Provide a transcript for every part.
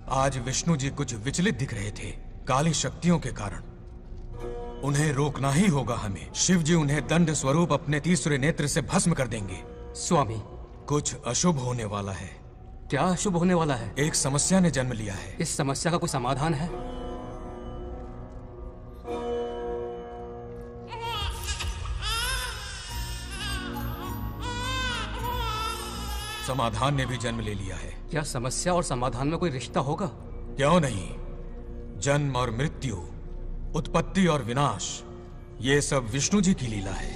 आज विष्णु जी कुछ विचलित दिख रहे थे काली शक्तियों के कारण। उन्हें रोकना ही होगा हमें। शिव जी उन्हें दंड स्वरूप अपने तीसरे नेत्र से भस्म कर देंगे। स्वामी, कुछ अशुभ होने वाला है। क्या अशुभ होने वाला है? एक समस्या ने जन्म लिया है। इस समस्या का कोई समाधान है? समाधान ने भी जन्म ले लिया है। क्या समस्या और समाधान में कोई रिश्ता होगा? क्यों नहीं। जन्म और मृत्यु, उत्पत्ति और विनाश, ये सब विष्णु जी की लीला है।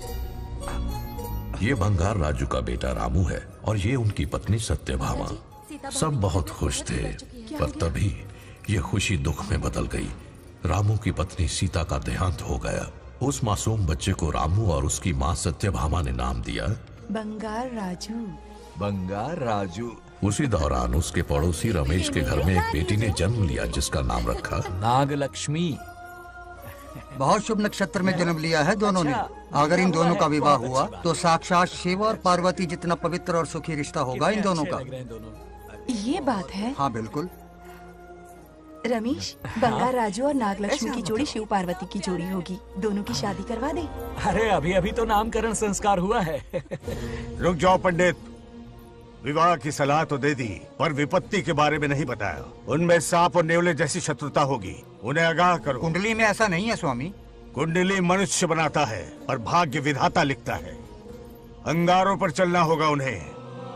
ये बंगार राजू का बेटा रामू है और ये उनकी पत्नी सत्यभामा। सब बहुत खुश थे, पर तभी ये खुशी दुख में बदल गई। रामू की पत्नी सीता का देहांत हो गया। उस मासूम बच्चे को रामू और उसकी माँ सत्यभामा ने नाम दिया बंगार राजू। बंगार राजू। उसी दौरान उसके पड़ोसी रमेश के घर में एक बेटी ने जन्म लिया जिसका नाम रखा नागलक्ष्मी। बहुत शुभ नक्षत्र में जन्म लिया है दोनों ने। अगर इन दोनों का विवाह हुआ तो साक्षात शिव और पार्वती जितना पवित्र और सुखी रिश्ता होगा इन दोनों का। ये बात है। हाँ बिल्कुल। रमेश, बंगार राजू और नागलक्ष्मी की जोड़ी शिव पार्वती की जोड़ी होगी। दोनों की शादी करवा दे। अरे अभी अभी तो नामकरण संस्कार हुआ है। रुक जाओ पंडित, विवाह की सलाह तो दे दी पर विपत्ति के बारे में नहीं बताया। उनमें सांप और नेवले जैसी शत्रुता होगी, उन्हें आगाह करो। कुंडली में ऐसा नहीं है स्वामी। कुंडली मनुष्य बनाता है और भाग्य विधाता लिखता है। अंगारों पर चलना होगा उन्हें।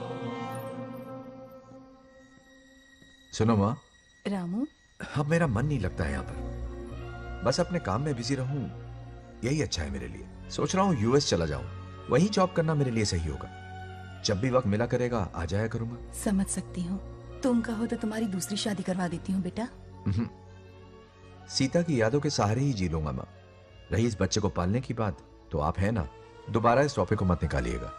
सुनो माँ, रामू, अब मेरा मन नहीं लगता है यहाँ पर। बस अपने काम में बिजी रहूं, यही अच्छा है मेरे लिए। सोच रहा हूँ यूएस चला जाऊं, वहीं जॉब करना मेरे लिए सही होगा। जब भी वक्त मिला करेगा आ जाया करूंगा। समझ सकती हूँ। तुम कहो तो तुम्हारी दूसरी शादी करवा देती हूँ बेटा। सीता की यादों के सहारे ही जी लूंगा माँ। रही इस बच्चे को पालने की बात, तो आप है ना, दोबारा इस टॉपिक को मत निकालिएगा।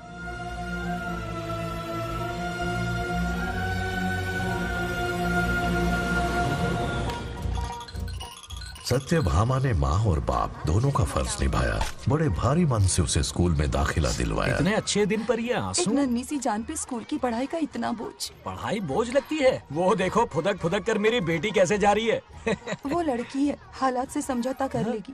सत्यभामा ने माँ और बाप दोनों का फर्ज निभाया। बड़े भारी मन से उसे स्कूल में दाखिला दिलवाया। इतने अच्छे दिन पर ये आंसू। एक नन्ही सी जान पे स्कूल की पढ़ाई का इतना बोझ। पढ़ाई बोझ लगती है? वो देखो फुदक फुदक कर मेरी बेटी कैसे जा रही है। वो लड़की है, हालात से समझौता कर लेगी।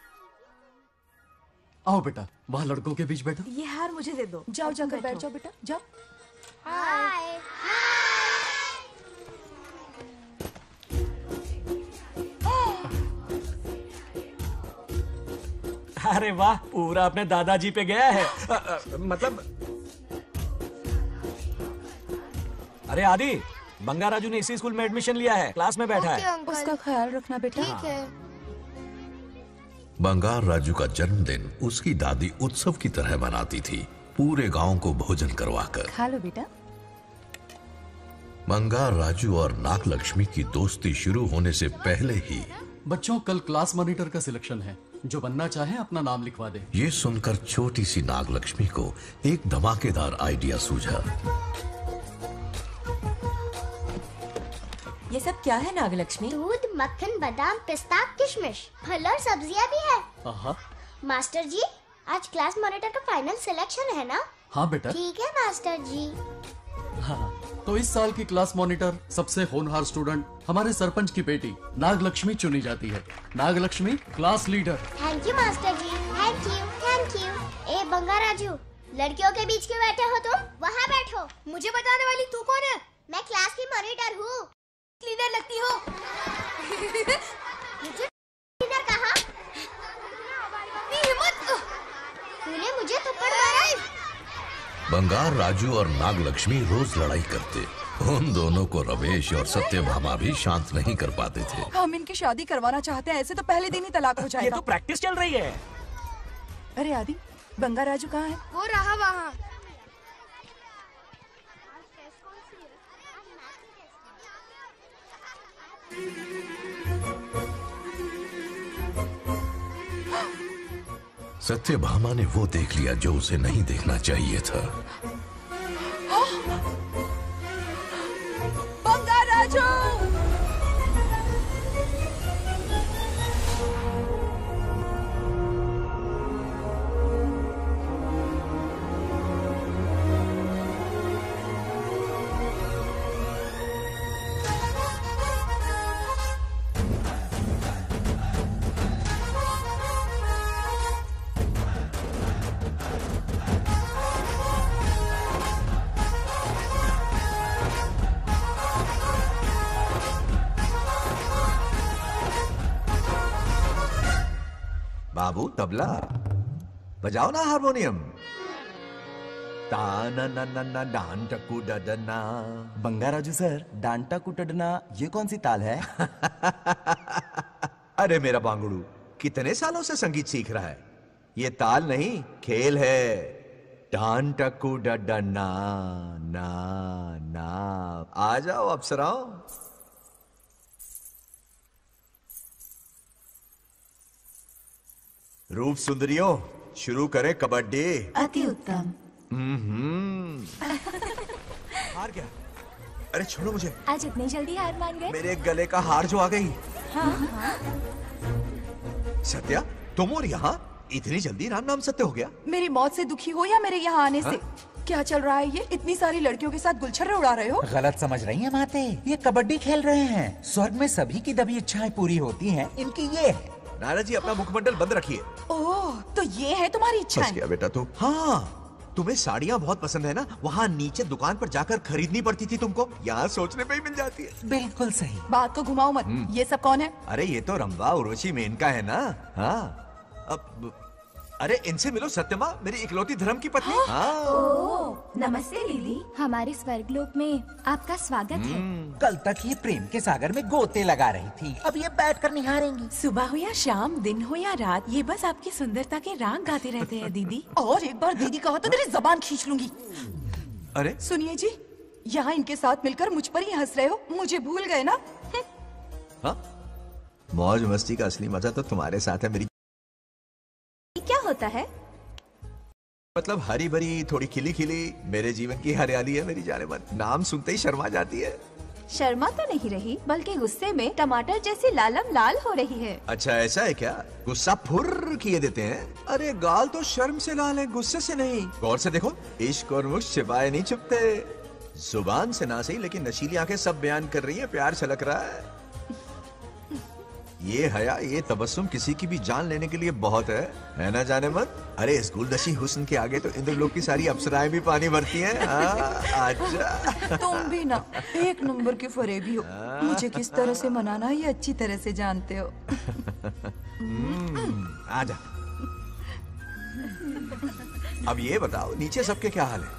आओ बेटा, वहाँ लड़कों के बीच बैठो। ये हार मुझे दे दो। जाओ जाकर बैठ जाओ बेटा, जाओ। हाय। अरे वाह, पूरा अपने दादाजी पे गया है। मतलब अरे आदि, बंगार राजू ने इसी स्कूल में एडमिशन लिया है, क्लास में बैठा है। उसका ख्याल रखना बेटा। ठीक है। बंगार राजू का जन्मदिन उसकी दादी उत्सव की तरह मनाती थी, पूरे गांव को भोजन करवाकर। खा लो बेटा। बंगार राजू और नागलक्ष्मी की दोस्ती शुरू होने से पहले ही बच्चों, कल क्लास मॉनिटर का सिलेक्शन है। जो बनना चाहे अपना नाम लिखवा दे। ये सुनकर छोटी सी नागलक्ष्मी को एक धमाकेदार आइडिया सूझा। ये सब क्या है नागलक्ष्मी? दूध, मक्खन, बादाम, पिस्ता, किशमिश, फल और सब्जियां भी है। आहा। मास्टर जी, आज क्लास मॉनिटर का फाइनल सिलेक्शन है ना? हाँ बेटा। ठीक है मास्टर जी। हाँ, तो इस साल की क्लास मॉनिटर सबसे होनहार स्टूडेंट हमारे सरपंच की बेटी नागलक्ष्मी चुनी जाती है। Nagalakshmi class leader. Thank you master ji, thank you thank you. ए बंगार राजू, लड़कियों के बीच क्यों बैठे हो तुम? वहाँ बैठो। मुझे बताने वाली तू कौन है? मैं क्लास की मॉनिटर हूँ। लीडर लगती हो। मुझे लीडर कहा? हिम्मत! तूने मुझे थप्पड़ मारा। बंगार राजू और नागलक्ष्मी रोज लड़ाई करते। उन दोनों को रमेश और सत्यभामा भी शांत नहीं कर पाते थे। हम इनकी शादी करवाना चाहते हैं, ऐसे तो पहले दिन ही तलाक हो जाएगा। ये तो प्रैक्टिस चल रही है। अरे आदि, बंगार राजू कहाँ है? वो रहा वहाँ। सत्यभामा ने वो देख लिया जो उसे नहीं देखना चाहिए था। बंगार राजू! बाबू तबला बजाओ ना, हारमोनियम। ताना ना ना ना डांटा कुडडना। बंगाराजू सर, डांटा कुटडना ये कौन सी ताल है? अरे मेरा बांगड़ू, कितने सालों से संगीत सीख रहा है? ये ताल नहीं, खेल है। डांटा कुडडना ना ना। आ जाओ अप्सराओ। रूप सुंदरियों, शुरू करें कबड्डी। अति उत्तम। हार गया। अरे छोड़ो मुझे। आज इतनी जल्दी हार मान गए? मेरे गले का हार जो आ गई। हाँ। सत्या, तुम और यहाँ इतनी जल्दी राम नाम सत्य हो गया? मेरी मौत से दुखी हो या मेरे यहाँ आने से? क्या चल रहा है ये? इतनी सारी लड़कियों के साथ गुलछर्रे उड़ा रहे हो? गलत समझ रही हैं माते, ये कबड्डी खेल रहे हैं। स्वर्ग में सभी की दबी इच्छाएं पूरी होती हैं, इनकी ये है। नारद जी, अपना मुखमंडल बंद रखिए। ओह, तो ये है तुम्हारी इच्छा? बस क्या बेटा तू? हाँ, तुम्हें साड़ियाँ बहुत पसंद है ना? वहाँ नीचे दुकान पर जाकर खरीदनी पड़ती थी तुमको, यहाँ सोचने पे ही मिल जाती है। बिल्कुल सही। बात को घुमाओ मत। ये सब कौन है? अरे ये तो रंभा उर्वशी मेनका है ना। हाँ, अब अरे इनसे मिलो सत्यमा, मेरी इकलौती धर्म की पत्नी। हाँ। नमस्ते दीदी, हमारे स्वर्गलोक में आपका स्वागत है। कल तक ये प्रेम के सागर में गोते लगा रही थी, अब ये बैठकर निहारेंगी। सुबह हो या शाम, दिन हो या रात, ये बस आपकी सुंदरता के राग गाते रहते हैं दीदी। और एक बार दीदी कहा तो तेरी जबान खींच लूंगी। अरे सुनिए जी, यहाँ इनके साथ मिलकर मुझ पर ही हंस रहे हो, मुझे भूल गए ना? हाँ? मौज मस्ती का असली मजा तो तुम्हारे साथ है मेरी। क्या होता है? मतलब हरी भरी थोड़ी खिली खिली मेरे जीवन की हरियाली है मेरी जाने मन। नाम सुनते ही शर्मा जाती है। शर्मा तो नहीं रही, बल्कि गुस्से में टमाटर जैसी लालम लाल हो रही है। अच्छा ऐसा है क्या? गुस्सा फुर्र किए देते हैं। अरे गाल तो शर्म से लाल है, गुस्से से नहीं। गौर से देखो, इश्क और मुश्क छिपाए नहीं छुपते। जुबान से ना सही, लेकिन नशीली आंखें सब बयान कर रही है, प्यार छलक रहा है। ये हया, ये तबस्सुम किसी की भी जान लेने के लिए बहुत है ना जाने मन? अरे इस गुलदशी हुस्न के आगे तो इंद्रलोक की सारी अप्सराएं भी पानी भरती हैं। आजा। तुम भी ना एक नंबर के फरेबी हो। मुझे किस तरह से मनाना है ये अच्छी तरह से जानते हो। आजा। अब ये बताओ, नीचे सबके क्या हाल है?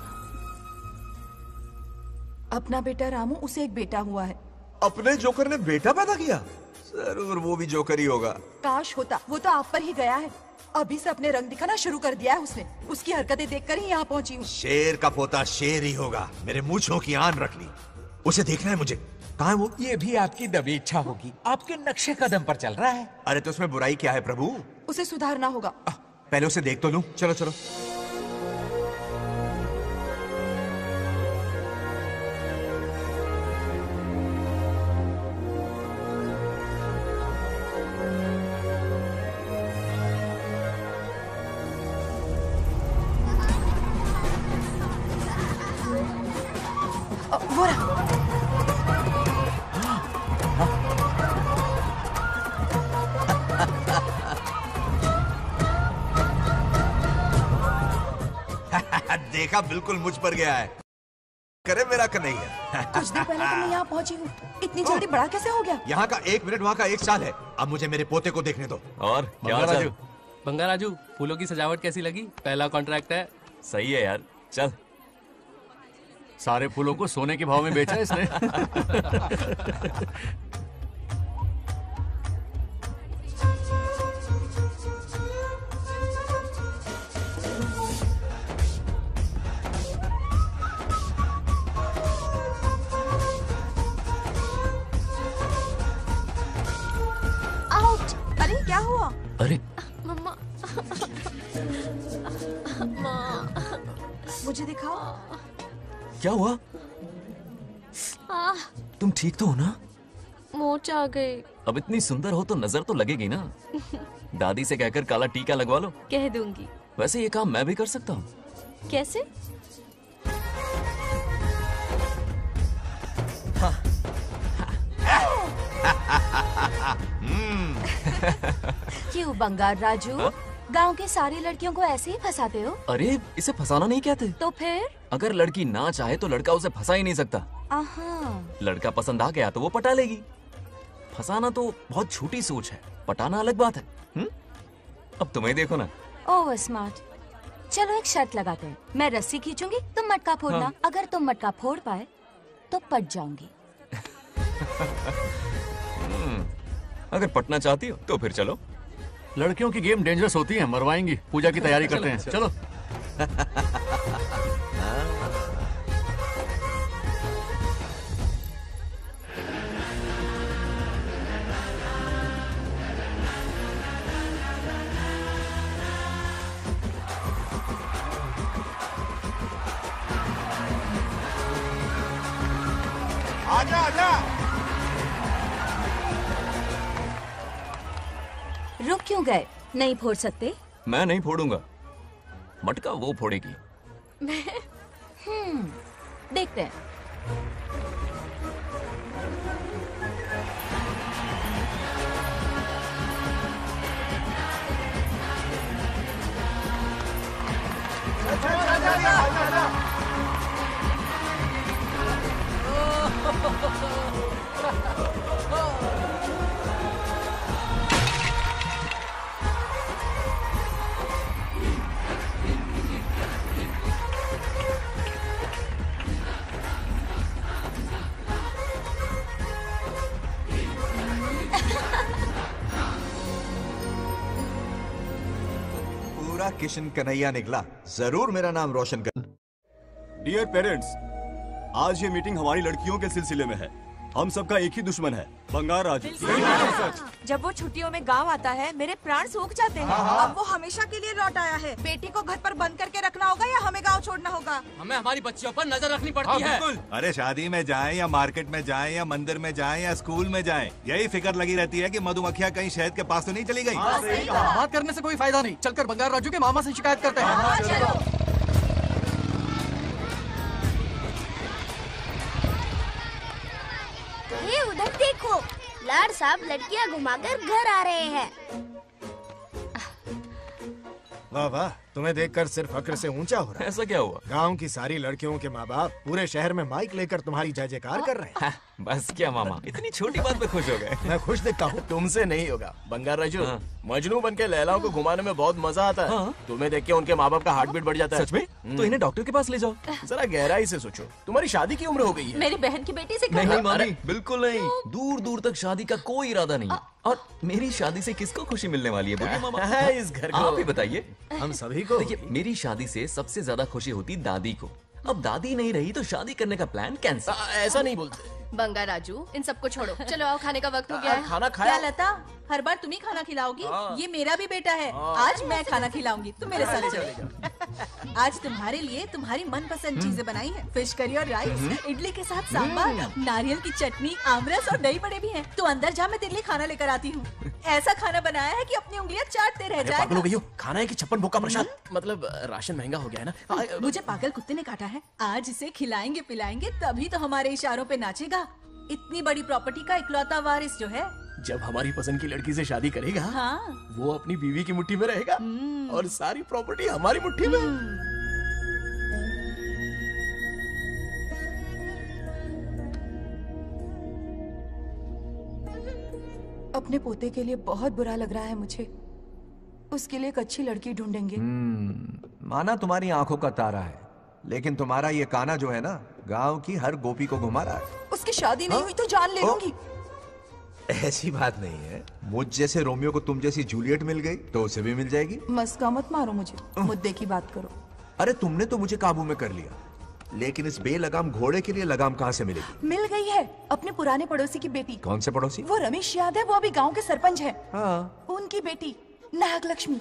अपना बेटा रामू, उसे एक बेटा हुआ है। अपने जोकर ने बेटा पैदा किया? जरूर वो भी जोकर ही होगा। काश होता, वो तो आप पर ही गया है। अभी से अपने रंग दिखाना शुरू कर दिया है उसने। उसकी हरकतें देखकर ही यहाँ पहुँची हूँ। शेर का पोता शेर ही होगा। मेरे मूंछों की आन रख ली। उसे देखना है मुझे। कहाँ है वो? ये भी आपकी दबी इच्छा होगी, आपके नक्शे कदम पर चल रहा है। अरे तो उसमें बुराई क्या है प्रभु? उसे सुधारना होगा। पहले उसे देख तो लूं। चलो चलो। वो रहा। देखा, बिल्कुल मुझ पर गया है। करे मेरा कन्हैया। कुछ दिन पहले तो मैं यहाँ पहुँची हूँ। इतनी जल्दी बड़ा कैसे हो गया? यहाँ का 1 मिनट, वहाँ का 1 साल है। अब मुझे मेरे पोते को देखने दो। और क्या हाल चाल? बंगाराजू, फूलों की सजावट कैसी लगी? पहला कॉन्ट्रैक्ट है। सही है यार, चल। सारे फूलों को सोने के भाव में बेचा है इसने। आउट! अरे क्या हुआ? अरे मम्मा। मुझे दिखाओ। क्या हुआ? तुम ठीक तो हो ना? मोच आ गए। अब इतनी सुंदर हो तो नजर तो लगेगी ना। दादी से कहकर काला टीका लगवा लो। कह दूंगी। वैसे ये काम मैं भी कर सकता हूँ। कैसे? क्यों बंगार राजू? गांव की सारी लड़कियों को ऐसे ही फंसाते हो? अरे इसे फंसाना नहीं कहते। तो फिर? अगर लड़की ना चाहे तो लड़का उसे फंसा ही नहीं सकता। लड़का पसंद आ गया तो वो पटा लेगी। फंसाना तो बहुत छोटी सोच है, पटाना अलग बात है। अब तुम्हें देखो ना। Over smart. चलो एक शर्त लगाते हैं, मैं रस्सी खींचूंगी, तुम मटका फोड़ना। हाँ। अगर तुम मटका फोड़ पाए तो पट जाऊंगी। अगर पटना चाहती हो तो फिर चलो। लड़कियों की गेम डेंजरस होती है, मरवाएंगी। पूजा की तैयारी करते हैं, चलो। आजा आजा। रुक क्यों गए? नहीं फोड़ सकते? मैं नहीं फोड़ूंगा, मटका वो फोड़ेगी। देखते हैं। पूरा किशन कन्हैया निकला, जरूर मेरा नाम रोशन कर। डियर पेरेंट्स, आज ये मीटिंग हमारी लड़कियों के सिलसिले में है। हम सबका एक ही दुश्मन है, बंगार राजू। जब वो छुट्टियों में गांव आता है मेरे प्राण सूख जाते हैं। अब वो हमेशा के लिए लौट आया है। बेटी को घर पर बंद करके रखना होगा या हमें गांव छोड़ना होगा? हमें हमारी बच्चियों पर नजर रखनी पड़ती है। अरे शादी में जाएं या मार्केट में जाएं या मंदिर में जाएं या स्कूल में जाएं, यही फिक्र लगी रहती है कि मधुमक्खियां कहीं शहद के पास तो नहीं चली गई। बात करने से कोई फायदा नहीं, चलकर बंगार राजू के मामा से शिकायत करते हैं। ये उधर देखो, लाड साहब लड़कियां घुमाकर घर आ रहे हैं। वाह वाह, तुम्हें देखकर सिर्फ फक्र से ऊंचा हो रहा है। ऐसा क्या हुआ? गांव की सारी लड़कियों के माँ बाप पूरे शहर में माइक लेकर तुम्हारी जय जयकार कर रहे हैं। बस क्या मामा, इतनी छोटी बात पे खुश हो गए? मैं खुश दिखता हूँ। तुमसे नहीं होगा बंगार राजू। मजनू बन के लैलाओं को घुमाने में बहुत मजा आता है। तुम्हें देख के उनके माँ बाप का हार्ट बीट बढ़ जाता है। सच में? तो इन्हें डॉक्टर के पास ले जाओ। जरा गहराई से सोचो, तुम्हारी शादी की उम्र हो गई है। मेरी बहन की बेटी से नहीं मामी, बिल्कुल नहीं। दूर दूर तक शादी का कोई इरादा नहीं है। और मेरी शादी से किसको खुशी मिलने वाली है बोलिए मामा? इस घर को आप ही बताइए। हम सभी को। देखिए, मेरी शादी से सबसे ज्यादा खुशी होती दादी को। अब दादी नहीं रही तो शादी करने का प्लान कैंसिल। ऐसा नहीं बोलते बंगार राजू, इन सबको छोड़ो, चलो आओ, खाने का वक्त हो गया है। खाना खाया? क्या लता, हर बार तुम ही खाना खिलाओगी? ये मेरा भी बेटा है। आज मैं खाना खिलाऊंगी, तुम मेरे साथ चलो। आज तुम्हारे लिए तुम्हारी मनपसंद चीजें बनाई है। फिश करी और राइस, इडली के साथ सांभर, नारियल की चटनी, आमरस और दही बड़े भी हैं। तू अंदर जा, मैं तेरे लिए खाना लेकर आती हूँ। ऐसा खाना बनाया है कि अपनी उंगलियां चाटते रह जाए। पागल हो गई हो, खाना है कि 56 भोग का प्रसाद? मतलब राशन महंगा हो गया है ना। मुझे पागल कुत्ते ने काटा है। आज इसे खिलाएंगे पिलाएंगे तभी तो हमारे इशारों पे नाचेगा। इतनी बड़ी प्रॉपर्टी का इकलौता वारिस जो है। जब हमारी पसंद की लड़की से शादी करेगा, वो अपनी बीवी की मुट्ठी में रहेगा और सारी प्रॉपर्टी हमारी मुट्ठी में। अपने पोते के लिए बहुत बुरा लग रहा है मुझे। उसके लिए एक अच्छी लड़की ढूंढेंगे। माना तुम्हारी आंखों का तारा है, लेकिन तुम्हारा ये काना जो है ना, गांव की हर गोपी को घुमा रहा है। उसकी शादी नहीं हुई तो जान ले लूंगी। ऐसी बात नहीं है। मुझ जैसे रोमियो को तुम जैसी जूलियट मिल गई तो उसे भी मिल जाएगी। मस्का मत मारो मुझे, मुद्दे की बात करो। अरे तुमने तो मुझे काबू में कर लिया, लेकिन इस बेलगाम घोड़े के लिए लगाम कहाँ से मिलेगी? मिल गई है, अपने पुराने पड़ोसी की बेटी। कौन से पड़ोसी? वो रमेश याद है, वो अभी गांव के सरपंच है। उनकी बेटी नागलक्ष्मी।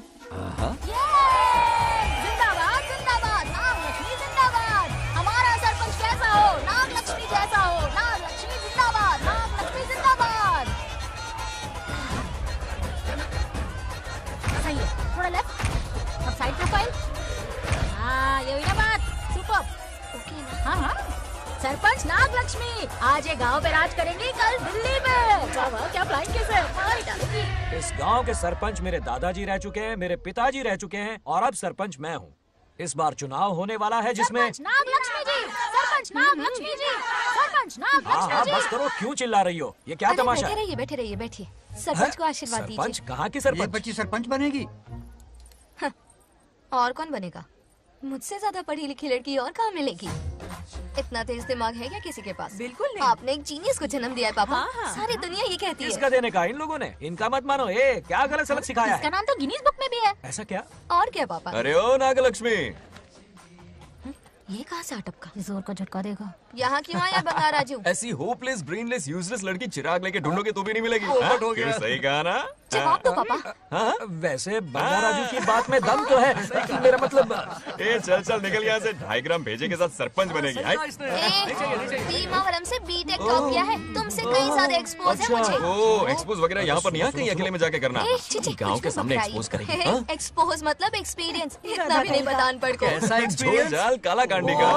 जिंदाबाद जिंदाबाद, नागलक्ष्मी जिंदाबाद। हमारा सरपंच कैसा हो? नागलक्ष्मी जैसा हो। नागलक्ष्मी जिंदाबाद, नागलक्ष्मी जिंदाबाद। सही है, थोड़ा लेफ्ट, अब साइड प्रोफाइल। हाँ, ये हुई ना बात। सुपर। ओके ना? हाँ हाँ। सरपंच नागलक्ष्मी आज ये गांव पे राज करेंगी, कल दिल्ली में। क्या फ्लाइंग किस है? मार डालेंगी। इस गांव के सरपंच मेरे दादाजी रह चुके हैं, मेरे पिताजी रह चुके हैं और अब सरपंच मैं हूँ। इस बार चुनाव होने वाला है जिसमें नागलक्ष्मी जी, सरपंच नागलक्ष्मी जी, सरपंच नागलक्ष्मी जी। बस करो, क्यों चिल्ला रही हो? ये क्या तमाशा है? बैठे रहिए, बैठे रहिए, बैठिए। सरपंच को आशीर्वाद दीजिए। सरपंच? कहाँ की सरपंच? बच्ची सरपंच बनेगी। और कौन बनेगा? मुझसे ज्यादा पढ़ी लिखी लड़की और कहाँ मिलेगी? इतना तेज दिमाग है क्या किसी के पास? बिल्कुल नहीं। आपने एक जीनियस को जन्म दिया है पापा। हाँ। सारी दुनिया ये कहती है। किसका देने का? इन लोगों ने। इनका मत मानो। क्या गलत सलत सिखाया इसका नाम तो गिनीज बुक में भी है। ऐसा क्या? और क्या पापा? अरे ओ नागलक्ष्मी, ये कहाँ से अटपका? जोर का झटका देगा। यहाँ क्यों आया बंगार राजू? ऐसी होपलेस ब्रेनलेस यूजलेस लड़की चिराग लेके ढूंढोगे तो भी नहीं मिलेगी। पोपट हो गया। सही कहा ना? जवाब दो पापा। हाँ? वैसे बंगार राजू की बात में दम तो है, लेकिन मेरा मतलब। चल चल निकल यहाँ से। 2.5 ग्राम भेजे के साथ सरपंच बनेगी। भीमावरम से बीटेक टॉप किया है, तुमसे कई ज्यादा एक्सपोज है मुझे। ओ एक्सपोज वगैरह यहाँ पर नहीं है, कहीं अकेले में जाके करना। गाँव के सामने एक्सपोज करेंगे। एक्सपोज मतलब एक्सपीरियंस, इतना भी नहीं पता अनपढ़ को। कैसा एक्सपीरियंस? जाल काला कांडी का।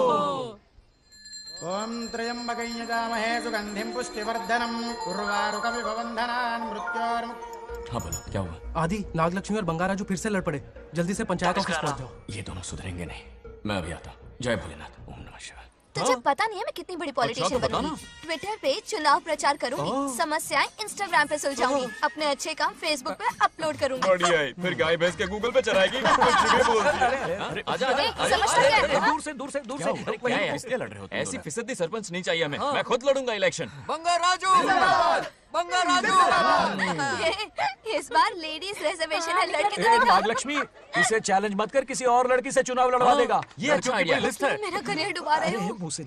ओम त्र्यंबकं यजामहे सुगंधिं पुष्टिवर्धनम् उर्वारुकमिव बन्धनान् मृत्योर्मुक्तिः। हाँ बोलो, क्या हुआ? आदि, नागलक्ष्मी और बंगाराजू फिर से लड़ पड़े। जल्दी से पंचायत ऑफिस पहुंच जाओ। ये दोनों सुधरेंगे नहीं। मैं अभी आता हूँ। जय भोलेनाथ। ओम नमः शिवाय। तुझे पता नहीं है मैं कितनी बड़ी पॉलिटिशियन बनूंगी। ट्विटर पे चुनाव प्रचार करूंगी, समस्याएं इंस्टाग्राम पे सुलझाऊंगी, अपने अच्छे काम फेसबुक पे अपलोड करूंगी। बढ़िया है। फिर गाय भैंस के गूगल पे चराएगी। आजा दूर से इसलिए लड़ रहे हो? ऐसी फिसदी सरपंच नहीं चाहिए हमें। मैं खुद लड़ूंगा इलेक्शन। बंगाराजू, इस बार लेडीज रिजर्वेशन है, लड़के तो नागलक्ष्मी, इसे चैलेंज मत कर, किसी और लड़की से चुनाव लड़वा देगा। ये अच्छा आइडिया है। मेरा करियर डुबा रहे हो। मुंह से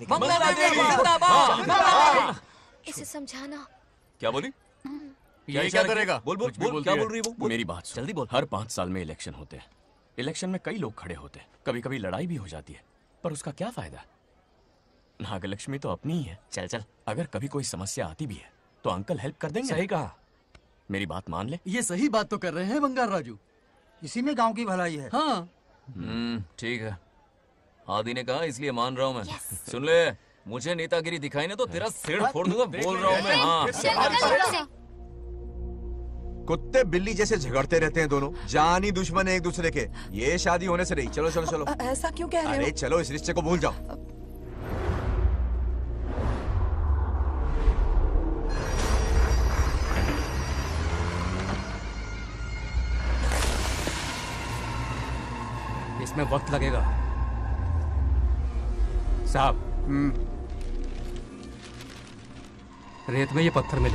इसे समझाना। क्या बोली? ये क्या करेगा? बोल बोल बोल, क्या बोल रही है वो? मेरी बात सुन। जल्दी बोल। हर 5 साल में इलेक्शन होते हैं। इलेक्शन में कई लोग खड़े होते हैं, कभी कभी लड़ाई भी हो जाती है, पर उसका क्या फायदा? नागलक्ष्मी तो अपनी ही है। चल चल, अगर कभी कोई समस्या आती भी है तो अंकल हेल्प कर देंगे। सही कहा। मेरी बात मान ले। ये सही बात तो कर रहे हैं बंगार राजू। इसी में गांव की भलाई है। हाँ ठीक है। आदि ने कहा इसलिए मान रहा हूँ मैं। सुन ले, मुझे नेतागिरी दिखाई ना तो तेरा सिर फोड़ दूंगा। बोल रहा हूँ मैं। हाँ कुत्ते बिल्ली जैसे झगड़ते रहते हैं दोनों, जानी दुश्मन है एक दूसरे के। ये शादी होने से नहीं। चलो चलो चलो। ऐसा क्यों कह रहे हो? अरे चलो, इस रिश्ते को भूल जाओ। इसमें वक्त लगेगा साहब। रेत में ये पत्थर मिले।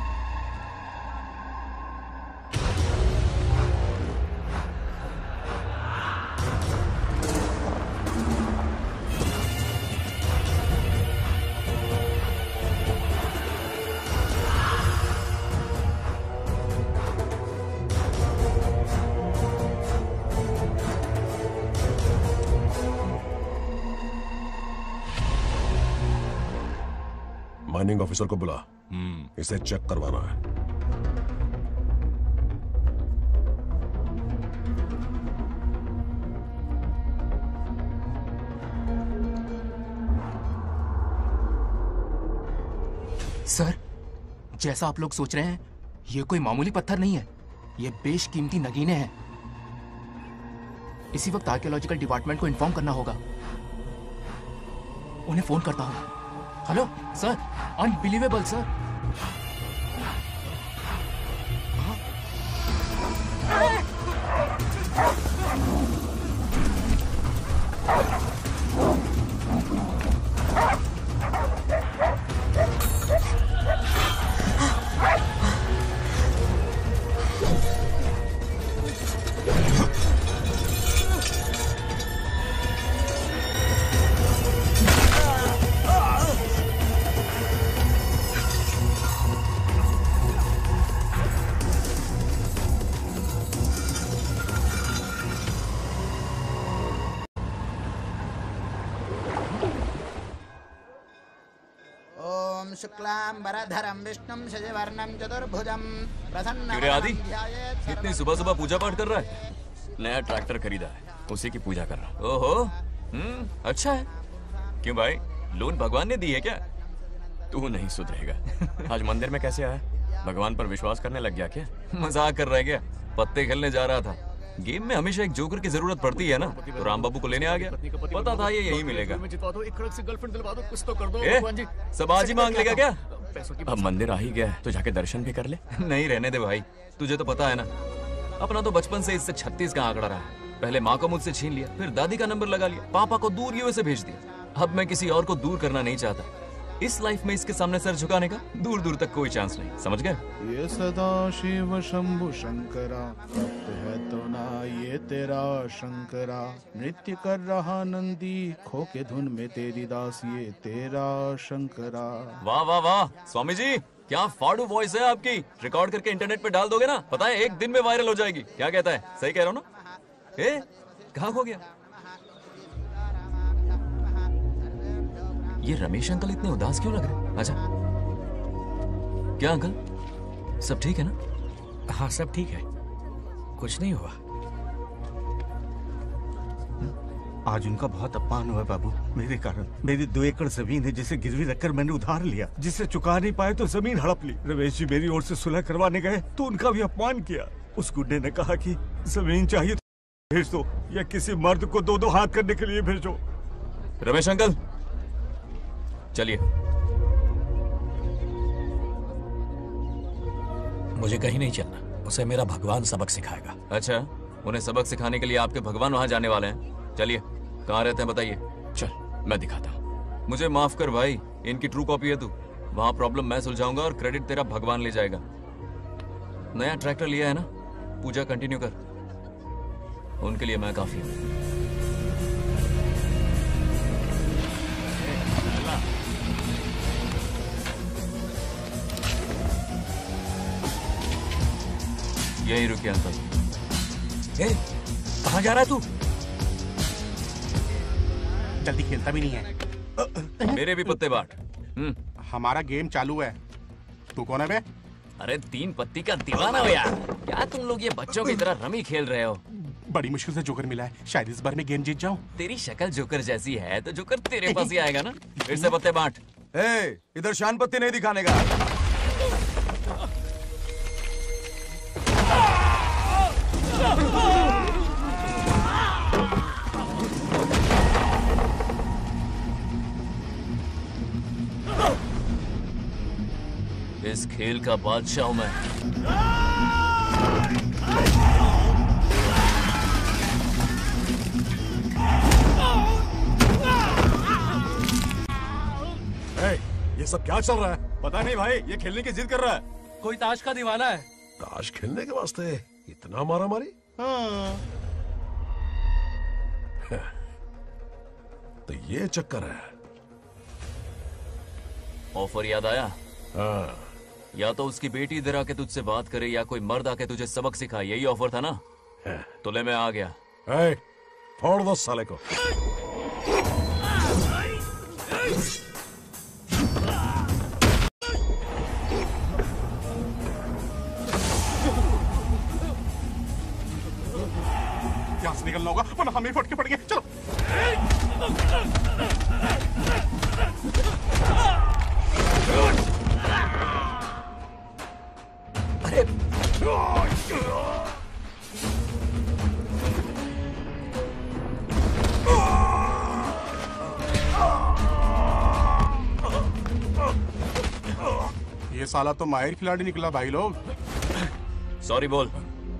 माइनिंग ऑफिसर को बुला, इसे चेक करवाना है। सर, जैसा आप लोग सोच रहे हैं, ये कोई मामूली पत्थर नहीं है। ये बेशकीमती नगीने हैं। इसी वक्त आर्कियोलॉजिकल डिपार्टमेंट को इन्फॉर्म करना होगा। उन्हें फोन करता हूँ। Hello sir, unbelievable sir. शुक्लांबरधरं विष्णुं शशिवर्णं चतुर्भुजं प्रसन्नं। क्यों आदि, इतनी सुबह सुबह पूजा पाठ कर रहा है? नया ट्रैक्टर खरीदा है, उसी की पूजा कर रहा हूँ। ओहो, अच्छा है। क्यों भाई, लोन भगवान ने दी है क्या? तू नहीं सुधरेगा। आज मंदिर में कैसे आया? भगवान पर विश्वास करने लग गया क्या? मजाक कर रहा है क्या? पत्ते खेलने जा रहा था। गेम में हमेशा एक जोकर की जरूरत पड़ती है ना, तो राम बाबू को लेने आ गया। पता था ये यही मिलेगा। सब आज ही मांग लेगा क्या? अब मंदिर आ ही गया है तो जाके दर्शन भी कर ले। नहीं रहने दे भाई, तुझे तो पता है ना, अपना तो बचपन से इससे 36 का आंकड़ा रहा है। पहले माँ को मुझसे छीन लिया, फिर दादी का नंबर लगा लिया, पापा को दूर यूएसए भेज दिया। अब मैं किसी और को दूर करना नहीं चाहता। इस लाइफ में इसके सामने सर झुकाने का दूर दूर तक कोई चांस नहीं, समझ गए? ये सदा शिव शंभु शंकरा, भक्त है तो ना ये तेरा शंकरा, नृत्य कर रहा नंदी, खो के धुन में तेरी दास, ये तेरा शंकरा। वाह वाह वाह स्वामी जी, क्या फाड़ू वॉइस है आपकी। रिकॉर्ड करके इंटरनेट पे डाल दोगे ना, पता है 1 दिन में वायरल हो जाएगी। क्या कहता है, सही कह रहा हूँ ना? कहाँ खो गया ये रमेश अंकल? इतने उदास क्यों लग रहे? अच्छा, क्या अंकल, सब ठीक है ना? हाँ सब ठीक है, कुछ नहीं हुआ। आज उनका बहुत अपमान हुआ बाबू, मेरे कारण। मेरी 2 एकड़ जमीन है जिसे गिरवी रखकर मैंने उधार लिया, जिसे चुका नहीं पाए तो जमीन हड़प ली। रमेश जी मेरी ओर से सुलह करवाने गए तो उनका भी अपमान किया। उस गुड्डे ने कहा कि जमीन चाहिए तो भेज दो, या किसी मर्द को 2-2 हाथ करने के लिए भेजो। रमेश अंकल चलिए। मुझे कहीं नहीं चलना, उसे मेरा भगवान सबक सिखाएगा। अच्छा, उन्हें सबक सिखाने के लिए आपके भगवान वहां जाने वाले हैं? चलिए, कहाँ रहते हैं बताइए। चल मैं दिखाता हूँ। मुझे माफ कर भाई, इनकी ट्रू कॉपी है तू। वहां प्रॉब्लम मैं सुलझाऊंगा और क्रेडिट तेरा भगवान ले जाएगा। नया ट्रैक्टर लिया है ना, पूजा कंटिन्यू कर, उनके लिए मैं काफी हूँ। यही रुकिए अंकल। कहाँ जा रहा है तू? जल्दी खेलता भी नहीं है। मेरे भी पत्ते बांट। हमारा गेम चालू है, तू कौन है बे? अरे 3 पत्ती का दीवाना हो यार, क्या तुम लोग ये बच्चों की तरह रमी खेल रहे हो? बड़ी मुश्किल से जोकर मिला है, शायद इस बार में गेम जीत जाऊं। तेरी शक्ल जोकर जैसी है तो जोकर तेरे पास ही आएगा ना। फिर से पत्ते बांट। इधर शान पत्ती नहीं दिखाने का। इस खेल का बादशाह हूं मैं। ये सब क्या चल रहा है? पता नहीं भाई, ये खेलने की जिद कर रहा है। कोई ताश का दीवाना है। ताश खेलने के वास्ते इतना मारा मारी? तो ये चक्कर है। ऑफर याद आया? हाँ। या तो उसकी बेटी इधर आके तुझसे बात करे, या कोई मर्द आके तुझे सबक सिखाए, यही ऑफर था ना? तो ले मैं आ गया। फोड़ दो साले को। यहाँ से निकलना होगा वरना हम ही फटके पड़ेंगे। चलो। अरे ये साला तो माहिर खिलाड़ी निकला भाई लोग। सॉरी बोल।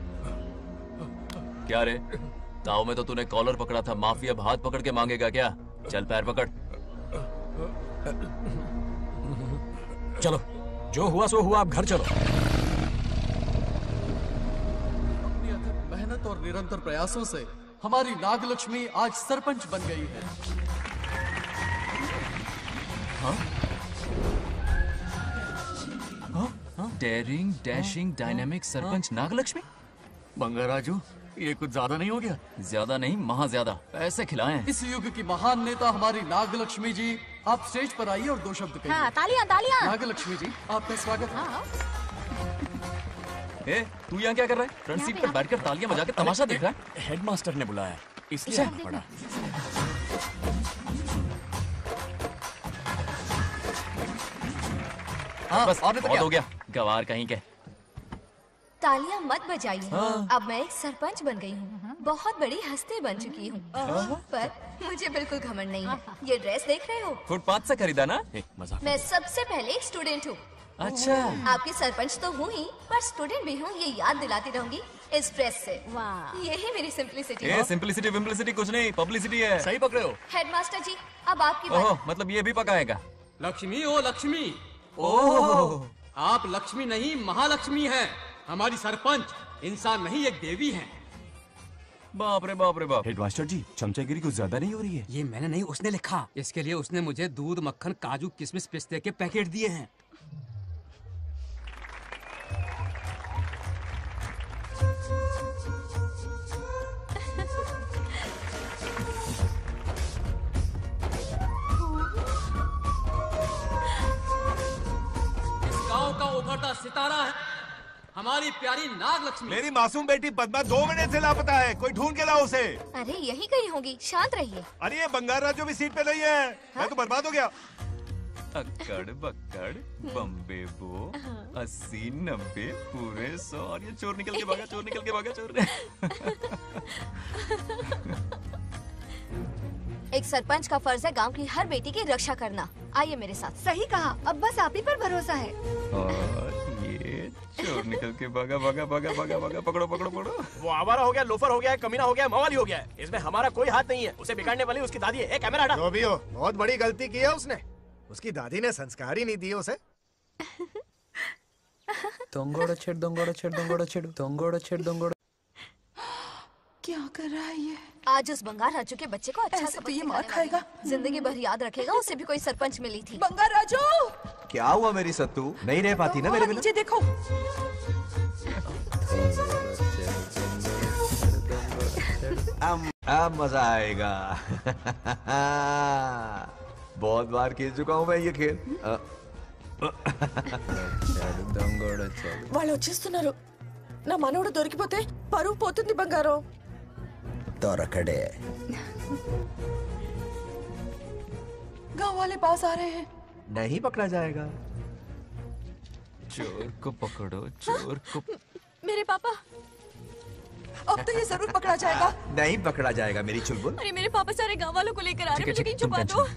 क्या रे, ताऊ में तो तूने कॉलर पकड़ा था, माफी अब हाथ पकड़ के मांगेगा क्या? चल पैर पकड़। चलो, जो हुआ सो हुआ, आप घर चलो। अपनी अथक मेहनत और निरंतर प्रयासों से हमारी नागलक्ष्मी आज सरपंच बन गई है। Daring, dashing, dynamic sarpanch Nagalakshmi. Bangaraju, ये कुछ ज्यादा नहीं हो गया? ज्यादा नहीं, महा ज्यादा। पैसे खिलाएं। इस युग की महान नेता हमारी नागलक्ष्मी जी, आप स्टेज पर आइए और 2 शब्द कहिए। हाँ, तालियां तालियां। नागलक्ष्मी जी, आपका स्वागत है। तू यहाँ क्या कर रहा है? फ्रंट सीट पर बैठकर तालियां बजा के तमाशा देख रहा है? हेडमास्टर ने बुलाया, इसलिए आना पड़ा। बस और हो गया, गवार कहीं के। तालियां मत बजाइए। अब मैं एक सरपंच बन गई हूँ, बहुत बड़ी हस्ती बन चुकी हूँ। पर मुझे बिल्कुल घमंड नहीं है। ये ड्रेस देख रहे हो? फुटपाथ से खरीदा ना? मजाक। मैं सबसे पहले एक स्टूडेंट हूँ। अच्छा। आपकी सरपंच तो हूँ ही, पर स्टूडेंट भी हूँ, ये याद दिलाती रहूंगी। इस प्रेस से। वाह, यही मेरी सिंपलिसिटी ये है। सिंपलिसिटी विम्पलिसिटी कुछ नहीं, पब्लिसिटी है। सही पकड़े हो। हेडमास्टर जी, अब आपकी बारी। ओह, मतलब ये भी पकाएगा। लक्ष्मी ओ लक्ष्मी, ओह आप लक्ष्मी नहीं महालक्ष्मी हैं। हमारी सरपंच इंसान नहीं एक देवी हैं। बाप रे बाप रे बाप। हेडमास्टर जी, चमचागिरी कुछ ज्यादा नहीं हो रही है? ये मैंने नहीं, उसने लिखा। इसके लिए उसने मुझे दूध, मक्खन, काजू, किशमिश, पिस्ते के पैकेट दिए हैं। इस गांव का उभरता सितारा है हमारी प्यारी नाग लक्ष्मी। मेरी मासूम बेटी पद्मा 2 महीने से लापता है, कोई ढूंढ के लाओ उसे। अरे यही कहीं होगी, शांत रहिए। अरे ये बंगार राजू भी सीट पे नहीं है। मैं तो बर्बाद हो गया। अक्कड़ बक्कड़ बम्बे बो 80 90 पूरे 100 और ये चोर निकल के भागा, चोर निकल के भागा, चोर। एक सरपंच का फर्ज है गांव की हर बेटी की रक्षा करना। आइए मेरे साथ। सही कहा, अब बस आप ही पर भरोसा है। और ये चोर निकल के भागा भागा भागा भागा भागा, पकड़ो पकड़ो पकड़ो। वो आवारा हो गया, लोफर हो गया, कमीना हो गया, मवाली हो गया। इसमें हमारा कोई हाथ नहीं है। उसे बिगाड़ने वाली उसकी दादी है। कैमरा हटा। जो भी हो, बहुत बड़ी गलती की है उसने। उसकी दादी ने संस्कार ही नहीं दिए उसे। दोंगोड़ छेड़ दोंगोड़ छेड़ दोंगोड़ छेड़ दोंगोड़ छेड़ दोंगोड़। क्या कर रहा है ये? आज उस बंगार राजू के बच्चे को अच्छा ऐसे तो ये मार खाएगा। जिंदगी भर याद रखेगा। उसे भी कोई सरपंच मिली थी। बंगार राजू, क्या हुआ मेरी सत्तू? नहीं रह पाती ना मेरे बिना? नीचे देखो। अब मजा आएगा। बहुत बार खेल चुका हूँ मैं ये खेल। వాళ్ళు వచ్చేస్తున్నారు. నా మనవడు దొరికిపోతే పరువు పోతుంది బంగారం. दौरकड़े गांव वाले पास आ रहे हैं. नहीं पकड़ा जाएगा। चोर को पकड़ो, चोर को। मेरे पापा, अब तो ये जरूर पकड़ा जाएगा। नहीं पकड़ा जाएगा मेरी चुलबुल। अरे मेरे पापा सारे गांव वालों को लेकर आ रहे हैं, मुझे कहीं छुपा दो।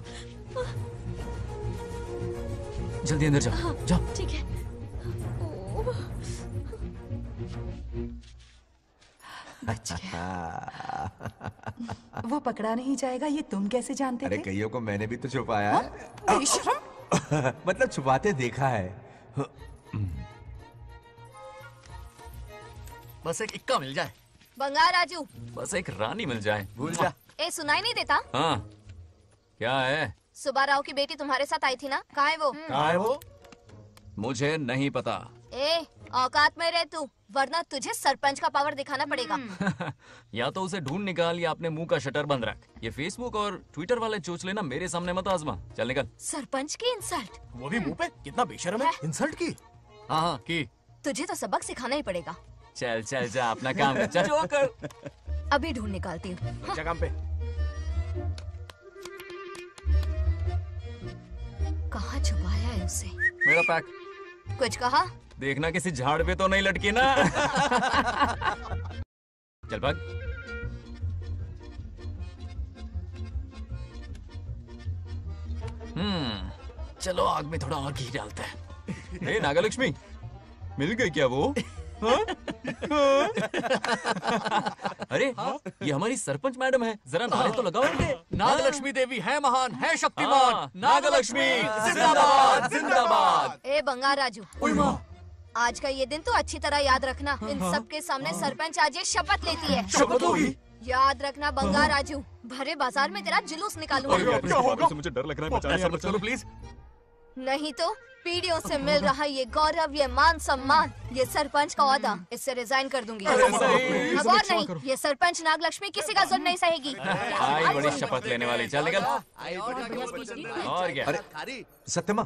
जल्दी अंदर जाओ, जाओ। ठीक है। वो पकड़ा नहीं जाएगा, ये तुम कैसे जानते थे? अरे कईयों को मैंने भी तो छुपाया है। मतलब छुपाते देखा है। बस एक इक्का मिल जाए। बंगार राजू, बस एक रानी मिल जाए। भूल जा। ए सुनाई नहीं देता? हाँ, क्या है? सुबह राव की बेटी तुम्हारे साथ आई थी ना? कहाँ है वो? कहाँ है वो? मुझे नहीं पता। ए औकात में रह तू, वरना तुझे सरपंच का पावर दिखाना पड़ेगा। या तो उसे ढूंढ निकाल या अपने मुंह का शटर बंद रख। ये फेसबुक और ट्विटर वाले चोच लेना मेरे सामने मत आजमा। चल निकल। सरपंच की इंसल्ट? वो भी मुंह पे? कितना बेशर्म है। इंसल्ट की? हाँ हाँ की। तुझे तो सबक सिखाना ही पड़ेगा। चल चल जा, अपना काम कर। चल जो कर। अभी ढूंढ निकालती हूँ। अच्छा काम पे। कहाँ छुपाया है उसे? मेरा पैक। कुछ कहा? देखना किसी झाड़ पे तो नहीं लटकी ना। चल भाग। चलो आग में थोड़ा और घी डालते हैं। हे नागलक्ष्मी, मिल गई क्या वो? हाँ? अरे ये हमारी सरपंच मैडम है, जरा नारे तो लगाओ इनके। नागलक्ष्मी देवी है महान, है शक्तिमान। नागलक्ष्मी जिंदाबाद जिंदाबाद। ए बंगार राजू, आज का ये दिन तो अच्छी तरह याद रखना। इन सब के सामने सरपंच आज ये शपथ लेती है। शपथ होगी? याद रखना बंगार राजू, भरे बाजार में तेरा जुलूस निकालूंगा। क्या होगा? मुझे डर लग रहा है, बचाइए चलो प्लीज। नहीं तो पीढ़ियों से मिल रहा ये गौरव, ये मान सम्मान, ये सरपंच का ओहदा, इससे रिजाइन कर दूंगी। अब और नहीं, ये सरपंच नागलक्ष्मी किसी का जुल्म नहीं सहेगी। आई बड़ी शपथ लेने वाली। चल निकल। और क्या? अरे सत्यमा,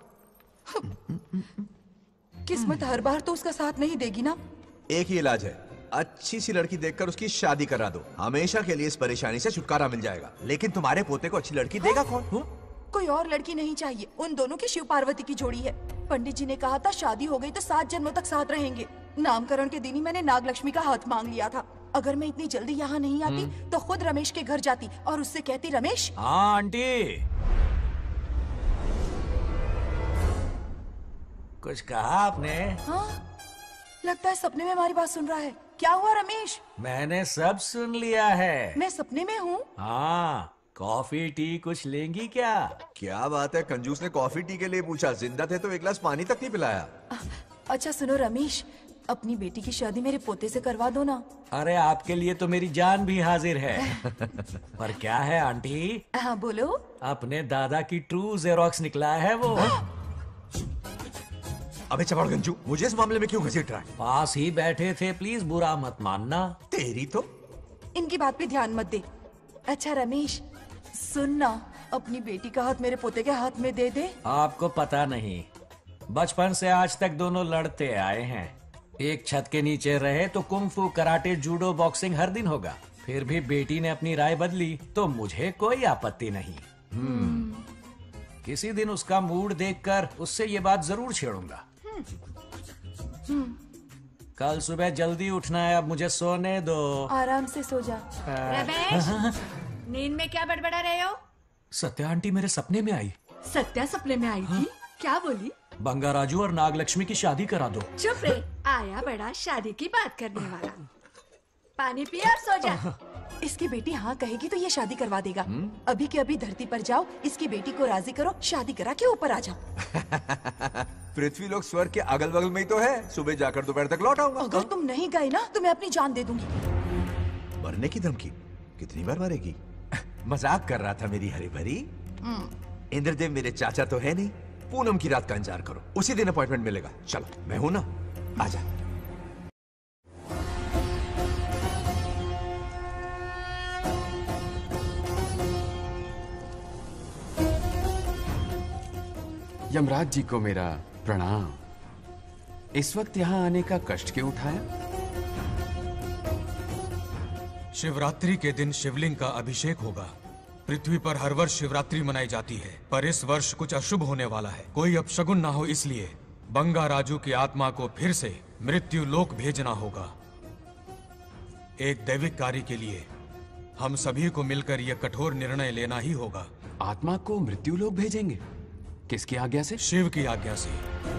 किस्मत हर बार तो उसका साथ नहीं देगी ना। एक ही इलाज है, अच्छी सी लड़की देखकर उसकी शादी करा दो। हमेशा के लिए इस परेशानी से छुटकारा मिल जाएगा। लेकिन तुम्हारे पोते को अच्छी लड़की देगा कौन? कोई और लड़की नहीं चाहिए, उन दोनों की शिव पार्वती की जोड़ी है। पंडित जी ने कहा था शादी हो गई तो 7 जन्मों तक साथ रहेंगे। नामकरण के दिन ही मैंने नागलक्ष्मी का हाथ मांग लिया था। अगर मैं इतनी जल्दी यहाँ नहीं आती तो खुद रमेश के घर जाती और उससे कहती, रमेश। हाँ आंटी, कुछ कहा आपने? हाँ, लगता है सपने में हमारी बात सुन रहा है। क्या हुआ रमेश? मैंने सब सुन लिया है। मैं सपने में हूँ? हाँ, कॉफी टी कुछ लेंगी क्या? क्या बात है, कंजूस ने कॉफी टी के लिए पूछा, जिंदा थे तो एक गिलास पानी तक नहीं पिलाया। अच्छा सुनो रमेश, अपनी बेटी की शादी मेरे पोते से करवा दो ना। अरे आपके लिए तो मेरी जान भी हाजिर है। पर क्या है आंटी? हाँ बोलो। अपने दादा की ट्रू जेरोक्स निकला है वो। अबे चपड़ गंजू, मुझे इस मामले में क्यों घसीट रहा है? पास ही बैठे थे, प्लीज बुरा मत मानना। तेरी तो इनकी बात पे ध्यान मत दे। अच्छा रमेश सुन ना, अपनी बेटी का हाथ मेरे पोते के हाथ में दे दे। आपको पता नहीं, बचपन से आज तक दोनों लड़ते आए हैं। एक छत के नीचे रहे तो कुंफू, कराटे, जूडो, बॉक्सिंग हर दिन होगा। फिर भी बेटी ने अपनी राय बदली तो मुझे कोई आपत्ति नहीं। किसी दिन उसका मूड देखकर उससे ये बात जरूर छेड़ूंगा। कल सुबह जल्दी उठना है, अब मुझे सोने दो। आराम से सो जा। रमेश, नींद में क्या बड़बड़ा रहे हो? सत्या आंटी मेरे सपने में आई। सत्या सपने में आई थी? क्या बोली? बंगाराजू और नागलक्ष्मी की शादी करा दो। चुप रे, आया बड़ा शादी की बात करने वाला। पानी पिया और सो जा। इसकी बेटी हाँ कहेगी तो ये शादी करवा देगा। अभी के अभी धरती पर जाओ, इसकी बेटी को राजी करो, शादी करा के ऊपर आ जाओ। पृथ्वी लोग स्वर्ग के अगल बगल में ही तो है, सुबह जाकर दोपहर तक लौट आऊंगा। अगर तुम नहीं गए ना तो मैं अपनी जान दे दूंगी। मरने की धमकी? कितनी बार मरेगी? मजाक कर रहा था मेरी हरी भरी। इंद्रदेव मेरे चाचा तो है नहीं। पूनम की रात का इंतजार करो, उसी दिन अपॉइंटमेंट मिलेगा। चलो मैं हूं ना, आजा। यमराज जी को मेरा प्रणाम। इस वक्त यहाँ आने का कष्ट क्यों उठाया? शिवरात्रि के दिन शिवलिंग का अभिषेक होगा। पृथ्वी पर हर वर्ष शिवरात्रि मनाई जाती है, पर इस वर्ष कुछ अशुभ होने वाला है। कोई अपशगुन ना हो, इसलिए बंगाराजू की आत्मा को फिर से मृत्यु लोक भेजना होगा। एक दैविक कार्य के लिए हम सभी को मिलकर यह कठोर निर्णय लेना ही होगा। आत्मा को मृत्यु लोक भेजेंगे? किसकी आज्ञा से? शिव की आज्ञा से।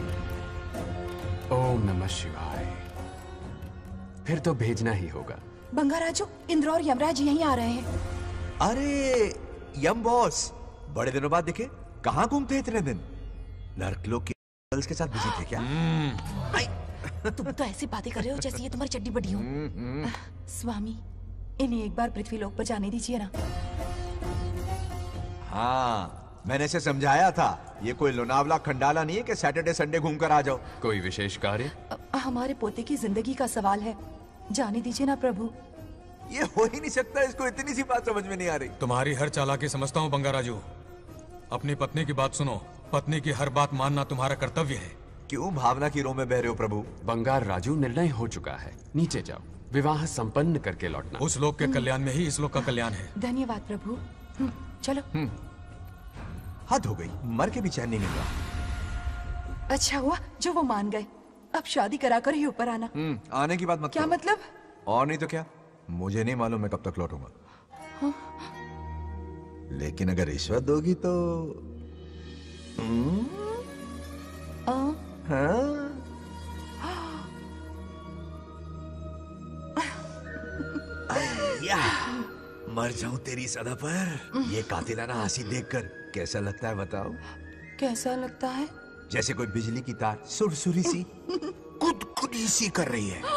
ओम नमः शिवाय। फिर तो भेजना ही होगा। बंगाराजू, इंद्र और यमराज यहीं आ रहे हैं। अरे यम बॉस, बड़े दिनों बाद दिखे। कहाँ घूमते इतने दिन? नर्कलोक के गर्ल्स के साथ बिजी थे क्या? तुम तो ऐसी बातें कर रहे हो जैसे ये तुम्हारी चड्डी बड़ी हो। स्वामी, इन्हें एक बार पृथ्वी लोक पर जाने दीजिए ना। हाँ, मैंने इसे समझाया था, ये कोई लोनावला खंडाला नहीं है कि सैटरडे संडे घूम कर आ जाओ। कोई विशेष कार्य? हमारे पोते की जिंदगी का सवाल है, जाने दीजिए ना प्रभु। ये हो ही नहीं सकता, इसको इतनी सी बात समझ में नहीं आ रही। तुम्हारी हर चालाकी समझता हूँ बंगाराजू। अपनी पत्नी की बात सुनो, पत्नी की हर बात मानना तुम्हारा कर्तव्य है। क्यों भावना की रो में बह रहे हो प्रभु? बंगार राजू, निर्णय हो चुका है, नीचे जाओ, विवाह संपन्न करके लौटना। उस लोक के कल्याण में ही इस लोक का कल्याण है। धन्यवाद प्रभु। चलो। हद हो गई, मर के भी चैन नहीं मिल रहा। अच्छा हुआ जो वो मान गए, अब शादी कराकर ही ऊपर आना। आने की बात मत क्या करो। मतलब? और नहीं तो क्या, मुझे नहीं मालूम मैं कब तक लौटूंगा। हाँ? लेकिन अगर रिश्वत दोगी तो मर जाऊं तेरी सदा पर। ये कातिलाना हंसी देखकर कैसा लगता है बताओ? कैसा लगता है? जैसे कोई बिजली की तार सुरसुरी सी खुद सी कर रही है।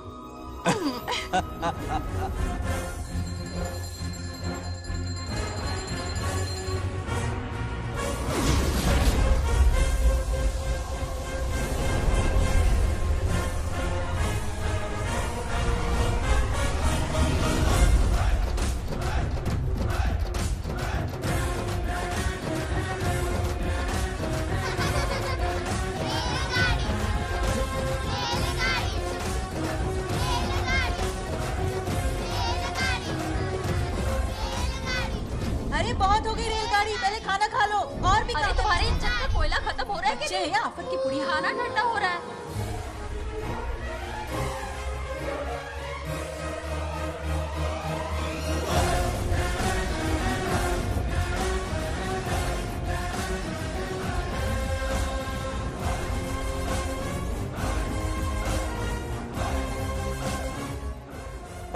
बहुत हो गई रेलगाड़ी, पहले खाना खा लो। और भी अरे तुम्हारे इंजन का कोयला खत्म हो रहा है कि नहीं? आफत की पुड़ी, खाना ठंडा हो रहा है।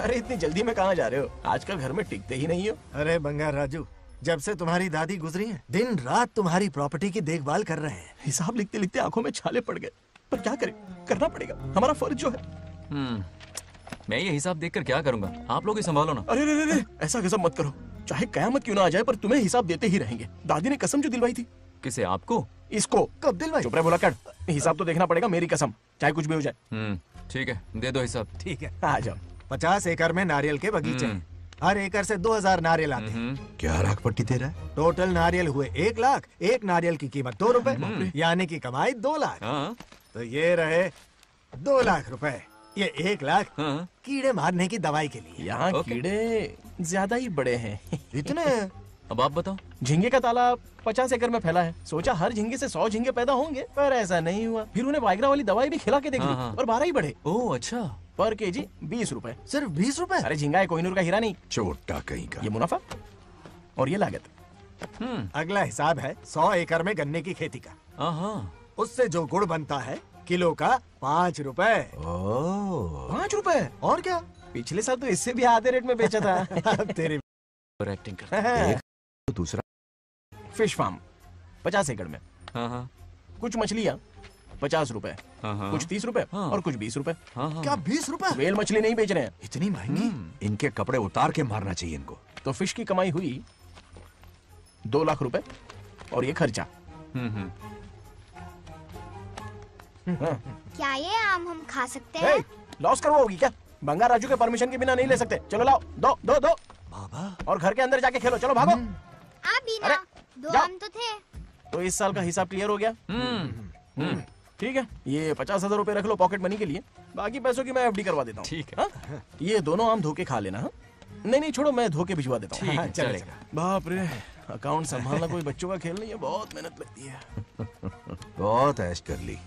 अरे इतनी जल्दी में कहाँ जा रहे हो? आजकल घर में टिकते ही नहीं हो। अरे बंगार राजू, जब से तुम्हारी दादी गुजरी हैं, दिन रात तुम्हारी प्रॉपर्टी की देखभाल कर रहे हैं। हिसाब लिखते लिखते आंखों में छाले पड़ गए, पर क्या करें, करना पड़ेगा, हमारा फर्ज जो है। मैं ये हिसाब देखकर क्या करूंगा? आप लोग ही संभालो ना। अरे रे रे, ऐसा गजब मत करो, चाहे कयामत क्यों ना आ जाए पर तुम्हें हिसाब देते ही रहेंगे। दादी ने कसम जो दिलवाई थी। किसे? आपको? इसको। कब दिलवाई? चुप रहे बोला कर, हिसाब तो देखना पड़ेगा, मेरी कसम, चाहे कुछ भी हो जाए। ठीक है, दे दो हिसाब। ठीक है, आ जाओ। 50 एकड़ में नारियल के बगीचे हैं। हर एकड़ से 2000 नारियल आते हैं। क्या राख पट्टी दे रहा है? टोटल नारियल हुए 1 लाख। एक नारियल की कीमत 2 रुपए, यानी कि कमाई 2 लाख। तो ये रहे 2 लाख रुपए। ये 1 लाख कीड़े मारने की दवाई के लिए। यहाँ कीड़े ज्यादा ही बड़े हैं। इतने? अब आप बताओ। झींगे का तालाब 50 एकड़ में फैला है। सोचा हर झींगे से 100 झींगे पैदा होंगे, पर ऐसा नहीं हुआ। फिर उन्हें वाइग्रा वाली दवाई भी खिला के देख ली और 12 ही बढ़े। ओह अच्छा। पर केजी 20 रुपए। सिर्फ 20 रुपए? अरे झींगा है, कोहिनूर का हीरा नहीं। छोटा कहीं का। ये मुनाफा और ये लागत। अगला हिसाब है 100 एकड़ में गन्ने की खेती का। उससे जो गुड़ बनता है किलो का 5 रुपए। 5 रुपए? और क्या, पिछले साल तो इससे भी आधे रेट में बेचा था। तेरी एक्टिंग कर। दूसरा फिश फार्म 50 एकड़ में। कुछ मछलियाँ 50 रुपए, कुछ 30 रुपए और कुछ 20 रुपए। क्या 20 रुपए? वेल मछली नहीं बेच रहे हैं। इतनी महंगी? इनके कपड़े उतार के मारना चाहिए इनको। तो फिश की कमाई हुई 2 लाख रुपए और ये खर्चा। क्या ये आम हम खा सकते हैं? लॉस करवाओगी क्या? बंगार राजू के परमिशन के बिना नहीं ले सकते। चलो लाओ, दो दो दो। बाबा। और घर के अंदर जाके खेलो, चलो भागो। बिना 2 आम तो थे। तो इस साल का हिसाब क्लियर हो गया? ठीक है, ये 50,000 रुपए रख लो पॉकेट मनी के लिए, बाकी पैसों की मैं एफडी करवा देता हूँ। ठीक है। ये दोनों आम धो के खा लेना। नहीं नहीं छोड़ो, मैं धो के भिजवा देता हूँ। ठीक है, चलेगा। बाप रे, अकाउंट संभालना कोई बच्चों का खेल नहीं है, बहुत मेहनत लगती है। बहुत ऐश कर ली।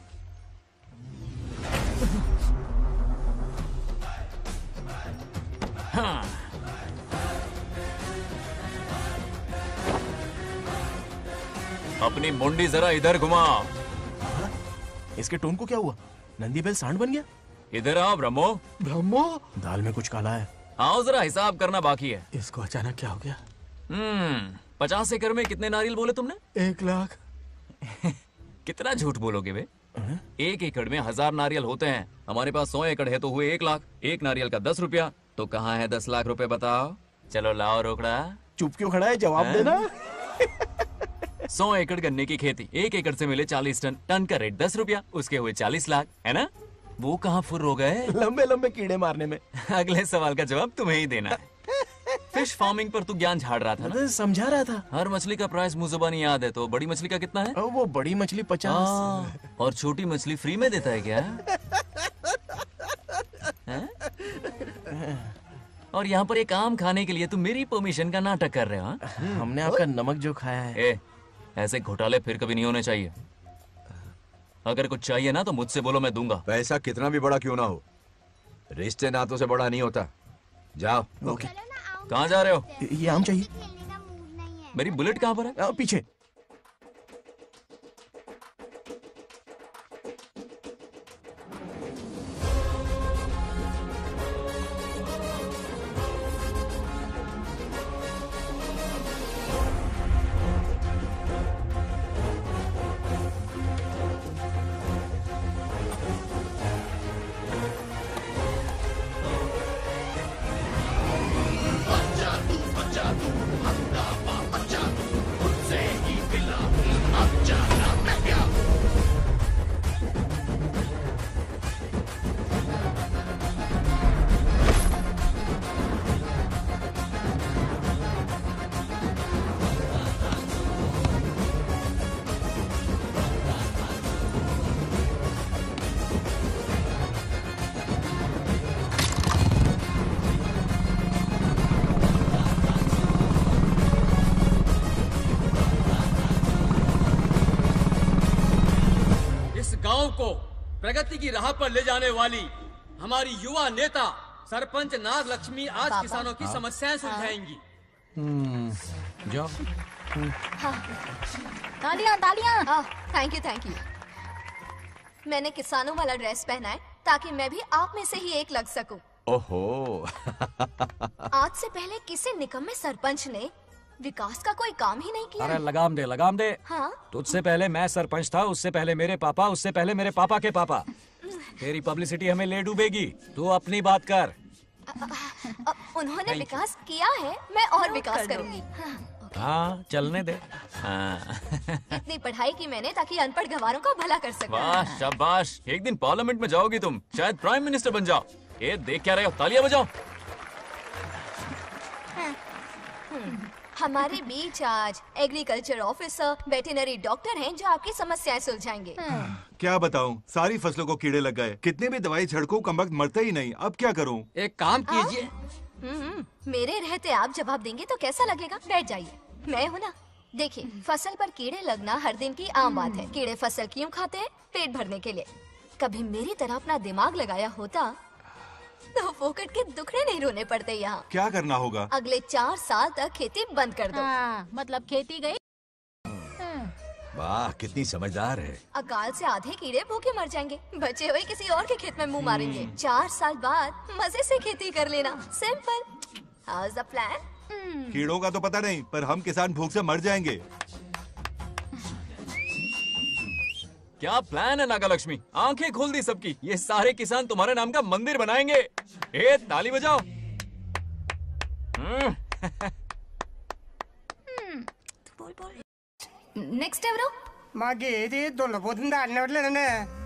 अपनी मुंडी जरा इधर घुमा। इसके टोन को क्या हुआ? नंदी बैल सांड बन गया? इधर आओ ब्रह्मो। ब्रह्मो? दाल में कुछ काला है। आओ जरा, हिसाब करना बाकी है। इसको अचानक क्या हो गया? 50 एकड़ में कितने नारियल बोले तुमने? 1 लाख। कितना झूठ बोलोगे बे? 1 एकड़ में 1000 नारियल होते हैं। हमारे पास 100 एकड़ है तो हुए 1 लाख। एक नारियल का 10 रुपया, तो कहाँ है 10 लाख रुपए बताओ? चलो लाओ रोकड़ा। चुप क्यों खड़ा है, जवाब देना। 100 एकड़ गन्ने की खेती, 1 एकड़ से मिले 40 टन, टन का रेट 10 रुपया, उसके हुए 40 लाख, है ना? वो कहाँ फुर हो गए? लंबे लंबे कीड़े मारने में। अगले सवाल का जवाब तुम्हें ही देना है। फिश फार्मिंग पर तू ज्ञान झाड़ रहा था ना? समझा रहा था। हर मछली का प्राइस मुझे जुबानी याद है, तो बड़ी मछली का कितना है? वो बड़ी मछली 50 और छोटी मछली फ्री में देता है क्या? और यहाँ पर एक आम खाने के लिए तुम मेरी परमिशन का नाटक कर रहे हो? हमने आपका नमक जो खाया है। ऐसे घोटाले फिर कभी नहीं होने चाहिए। अगर कुछ चाहिए ना तो मुझसे बोलो, मैं दूंगा। पैसा कितना भी बड़ा क्यों ना हो, रिश्ते नातों से बड़ा नहीं होता। जाओ। ओके। कहाँ जा रहे हो? ये आम चाहिए। मेरी बुलेट कहाँ पर है? पीछे। गांव को प्रगति की राह पर ले जाने वाली हमारी युवा नेता सरपंच नाग लक्ष्मी आज किसानों की समस्याएं सुलझाएंगी। जाओ। तालियां तालियां। Thank you. मैंने किसानों वाला ड्रेस पहना है ताकि मैं भी आप में से ही एक लग सकूं। ओहो। आज से पहले किसी निकम्मे सरपंच ने विकास का कोई काम ही नहीं किया। अरे लगाम दे, लगाम दे। हाँ? तुझसे पहले मैं सरपंच था, उससे पहले मेरे पापा, उससे पहले मेरे पापा के पापा। तेरी पब्लिसिटी हमें ले डूबेगी। तू अपनी बात कर। उन्होंने विकास किया है, मैं और विकास करूंगी। हाँ, चलने दे। इतनी पढ़ाई की मैंने ताकि अनपढ़ गंवारों का भला कर सकूं। वाह शाबाश, एक दिन पार्लियामेंट में जाओगी तुम, शायद प्राइम मिनिस्टर बन जाओ। ये देख क्या रहे हो, तालियां बजाओ। हमारे बीच आज एग्रीकल्चर ऑफिसर, वेटरनरी डॉक्टर हैं जो आपकी समस्याएं सुलझाएंगे। क्या बताऊं, सारी फसलों को कीड़े लग गए। कितने भी दवाई छिड़कूं, कमबख्त मरते ही नहीं। अब क्या करूं? एक काम कीजिए। मेरे रहते आप जवाब देंगे तो कैसा लगेगा? बैठ जाइए, मैं हूँ ना। देखिए, फसल पर कीड़े लगना हर दिन की आम बात है। कीड़े फसल क्यों खाते हैं? पेट भरने के लिए। कभी मेरी तरह अपना दिमाग लगाया होता तो फोकट के दुखड़े नहीं रोने पड़ते यहाँ। क्या करना होगा? अगले 4 साल तक खेती बंद कर दो। मतलब खेती गई। वाह, कितनी समझदार है। अकाल से आधे कीड़े भूखे मर जाएंगे, बचे हुए किसी और के खेत में मुंह मारेंगे। 4 साल बाद मजे से खेती कर लेना। सिंपल। How's the plan? कीड़ों का तो पता नहीं, पर हम किसान भूख से मर जाएंगे। क्या प्लान है नागा लक्ष्मी? आंखें खोल दी सबकी। ये सारे किसान तुम्हारे नाम का मंदिर बनाएंगे। ए, ताली बजाओ। నెక్స్ట్ ఎవరు? మాకేది దున్నపోతుంది ఆడినట్లేదండి.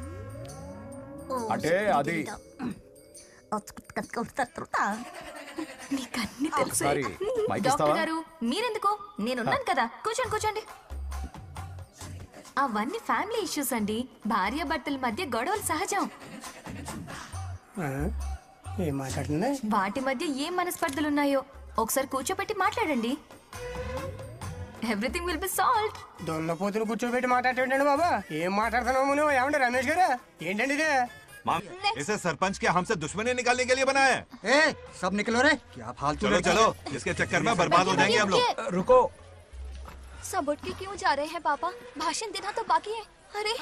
అంటే అది నీకన్నీ తెలుసు. సారీ, మైక్ డాక్టర్ ఇస్తావా? గారు మీరెందుకు? నేనున్నాను కదా, కూర్చోండి కూర్చోండి. అవన్నీ ఫ్యామిలీ ఇష్యూస్ అండి. భార్య భర్తల మధ్య గొడవలు సహజం. ఏం మాట్లాడుతుంది? వాటి మధ్య ఏం మనస్పర్ధలు ఉన్నాయో ఒకసారి కూర్చోబెట్టి మాట్లాడండి. Everything will be solved. దున్నపోతులు కూర్చోబెట్టి మాట్లాడేటండి బాబా. ఏం మాట్లాడుతున్నావు నువ్వు? ఏమండి రమేష్ గారు, ఏంటండి ఇది? इसे सरपंच के हमसे दुश्मनी निकालने के लिए बनाया है। सब निकलो रे, क्या फालतू। चलो चलो, इसके चक्कर में बर्बाद हो जाएंगे हम लोग। रुको। सब उठ के क्यों जा रहे हैं पापा? भाषण देना तो बाकी है। अरे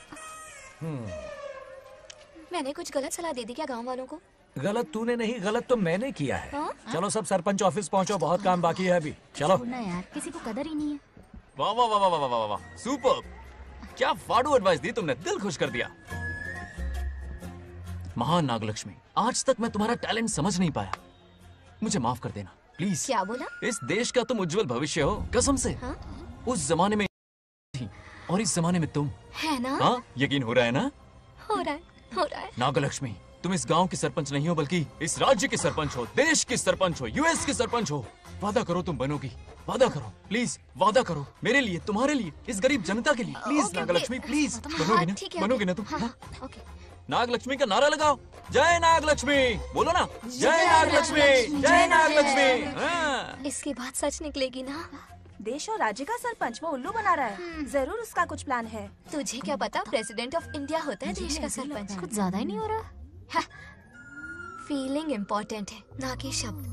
मैंने कुछ गलत सलाह दे दी क्या गांव वालों को? गलत तूने नहीं, गलत तो मैंने किया है। हाँ? चलो सब सरपंच ऑफिस पहुंचो, बहुत काम बाकी है अभी। चलो यार, किसी को कदर ही नहीं है। वाह वाह वाह वाह वाह वाह, सुपर। क्या फाड़ू एडवाइस दी तुमने, दिल खुश कर दिया। महान नागलक्ष्मी, आज तक मैं तुम्हारा टैलेंट समझ नहीं पाया। मुझे माफ कर देना प्लीज। क्या बोला? इस देश का तुम उज्जवल भविष्य हो, कसम से। हाँ? उस जमाने में थी और इस जमाने में तुम, है ना? हाँ? यकीन हो रहा है ना? हो रहा है, हो रहा है। नागलक्ष्मी, तुम इस गांव की सरपंच नहीं हो, बल्कि इस राज्य की सरपंच हो, देश की सरपंच हो, यूएस की सरपंच हो। वादा करो तुम बनोगी, वादा करो प्लीज, वादा करो मेरे लिए, तुम्हारे लिए, इस गरीब जनता के लिए। Please Nagalakshmi, please. बनोगी ना? बनोगी ना तुम? नागलक्ष्मी का नारा लगाओ। जय नागलक्ष्मी बोलो ना। जय नागलक्ष्मी, जय नागलक्ष्मी। इसकी बात सच निकलेगी ना? देश और राज्य का सरपंच वो उल्लू बना रहा है। जरूर उसका कुछ प्लान है। तुझे क्या पता, प्रेसिडेंट ऑफ इंडिया होता है देश का सरपंच। कुछ ज्यादा ही नहीं हो रहा? फीलिंग इम्पोर्टेंट है, ना कि शब्द।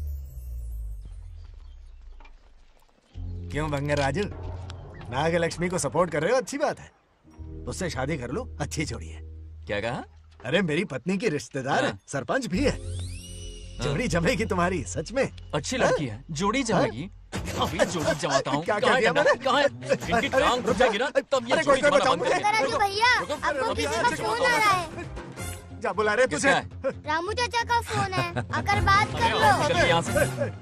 क्यों बंगर राजू, नागलक्ष्मी को सपोर्ट कर रहे हो? अच्छी बात है, उससे शादी कर लो, अच्छी जोड़ी है। क्या कहा? अरे मेरी पत्नी की रिश्तेदार है, सरपंच भी है। जोड़ी जमेगी तुम्हारी, सच में। अच्छी लड़की है, जोड़ी जमेगी। अभी जोड़ी जमाता हूँ। क्या कह दिया मैंने? कहाँ है? इनकी टांग रुक जाएगी ना, तब ये जोड़ी जमाना बंद कर देंगे। राजू भैया, आपको किसी का फोन आ रहा है। जा बुला रहे तुझे। रामू चाचा का फोन है, आकर बात कर लो। यहाँ से।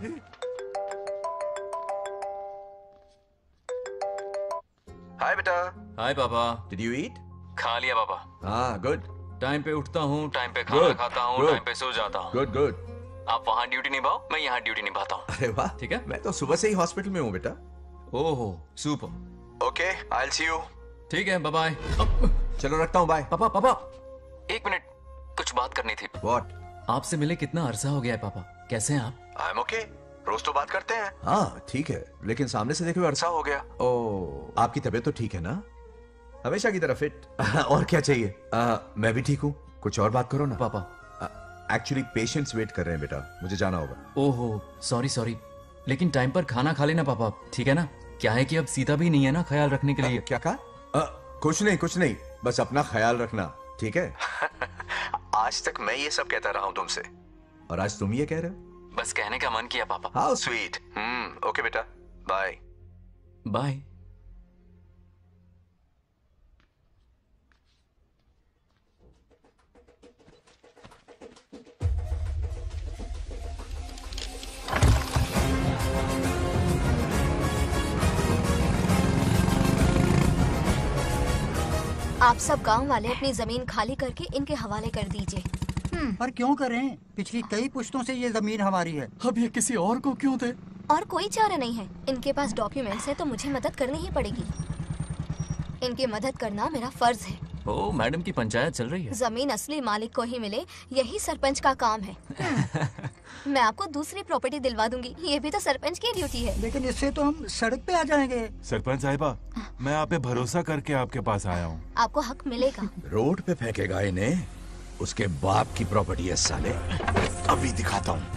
हाय बेटा। हाय पापा। Did you eat? खा लिया पापा। हाँ, गुड। टाइम पे उठता हूँ, टाइम पे खाना खाता हूँ, टाइम पे सो जाता हूँ। Good good. आप वहाँ ड्यूटी निभाओ, मैं यहाँ ड्यूटी निभाता हूँ। अरे वाह, ठीक है। मैं तो सुबह से ही हॉस्पिटल में हूँ बेटा। ओहो, super. Okay, I will see you. ठीक है, बाय बाय। चलो रखता हूँ, बाय। पापा पापा, एक मिनट, कुछ बात करनी थी। व्हाट? आपसे मिले कितना अरसा हो गया है पापा, कैसे हैं आप? आई एम ओके, रोज तो बात करते हैं। हाँ ठीक है, लेकिन सामने से देखे हुए अरसा हो गया। ओह, आपकी तबीयत तो ठीक है ना? हमेशा की तरह फिट। और क्या चाहिए? मैं भी ठीक हूँ। कुछ और बात करो ना। पापा एक्चुअली पेशेंट्स वेट कर रहे हैं बेटा, मुझे जाना होगा। ओहो, सॉरी सॉरी, लेकिन टाइम पर खाना खा लेना पापा, ठीक है ना? क्या है कि अब सीता भी नहीं है ना ख्याल रखने के लिए। क्या कहा? कुछ नहीं, बस अपना ख्याल रखना, ठीक है? आज तक मैं ये सब कहता रहा हूँ तुमसे, और आज तुम ये कह रहे हो? बस कहने का मन किया पापा। How sweet. ओके बेटा, बाय बाय। आप सब गांव वाले अपनी जमीन खाली करके इनके हवाले कर दीजिए। पर क्यों करें? पिछली कई पुश्तों से ये जमीन हमारी है। अब ये किसी और को क्यों दे? और कोई चारा नहीं है। इनके पास डॉक्यूमेंट्स है तो मुझे मदद करनी ही पड़ेगी। इनकी मदद करना मेरा फर्ज है। ओ, मैडम की पंचायत चल रही है। जमीन असली मालिक को ही मिले, यही सरपंच का काम है। मैं आपको दूसरी प्रॉपर्टी दिलवा दूंगी, ये भी तो सरपंच की ड्यूटी है। लेकिन इससे तो हम सड़क पे आ जाएंगे। सरपंच साहिबा, मैं आप पे भरोसा करके आपके पास आया हूँ। आपको हक मिलेगा। रोड पे फेंकेगा इन्हें, उसके बाप की प्रॉपर्टी है साले। अभी दिखाता हूँ।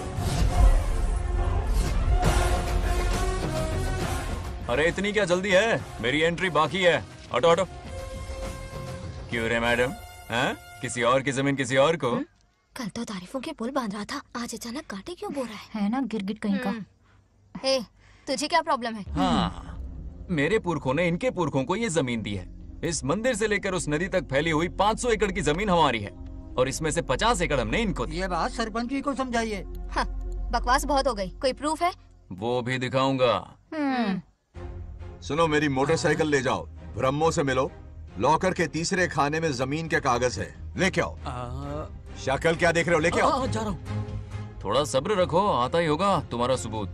अरे इतनी क्या जल्दी है? मेरी एंट्री बाकी है। हटो हटो। क्यों रे मैडम? हाँ? किसी और की जमीन किसी और को? कल तो तारीफों के पुल बांध रहा था, आज अचानक कांटे क्यों बो रहा है ना गिरगिट कहीं का। ए, तुझे क्या प्रॉब्लम है? हाँ, मेरे पुरखों ने इनके पुरखों को ये जमीन दी है। इस मंदिर से लेकर उस नदी तक फैली हुई 500 एकड़ की जमीन हमारी है और इसमें से 50 एकड़ हमने इनको दी। ये बात सरपंच जी को समझाइए। हाँ, बकवास बहुत हो गई। कोई प्रूफ है? वो भी दिखाऊंगा। सुनो, मेरी मोटरसाइकिल ले जाओ, ब्रह्मो से मिलो, लॉकर के तीसरे खाने में जमीन के कागज है, लेके आओ। शक्ल क्या देख रहे हो, लेके आओ। जा रहा हूँ। थोड़ा सब्र रखो, आता ही होगा तुम्हारा सबूत।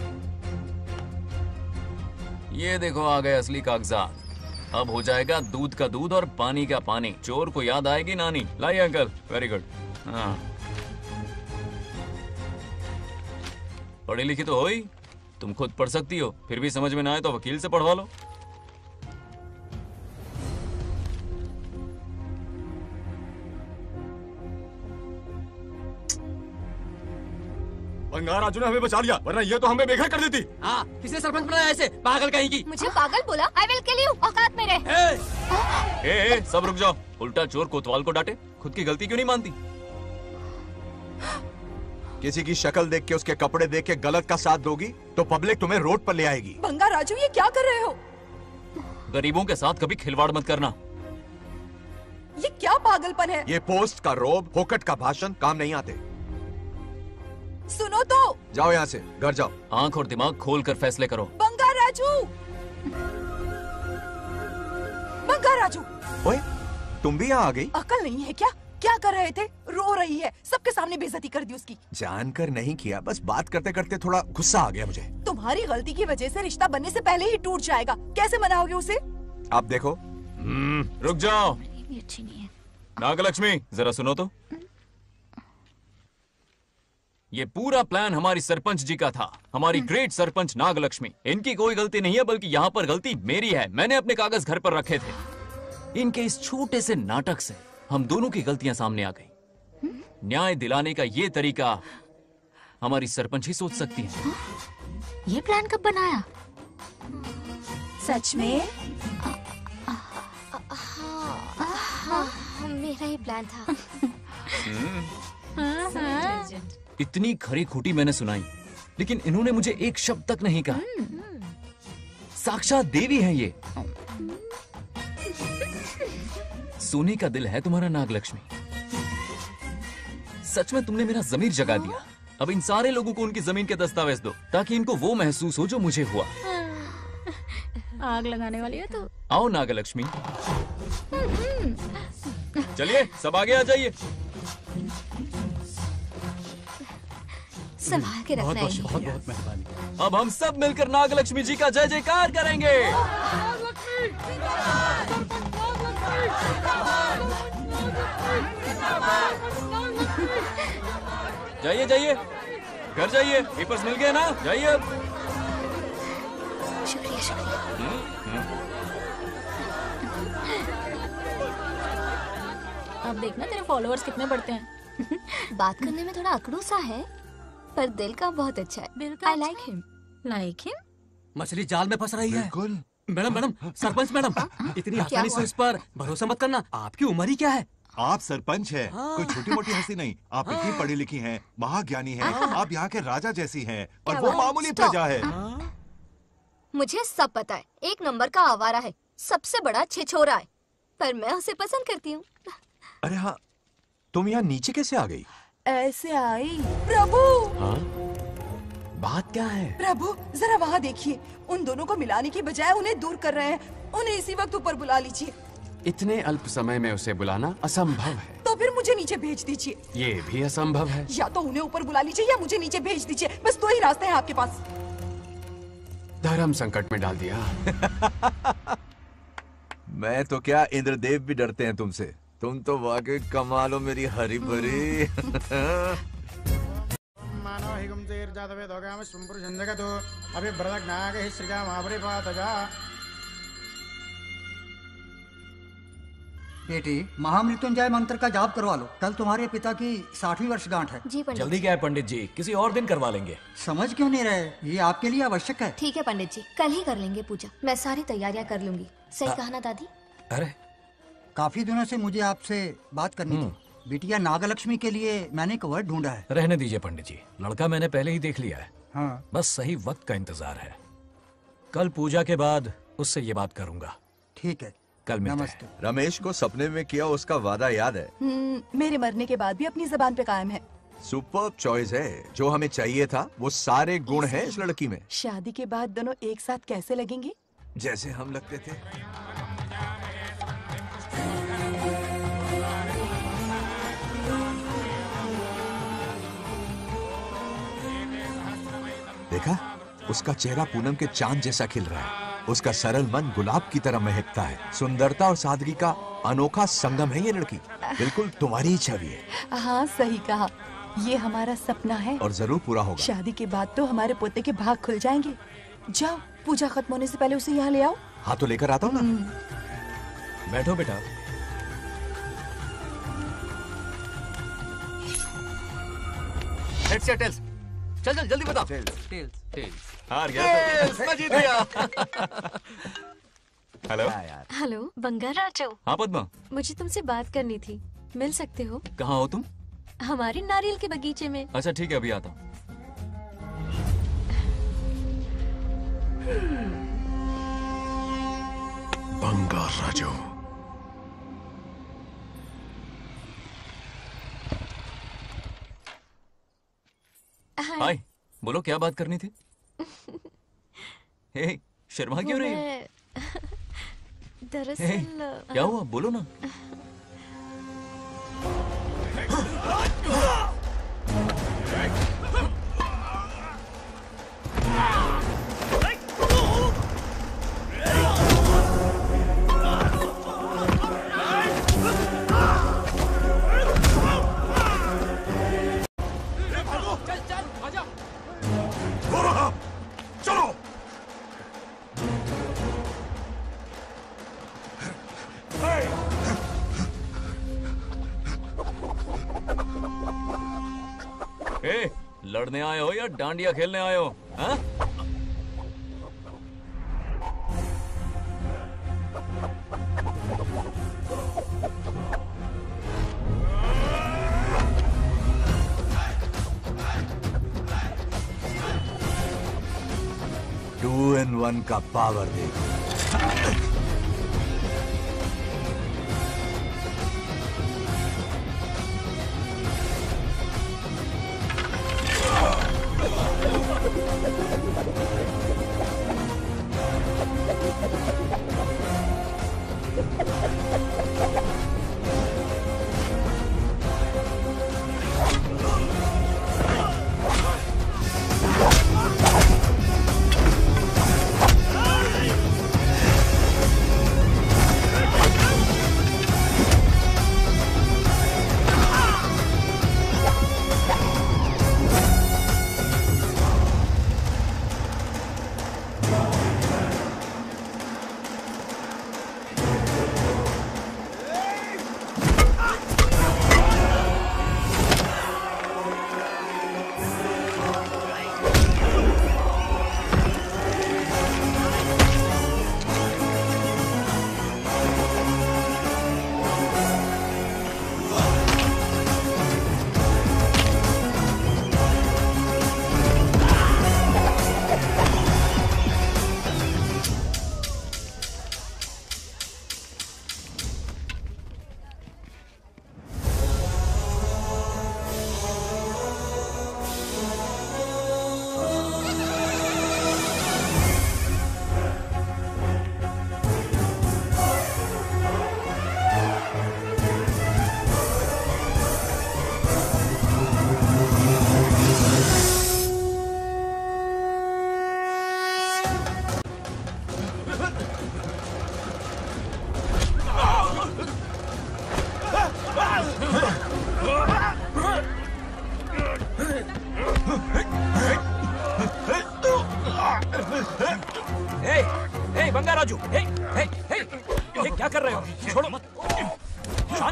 ये देखो आ गए असली कागजात। अब हो जाएगा दूध का दूध और पानी का पानी। चोर को याद आएगी नानी। लाइए अंकल, वेरी गुड। हाँ, पढ़ी लिखी तो हो ही, तुम खुद पढ़ सकती हो। फिर भी समझ में ना आए तो वकील से पढ़वा लो। बंगार राजू ने हमें बचा लिया, वरना ये तो हमें बेघर कर देती। हाँ, किसने सरपंच बनाया ऐसे पागल कहीं की? मुझे पागल बोला? I will kill you. औकात में रहे। ए, सब रुक जाओ। उल्टा चोर कोतवाल को डांटे, खुद की गलती क्यों नहीं मानती? किसी की शक्ल देख के, उसके कपड़े देख के गलत का साथ दोगी तो पब्लिक तुम्हें रोड पर ले आएगी। बंगा राजू, ये क्या कर रहे हो? गरीबों के साथ कभी खिलवाड़ मत करना। ये क्या पागलपन है? ये पोस्ट का रोब, फोकट का भाषण काम नहीं आते। सुनो तो। जाओ यहाँ से, घर जाओ। आंख और दिमाग खोल कर फैसले करो। बंगा राजू, बंगा राजू। ओए, तुम भी यहाँ आ गई? अकल नहीं है क्या? क्या कर रहे थे? रो रही है, सबके सामने बेइज्जती कर दी उसकी। जानकर नहीं किया, बस बात करते करते थोड़ा गुस्सा आ गया मुझे। तुम्हारी गलती की वजह से रिश्ता बनने से पहले ही टूट जाएगा। कैसे मनाओगे उसे? आप देखो। रुक जाओ। अच्छी नहीं है। नागलक्ष्मी, जरा सुनो तो। ये पूरा प्लान हमारी सरपंच जी का था, हमारी ग्रेट सरपंच नागलक्ष्मी। इनकी कोई गलती नहीं है, बल्कि यहाँ पर गलती मेरी है। मैंने अपने कागज घर पर रखे थे। इनके इस छोटे से नाटक से हम दोनों की गलतियां सामने आ गई। न्याय दिलाने का ये तरीका हमारी सरपंच ही सोच सकती है। ये प्लान कब बनाया? सच में? हाँ, मेरा ही प्लान था। इतनी खरी खोटी मैंने सुनाई, लेकिन इन्होंने मुझे एक शब्द तक नहीं कहा। साक्षात देवी है ये। सोने का दिल है तुम्हारा नागलक्ष्मी। सच में तुमने मेरा ज़मीर जगा दिया। अब इन सारे लोगों को उनकी जमीन के दस्तावेज दो, ताकि इनको वो महसूस हो जो मुझे हुआ। आग लगाने वाली है तो। आओ नागलक्ष्मी, चलिए सब आगे आ जाइए। संभाल के रखना है। बहुत बहुत मेहरबानी। अब हम सब मिलकर नागलक्ष्मी जी का जय जयकार करेंगे। जाइए जाइए, घर जाइए। पेपर्स मिल गए ना? जाइए अब। शुक्रिया शुक्रिया। अब देखना तेरे फॉलोअर्स कितने बढ़ते हैं। बात करने में थोड़ा अकड़ू सा है, पर दिल का बहुत अच्छा है। I like him. Like him? मछली जाल में फंस रही है। मैडम मैडम, सरपंच मैडम, इतनी क्या आसानी से हुआ? इस पर भरोसा मत करना। आपकी उम्र ही क्या है? आप सरपंच हैं, कोई छोटी मोटी हस्ती नहीं। आप इतनी पढ़ी लिखी हैं, महाज्ञानी हैं, आप यहाँ के राजा जैसी हैं और वो मामूली प्रजा है। मुझे सब पता है, एक नंबर का आवारा है, सबसे बड़ा छिछोरा है, पर मैं उसे पसंद करती हूँ। अरे हाँ, तुम यहाँ नीचे कैसे आ गई? ऐसे आई। प्रभु, बात क्या है? प्रभु जरा वहाँ देखिए, उन दोनों को मिलाने की बजाय उन्हें दूर कर रहे हैं। उन्हें इसी वक्त ऊपर बुला लीजिए। इतने अल्प समय में उसे बुलाना असंभव है। तो फिर मुझे नीचे भेज दीजिए। ये भी असंभव है। या तो उन्हें ऊपर बुला लीजिए या मुझे नीचे भेज दीजिए, बस दो ही रास्ते हैं आपके पास। धर्म संकट में डाल दिया। मैं तो क्या, इंद्रदेव भी डरते हैं तुमसे। तुम तो वाकई कमाल हो मेरी हरी भरी। मानव हिगम तेर जातवे दोगाम सुंपुर जंजगतो अभी ब्रदक नागे श्रीगा महाबरी पातजा। बेटी, महामृत्युंजय मंत्र का जाप करवा लो। कल तुम्हारे पिता की 60वीं वर्षगांठ है। जी पंडित। जल्दी क्या है पंडित जी, किसी और दिन करवा लेंगे। समझ क्यों नहीं रहे? ये आपके लिए आवश्यक है। ठीक है पंडित जी, कल ही कर लेंगे पूजा। मैं सारी तैयारियां कर लूंगी। सही कहा ना दादी? अरे काफी दिनों से मुझे आपसे बात करनी थी। बिटिया नागलक्ष्मी के लिए मैंने एक वर्ड ढूंढा है। रहने दीजिए पंडित जी, लड़का मैंने पहले ही देख लिया है। हाँ। बस सही वक्त का इंतजार है। कल पूजा के बाद उससे ये बात करूंगा। ठीक है, कल मिलते हैं। रमेश को सपने में किया उसका वादा याद है? मेरे मरने के बाद भी अपनी जबान पे कायम है। सुपर्ब चॉइस है। जो हमें चाहिए था वो सारे गुण हैं इस लड़की में। शादी के बाद दोनों एक साथ कैसे लगेंगे? जैसे हम लगते थे। देखा, उसका चेहरा पूनम के चांद जैसा खिल रहा है। उसका सरल मन गुलाब की तरह महकता है। सुंदरता और सादगी का अनोखा संगम है ये लड़की। बिल्कुल तुम्हारी ही छवि है। हाँ सही कहा, ये हमारा सपना है और जरूर पूरा होगा। शादी के बाद तो हमारे पोते के भाग खुल जाएंगे। जाओ, पूजा खत्म होने से पहले उसे यहाँ ले आओ। हाँ तो लेकर आता हूँ ना। बैठो बेटा। हेड्स या टेल्स? चल चल जल्दी बताओ। टेल्स। हार गया तो। मैं जीत गया। हेलो। हेलो बंगाराजो। हाँ पद्मा। मुझे तुमसे बात करनी थी, मिल सकते हो? कहाँ हो तुम? हमारे नारियल के बगीचे में। अच्छा ठीक है, अभी आता हूँ। बंगाराजो। हाय, बोलो क्या बात करनी थी? हे, शर्मा क्यों रही हो? दरअसल क्या हुआ, बोलो ना। लड़ने आए हो या डांडिया खेलने आए हो? हाँ? टू इन वन का पावर देखो।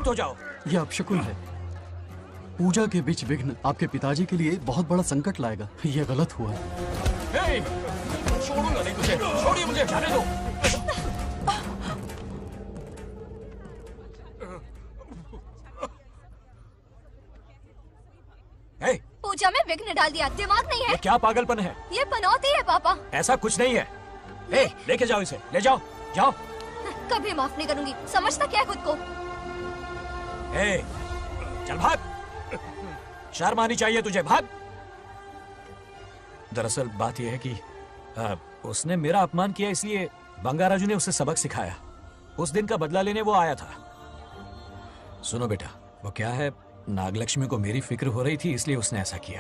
मुक्त हो जाओ। यह अपशकुन है। पूजा के बीच विघ्न आपके पिताजी के लिए बहुत बड़ा संकट लाएगा। यह गलत हुआ। हे, छोड़ूंगा नहीं तुझे, छोड़िए मुझे, जाने दो। पूजा में विघ्न डाल दिया, दिमाग नहीं है? ये क्या पागलपन है? ये पनौती है पापा। ऐसा कुछ नहीं है। ए, लेके जाओ इसे, ले जाओ, जाओ। कभी माफ नहीं करूंगी, समझता क्या है खुद को? ए, चल भाग, शर्म आनी चाहिए तुझे, भाग। दरअसल बात यह है कि उसने मेरा अपमान किया, इसलिए बंगाराजू ने उसे सबक सिखाया। उस दिन का बदला लेने वो आया था। सुनो बेटा, वो क्या है, नागलक्ष्मी को मेरी फिक्र हो रही थी, इसलिए उसने ऐसा किया।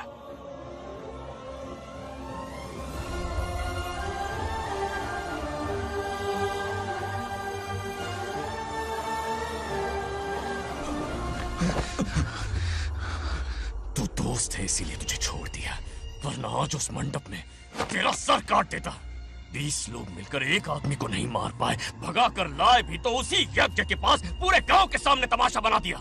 तू दोस्त है इसीलिए तुझे छोड़ दिया, वरना आज उस मंडप में तेरा सर काट देता। 20 लोग मिलकर एक आदमी को नहीं मार पाए, भगा कर लाए भी तो उसी यज्ञ के पास पूरे गांव के सामने तमाशा बना दिया।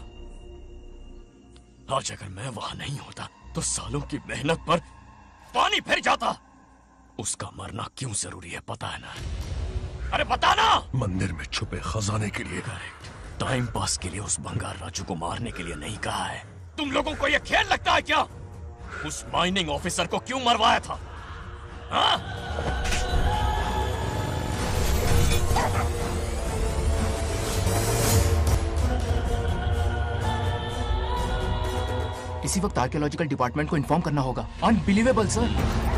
आज अगर मैं वहां नहीं होता तो सालों की मेहनत पर पानी फिर जाता। उसका मरना क्यों जरूरी है पता है ना? अरे बता ना। मंदिर में छुपे खजाने के लिए। टाइम पास के लिए उस बंगार राजू को मारने के लिए नहीं कहा है। तुम लोगों को यह खेल लगता है क्या? उस माइनिंग ऑफिसर को क्यों मरवाया था? हाँ? इसी वक्त आर्कियोलॉजिकल डिपार्टमेंट को इन्फॉर्म करना होगा। Unbelievable sir.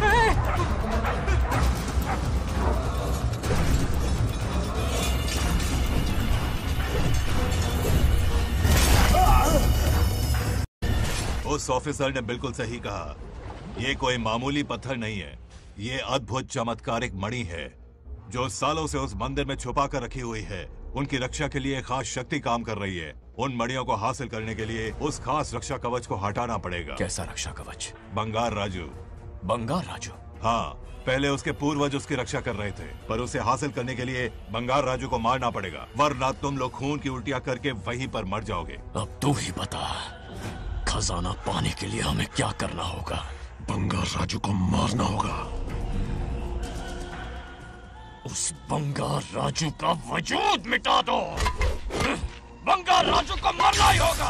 उस ऑफिसर ने बिल्कुल सही कहा। ये कोई मामूली पत्थर नहीं है, ये अद्भुत चमत्कारिक मणि है जो सालों से उस मंदिर में छुपा कर रखी हुई है। उनकी रक्षा के लिए खास शक्ति काम कर रही है। उन मणियों को हासिल करने के लिए उस खास रक्षा कवच को हटाना पड़ेगा। कैसा रक्षा कवच? बंगार राजू। बंगार राजू? हाँ, पहले उसके पूर्वज उसकी रक्षा कर रहे थे, पर उसे हासिल करने के लिए बंगार राजू को मारना पड़ेगा, वरना तुम लोग खून की उल्टियां करके वहीं पर मर जाओगे। अब तू ही बता, खजाना पाने के लिए हमें क्या करना होगा? बंगार राजू को मारना होगा। उस बंगार राजू का वजूद मिटा दो। बंगार राजू को मरना ही होगा।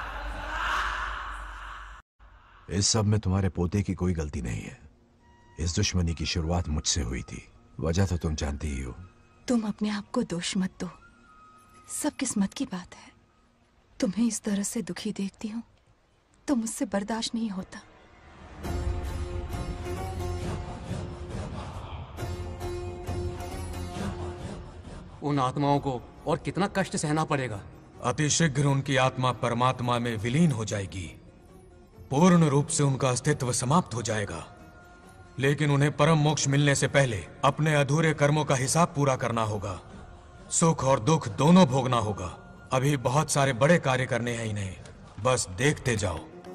इस सब में तुम्हारे पोते की कोई गलती नहीं है। इस दुश्मनी की शुरुआत मुझसे हुई थी, वजह तो तुम जानती ही हो। तुम अपने आप को दोष मत दो, सब किस्मत की बात है। तुम्हें इस तरह से दुखी देखती हूँ तो मुझसे बर्दाश्त नहीं होता। उन आत्माओं को और कितना कष्ट सहना पड़ेगा। अतिशीघ्र उनकी आत्मा परमात्मा में विलीन हो जाएगी, पूर्ण रूप से उनका अस्तित्व समाप्त हो जाएगा। लेकिन उन्हें परम मोक्ष मिलने से पहले अपने अधूरे कर्मों का हिसाब पूरा करना होगा। सुख और दुख दोनों भोगना होगा। अभी बहुत सारे बड़े कार्य करने हैं इन्हें, बस देखते जाओ।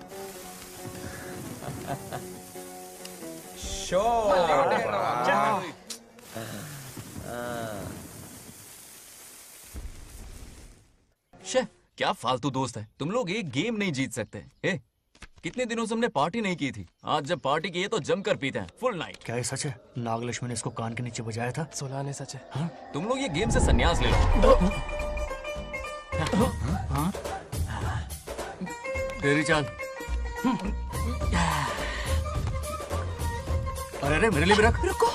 शे, क्या फालतू दोस्त है। तुम लोग एक गेम नहीं जीत सकते। ए, कितने दिनों से हमने पार्टी नहीं की थी, आज जब पार्टी की है तो जमकर पीते हैं, फुल नाइट। क्या ये सच है? नागलक्ष्मी ने इसको कान के नीचे बजाया था। सोलह ने सच है। हाँ? तुम लोग ये गेम से संन्यास ले लो। हाँ? तेरी चाल। अरे मेरे लिए भी रख। रुको,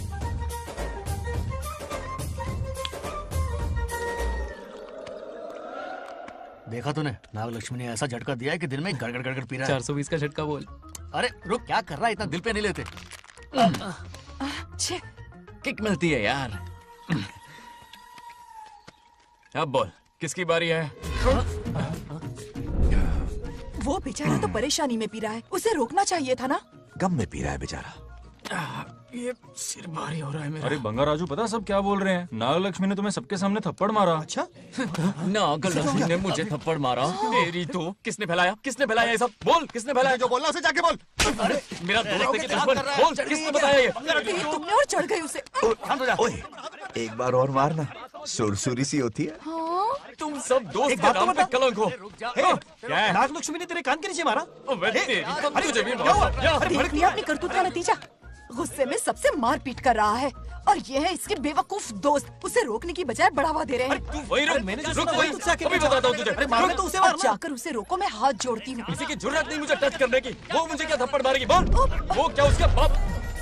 देखा तूने? नागलक्ष्मी ने ऐसा झटका दिया है कि दिन में गड़गड़ गड़गड़ पी रहा है। 420 का झटका बोल। अरे रुक, क्या कर रहा है? इतना दिल पे नहीं लेते। किक मिलती है यार। अब बोल, किसकी बारी है? वो बेचारा तो परेशानी में पी रहा है, उसे रोकना चाहिए था ना। गम में पी रहा है बेचारा। ये सिर भारी हो रहा है मेरा। अरे बंगा राजू, पता सब क्या बोल रहे हैं? नागलक्ष्मी ने तुम्हें सबके सामने थप्पड़ मारा। अच्छा? नागलक्ष्मी ने मुझे थप्पड़ मारा? तेरी तो किसने फैलाया? किसने फैलाया ये सब? बोल, किसने फैलाया? जो बोलना उसे जाके बोल। अरे मेरा दोस्त है कि दुश्मन? बोल, किसने बताया ये? तुमने और चढ़ गई उसे। ओए, एक बार और मारना, सुरसुरी सी होती है। हाँ? तुम सब दोस्त एक के बात तो नाम पे बता। कलंक हो। क्या है? नागलक्ष्मी ने तेरे कान के नीचे मारा। देख लिया अपनी करतूत का नतीजा। गुस्से में सबसे मारपीट कर रहा है और ये है इसके बेवकूफ दोस्त, उसे रोकने की बजाय बढ़ावा दे रहे हैं। तू वही रुक, मैंने रुक वही, अभी बताता हूँ तुझे। अरे मारना तो उसे मारना। जाकर उसे रोको, मैं हाथ जोड़ती हूँ। किसी की जरूरत नहीं मुझे टच करने की। वो मुझे क्या थप्पड़ मारेगी बोल? वो क्या उसके बाप?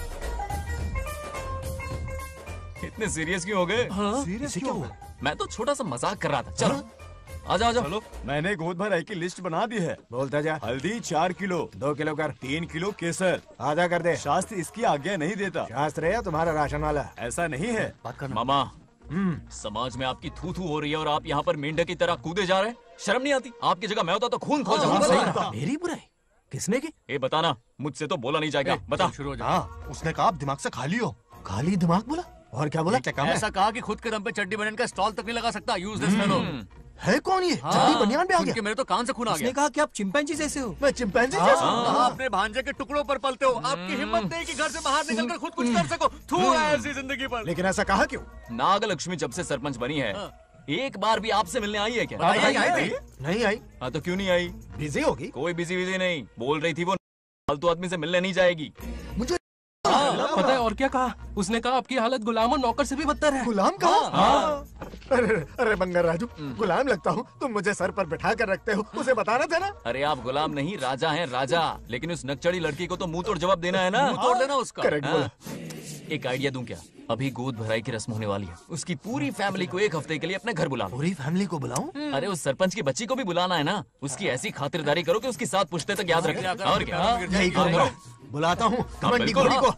इतने सीरियस क्यों हो गए? सीरियस क्यों हुआ? मैं तो छोटा सा मजाक कर रहा था। चलो आजा आजा। चलो, मैंने गोद भराई की लिस्ट बना दी है। बोलता जा। हल्दी 4 किलो, 2 किलो कर, 3 किलो केसर, आधा कर दे। शास्त्र इसकी आज्ञा नहीं देता। शास्त्र है तुम्हारा राशन वाला, ऐसा नहीं है। बात करना। मामा, समाज में आपकी थू थू हो रही है और आप यहाँ पर मेंढक की तरह कूदे जा रहे हैं। शर्म नहीं आती? आपकी जगह मैं होता तो खून खो जाता। मेरी बुराई किसने की? ए बताना, मुझसे तो बोला नहीं जाएगा। बता। हाँ, उसने कहा आप दिमाग से खाली हो। खाली दिमाग बोला? और क्या बोला? क्या काम है? ऐसा कहा कि खुद के दम पे चड्डी बनियान का स्टॉल तक नहीं लगा सकता। Useless fellow. है कौन ये? चड्डी बनियान पे आ गया? मेरे तो कान से खून आ गया। उसने कहा कि आप चिंपैंजी जैसे हो। मैं चिंपैंजी जैसा हूँ? आप अपने भांजे के टुकड़ों पर पलते हो। आपकी हिम्मत नहीं कि घर से बाहर निकलकर खुद कुछ कर सको। थू है ऐसी जिंदगी पर। लेकिन ऐसा कहा क्यों? नागलक्ष्मी जब से सरपंच बनी है, एक बार भी आपसे मिलने आई है क्या? नहीं आई। हाँ तो क्यों नहीं आई? बिजी होगी। कोई बिजी नहीं, बोल रही थी वो फालतू आदमी से मिलने नहीं जाएगी। मुझे पता है और क्या कहा? उसने कहा आपकी हालत गुलाम और नौकर से भी बदतर है। गुलाम कहा? अरे बंगर राजू, गुलाम लगता हूँ? तुम मुझे सर पर बिठा कर रखते हो, उसे बताना था ना। अरे आप गुलाम नहीं, राजा हैं राजा। लेकिन उस नकचड़ी लड़की को तो मुंह तोड़ जवाब देना है ना। मुंह तोड़ देना उसका। करेक्ट बोला। एक आइडिया दूं क्या? अभी गोद भराई की रस्म होने वाली है, उसकी पूरी फैमिली को एक हफ्ते के लिए अपने घर बुला लो। पूरी फैमिली को बुलाऊं? अरे उस सरपंच की बच्ची को भी बुलाना है ना। उसकी ऐसी खातिरदारी करो कि उसकी 7 पुश्ते तक याद रखे। और क्या? यही करूंगा। बुलाता हूँ कमंडी गोरी को।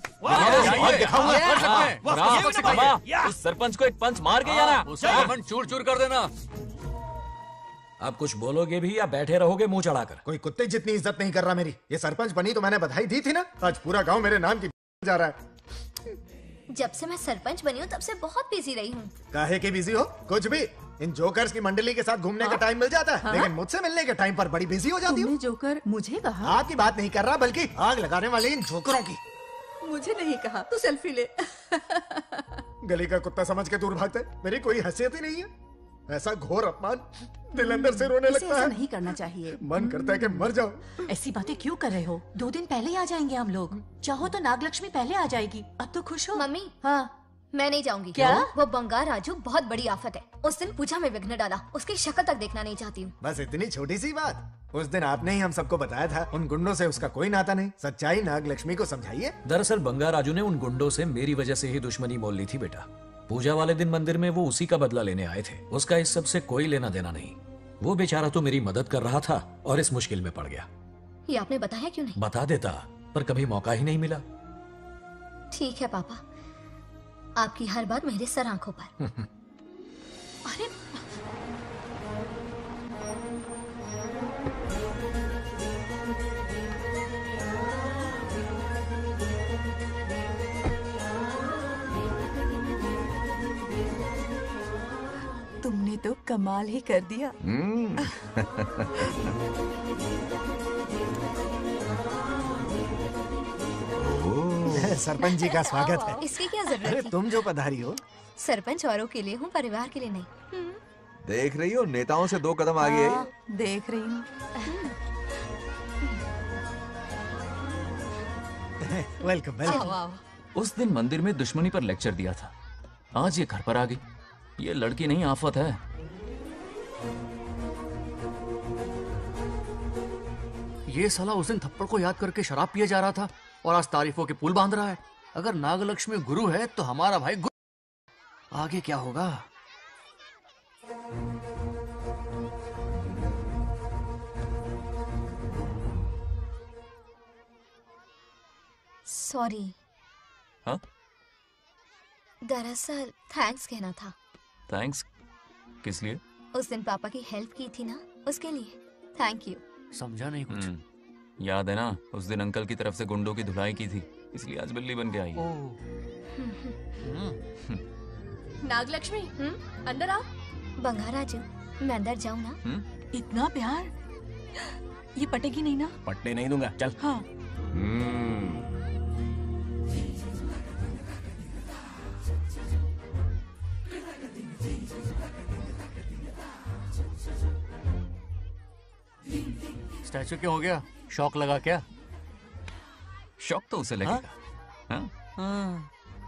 उस सरपंच को एक पंच मार के जाना। उसका मन चूर चूर कर देना। आप कुछ बोलोगे भी या बैठे रहोगे मुंह चढ़ाकर? कोई कुत्ते जितनी इज्जत नहीं कर रहा मेरी। ये सरपंच बनी तो मैंने बधाई दी थी ना। आज पूरा गांव मेरे नाम की जा रहा है। जब से मैं सरपंच बनी हूँ तब से बहुत बिजी रही हूँ। काहे के बिजी हो? कुछ भी। इन जोकर्स की मंडली के साथ घूमने का टाइम मिल जाता है, लेकिन मुझसे मिलने के टाइम पर बड़ी बिजी हो जाती हूँ। जोकर मुझे कहा? आपकी बात नहीं कर रहा, बल्कि आग लगाने वाले इन जोकरों की। मुझे नहीं कहा। तू सेल्फी ले। गली का कुत्ता समझ के दूर भागते। मेरी कोई हैसियत ही नहीं है। ऐसा घोर अपमान, दिल अंदर से रोने लगता है। नहीं करना चाहिए। मन करता है कि मर जाओ। ऐसी बातें क्यों कर रहे हो? 2 दिन पहले ही आ जाएंगे हम लोग। चाहो तो नागलक्ष्मी पहले आ जाएगी। अब तो खुश हो? मम्मी, हाँ मैं नहीं जाऊंगी। क्या? वो बंगार राजू बहुत बड़ी आफत है। उस दिन पूजा में विघ्न डाला। उसकी शक्ल तक देखना नहीं चाहती हूँ। बस इतनी छोटी सी बात। उस दिन आपने ही हम सबको बताया था उन गुंडों से उसका कोई नाता नहीं। सच्चाई नागलक्ष्मी को समझाइए। दरअसल बंगार राजू ने उन गुंडों से मेरी वजह से ही दुश्मनी मोल ली थी बेटा। पूजा वाले दिन मंदिर में वो उसी का बदला लेने आए थे। उसका इस सब से कोई लेना देना नहीं। वो बेचारा तो मेरी मदद कर रहा था और इस मुश्किल में पड़ गया। ये आपने बताया क्यों नहीं? बता देता, पर कभी मौका ही नहीं मिला। ठीक है पापा, आपकी हर बात मेरे सर आंखों पर। अरे तुमने तो कमाल ही कर दिया। सरपंच जी का स्वागत है। इसकी क्या जरूरत अरे थी? तुम जो पधारी हो। सरपंच औरों के लिए हूँ, परिवार के लिए नहीं। देख रही हो, नेताओं से 2 कदम आगे है। देख रही हूँ। Welcome welcome. उस दिन मंदिर में दुश्मनी पर लेक्चर दिया था, आज ये घर पर आ गई। ये लड़की नहीं आफत है। ये साला उस दिन थप्पड़ को याद करके शराब पिए जा रहा था और आज तारीफों के पुल बांध रहा है। अगर नागलक्ष्मी गुरु है तो हमारा भाई गुरु। आगे क्या होगा? सॉरी। हाँ? दरअसल थैंक्स कहना था। थैंक्स किस लिए? उस दिन पापा की हेल्प की थी ना, उसके लिए थैंक यू। समझा नहीं कुछ। याद है ना, उस दिन अंकल की तरफ से गुंडों की धुलाई की थी, इसलिए आज बिल्ली बन के आई है। नागलक्ष्मी, अंदर आओ। बंगार राजू, मैं अंदर जाऊँ ना? इतना प्यार, ये पटेगी नहीं ना? पटने नहीं दूंगा, चल। हाँ। स्टैचू क्यों हो गया? शौक लगा क्या? शौक तो उसे लगेगा। हाँ?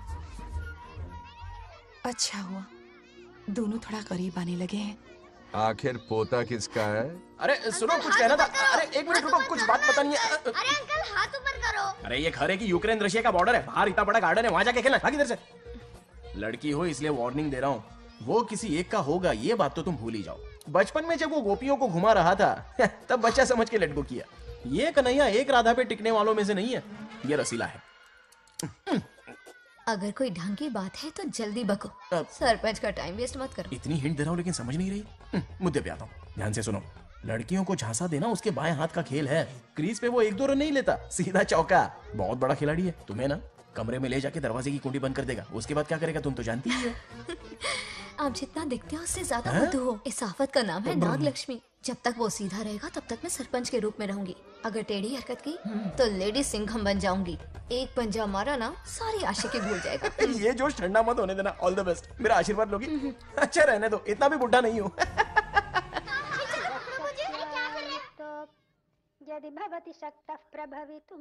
अच्छा हुआ दोनों थोड़ा करीब आने लगे हैं। आखिर पोता किसका है? अरे सुनो, कुछ कहना था। अरे एक मिनट रुको, कुछ बात बतानी है। अरे अंकल हाथ ऊपर करो। अरे ये घर है कि यूक्रेन रशिया का बॉर्डर है? बाहर इतना बड़ा गार्डन है, वहां जाके खेलना। भाग इधर से। लड़की हो इसलिए वार्निंग दे रहा हूँ, वो किसी एक का होगा ये बात तो तुम भूल ही जाओ। बचपन में जब वो गोपियों को घुमा रहा था तब बच्चा समझ के लटको किया। ये कन्हैया एक राधा पे टिकने वालों में से नहीं है, ये रसीला है। अगर कोई ढंग की बात है तो जल्दी बको, सरपंच का टाइम वेस्ट मत करो। इतनी हिंट दे रहा हूँ लेकिन समझ नहीं रही। मुद्दे पे आता हूँ, ध्यान से सुनो। लड़कियों को झांसा देना उसके बाएं हाथ का खेल है। क्रीज पे वो 1-2 रन नहीं लेता, सीधा चौका। बहुत बड़ा खिलाड़ी है। तुम्हें ना कमरे में ले जाके दरवाजे की कुंडी बंद कर देगा, उसके बाद क्या करेगा तुम तो जानती ही हो। आप जितना दिखते हो उससे ज्यादा बुद्धू हो। इस आफत का नाम है नागलक्ष्मी। जब तक वो सीधा रहेगा तब तक मैं सरपंच के रूप में रहूंगी। अगर टेढ़ी हरकत की तो लेडी सिंघम बन जाऊंगी। एक पंजा मारा ना सारी आशिकी भूल जाएगा। ये जोश ठंडा मत होने देना। All the best. मेरा आशीर्वाद लोगी? अच्छा रहने दो, इतना भी बुढ़ा नहीं हूँ। यदि भवति शक्तः प्रभवितुम्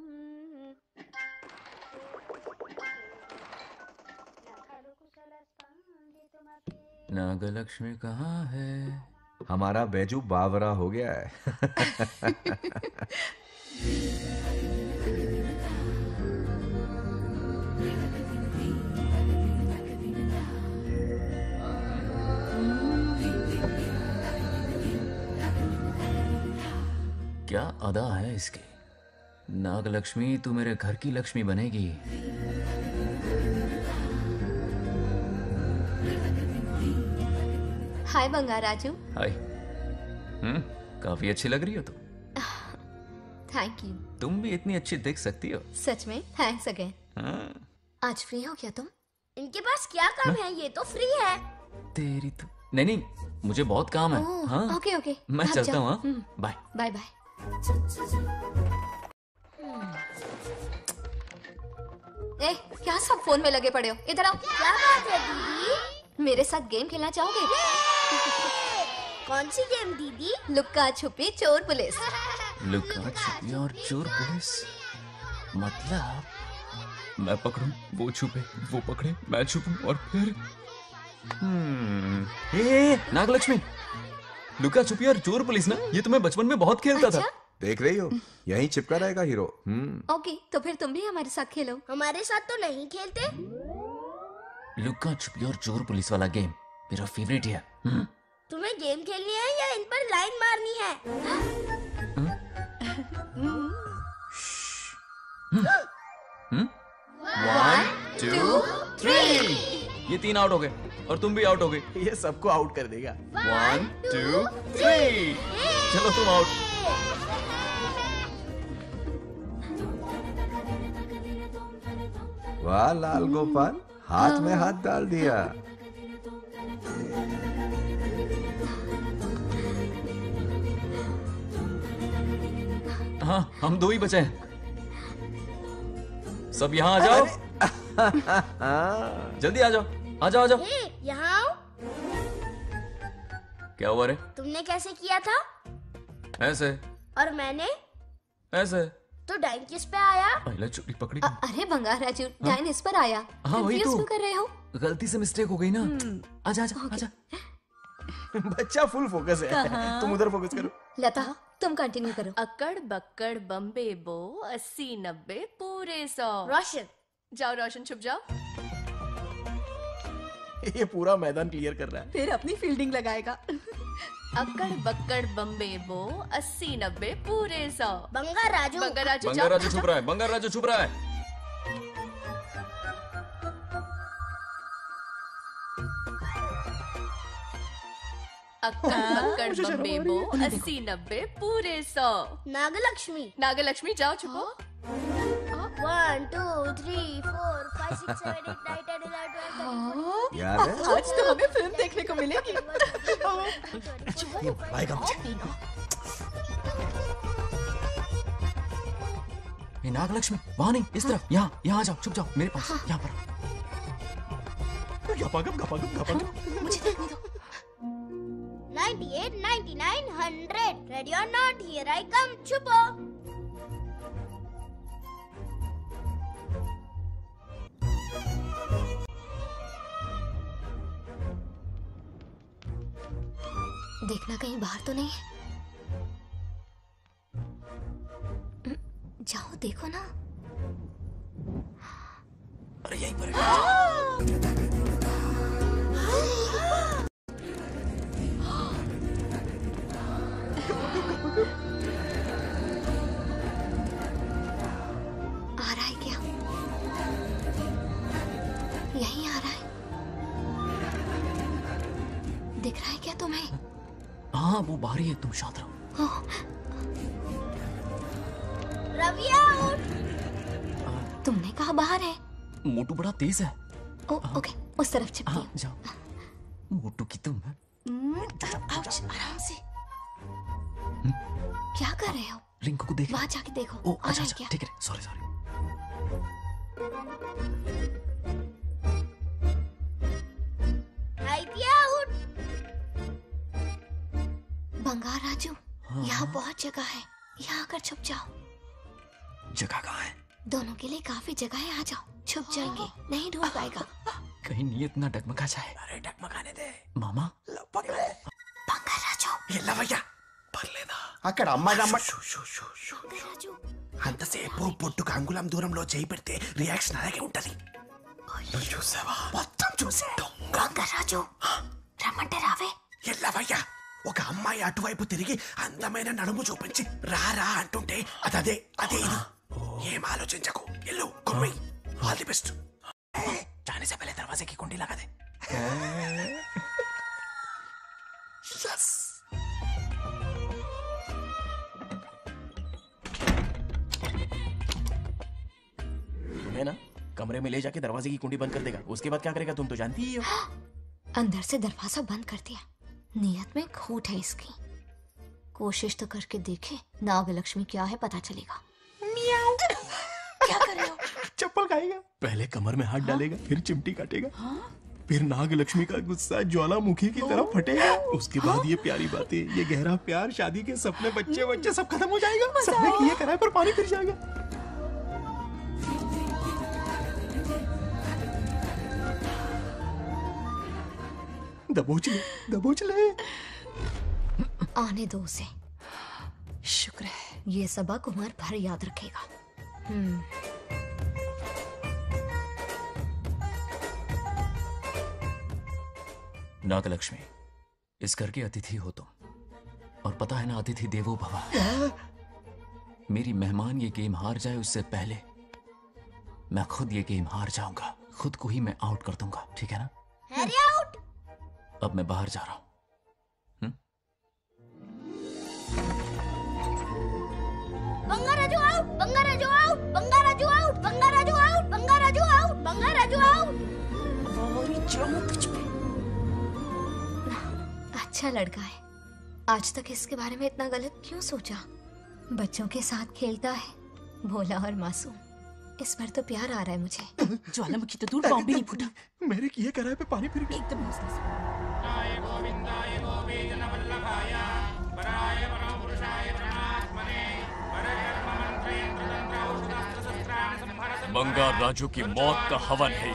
नागलक्ष्मी कहाँ है? हमारा बैजू बावरा हो गया है। क्या अदा है इसकी। नागलक्ष्मी तू मेरे घर की लक्ष्मी बनेगी। हाय बंगार राजू। हाय। काफी अच्छी लग रही हो तुम। Thank you. तुम भी इतनी अच्छी दिख सकती हो। सच में थैंक्स अगेन। आज फ्री हो क्या तुम? इनके पास क्या काम है, ये तो फ्री है। तेरी तो नहीं नहीं, मुझे बहुत काम है। हाँ ओके ओके, मैं चलता हूँ। Bye bye bye. ए, क्या सब फोन में लगे पड़े हो? इधर आओ। क्या बात है दीदी? मेरे साथ गेम खेलना चाहोगे? कौन सी गेम दीदी? लुक्का छुपी चोर पुलिस। लुक्का छुपी और चोर पुलिस मतलब मैं पकड़ूं, वो छुपे, वो पकड़े, मैं छुपूं और फिर नागलक्ष्मी, लुका छुपी और चोर पुलिस ना, ये तो मैं बचपन में बहुत खेलता था। देख रही हो, यहीं चिपका रहेगा हीरो। ओके, तो फिर तुम भी हमारे साथ खेलो। हमारे साथ तो नहीं खेलते। लुका छुपी और चोर पुलिस वाला गेम मेरा फेवरेट है। तुम्हें गेम खेलनी है या इन पर लाइन मारनी है? 1 2 3 ये 3 आउट हो गए और तुम भी आउट हो गए। ये सबको आउट कर देगा। 1 2 3 चलो तुम आउट। वाह लाल गोपाल, हाथ में हाथ डाल दिया। हाँ, हम 2 ही बचे हैं। सब यहाँ आ जाओ। जल्दी आ जाओ, आ जाओ, आ जाओ। यहाँ आओ। क्या हुआ रे? तुमने कैसे किया था? ऐसे। और मैंने? ऐसे। तो डाइन किस पे आया? पहले चोरी पकड़ी। अरे बंगार राजू, डाइन इस पर आया। हाँ वही तो। कर रहे हो? गलती से मिस्टेक हो गई ना। आजा आजा आजा। बच्चा फुल फोकस है, तुम उधर फोकस करो। लता, तुम कंटिन्यू करो। अक्कड़ बक्कड़ बम्बे बो 80 90 पूरे 100। रोशन, जाओ रोशन, छुप जाओ। ये पूरा मैदान क्लियर कर रहा है। फिर अपनी फील्डिंग लगाएगा। अक्कड़ बक्कड़ बम्बे बो 80 90 पूरे 100। बंगार राजू, बंगार राजू, बंगार राजू छुप रहा है, बंगार राजू छुप रहा है। अक्कड़ बक्कड़ बम्बे बो 80 90 पूरे 100। नागलक्ष्मी, नागलक्ष्मी जाओ छुपो। 1 2 3 4 5 6 7 8 9 10 11 12 याद है? आज तो हमें फिल्म देखने को मिलेगी। आएगा मुझे। ये नागलक्ष्मी वहां नहीं, इस तरफ, यहाँ यहाँ आ जाओ, छुप जाओ मेरे पास, यहाँ पर। गपागप गपागप गपागप। मुझे देखने दो। 9 98, 99, 100. Ready or not? Here I come. छुपो. देखना कहीं बाहर तो नहीं है। जाओ देखो ना। अरे यहीं पर आ रहा है क्या? यहीं आ रहा है। दिख रहा है क्या तुम्हें? हाँ वो बाहर ही है, तुम शांत रहो। रविया उठ। तुमने कहा बाहर है? मोटू बड़ा तेज है। ओके उस तरफ चिपकी। हाँ, जाओ। मोटू की तुम आराम से। क्या कर रहे हो? रिंकू को देख। वहाँ जाके देखो। ओ अच्छा अच्छा ठीक है, सॉरी सॉरी। उठ। बंगार राजू, यहाँ बहुत जगह है, यहाँ आकर छुप जाओ। जगह कहाँ है? दोनों के लिए काफी जगह है, आ जाओ। छुप जाएंगे, नहीं ढूंढ पाएगा। कहीं नीयत ना डगमगा जाए। अरे डगमगाने दे मामा। बंगार राजू ये लवయ్యా పర్లేదా? అక్కడ అమ్మాయి అంతసేపు పొట్టుకు అంగుళం దూరంలో చేయి పెడితే రియాక్షన్ అలాగే ఉంటది. నువ్వు చూసావా? మొత్తం చూసా. బొంగర్ రాజు రమ్మంటే రావే. ఎల్లవయ్యా ఒక అమ్మాయి అటువైపు తిరిగి అందమైన నడుము చూపించి రారా అంటుంటే అదే అదే ఇది. ఏం ఆలోచించకు, ఎల్లు కొమ్మి. All the best. जाने से पहले दरवाजे की कुंडी लगा दे. यस. है ना, कमरे में ले जाके दरवाजे की कुंडी बंद कर देगा. उसके बाद क्या करेगा तुम तो जानती ही हो. अंदर से दरवाजा बंद कर दिया. नियत में खोट है इसकी. कोशिश तो करके देखे, नागलक्ष्मी क्या है पता चलेगा. क्या कर रहे हो? चप्पल खाएगा. पहले कमर में हाथ डालेगा, फिर चिमटी काटेगा, फिर नागलक्ष्मी का गुस्सा ज्वालामुखी की तरह फटेगा. उसके बाद ये प्यारी बातें, ये गहरा प्यार, शादी के सपने, बच्चे बच्चे सब खत्म हो जाएगा. सबने किए कराए पर पानी फिर जाएगा. दबोच ले, दबोच ले. आने दो उसे. शुक्र है ये सबक उम्र भर याद रखेगा. नागलक्ष्मी, इस घर के अतिथि हो तुम, और पता है ना अतिथि देवो भव. मेरी मेहमान ये गेम हार जाए उससे पहले मैं खुद ये गेम हार जाऊंगा. खुद को ही मैं आउट कर दूंगा, ठीक है ना? Harry out. अब मैं बाहर जा रहा हूं. Bangaraju out. Bangaraju out. Bangaraju out. Bangaraju out. Bangaraju out. Bangaraju out. अच्छा लड़का है. आज तक इसके बारे में इतना गलत क्यों सोचा? बच्चों के साथ खेलता है, भोला और मासूम. इस बार तो प्यार आ रहा है मुझे. ज्वालामुखी तो दूर, बॉम्ब भी नहीं फूटा. मेरे किए कराए पे पानी फिर एकदम मस्त. बंगार राजू की मौत का हवन है.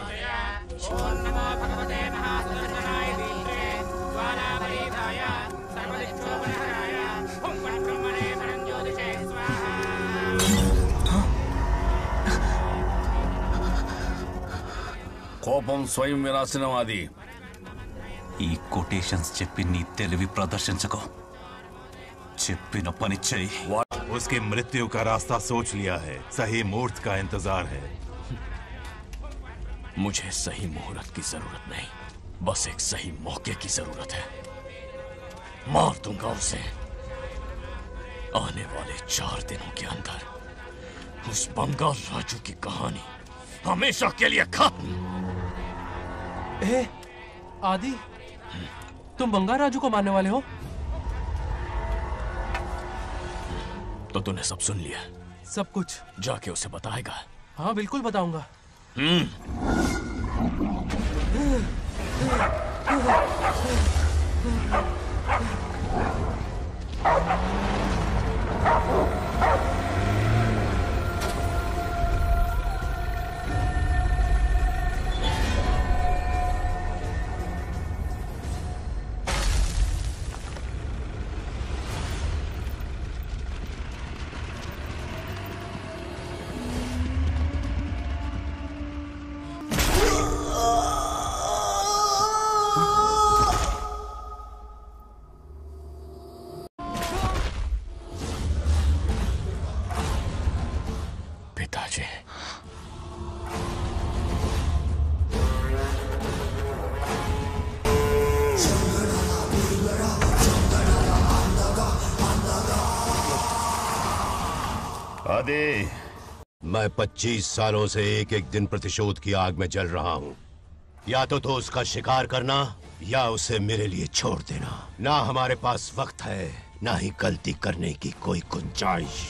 కోపం స్వయం వినాశనవాది. ఈ కొటేషన్స్ చెప్పి నీ తెలివి ప్రదర్శించకు. చెప్పిన పని చెయ్యి. उसकी मृत्यु का रास्ता सोच लिया है. सही मुहूर्त का इंतजार है. मुझे सही मुहूर्त की जरूरत नहीं, बस एक सही मौके की जरूरत है. मार दूंगा उसे. आने वाले 4 दिनों के अंदर उस बंगाल राजू की कहानी हमेशा के लिए खत्म. आदि, तुम बंगार राजू को मारने वाले हो? तो तूने सब सुन लिया? सब कुछ. जाके उसे बताएगा? हाँ बिल्कुल बताऊंगा. पिताजी, आदि, मैं 25 सालों से एक एक दिन प्रतिशोध की आग में जल रहा हूँ। या तो उसका शिकार करना या उसे मेरे लिए छोड़ देना। ना हमारे पास वक्त है, ना ही गलती करने की कोई गुंजाइश।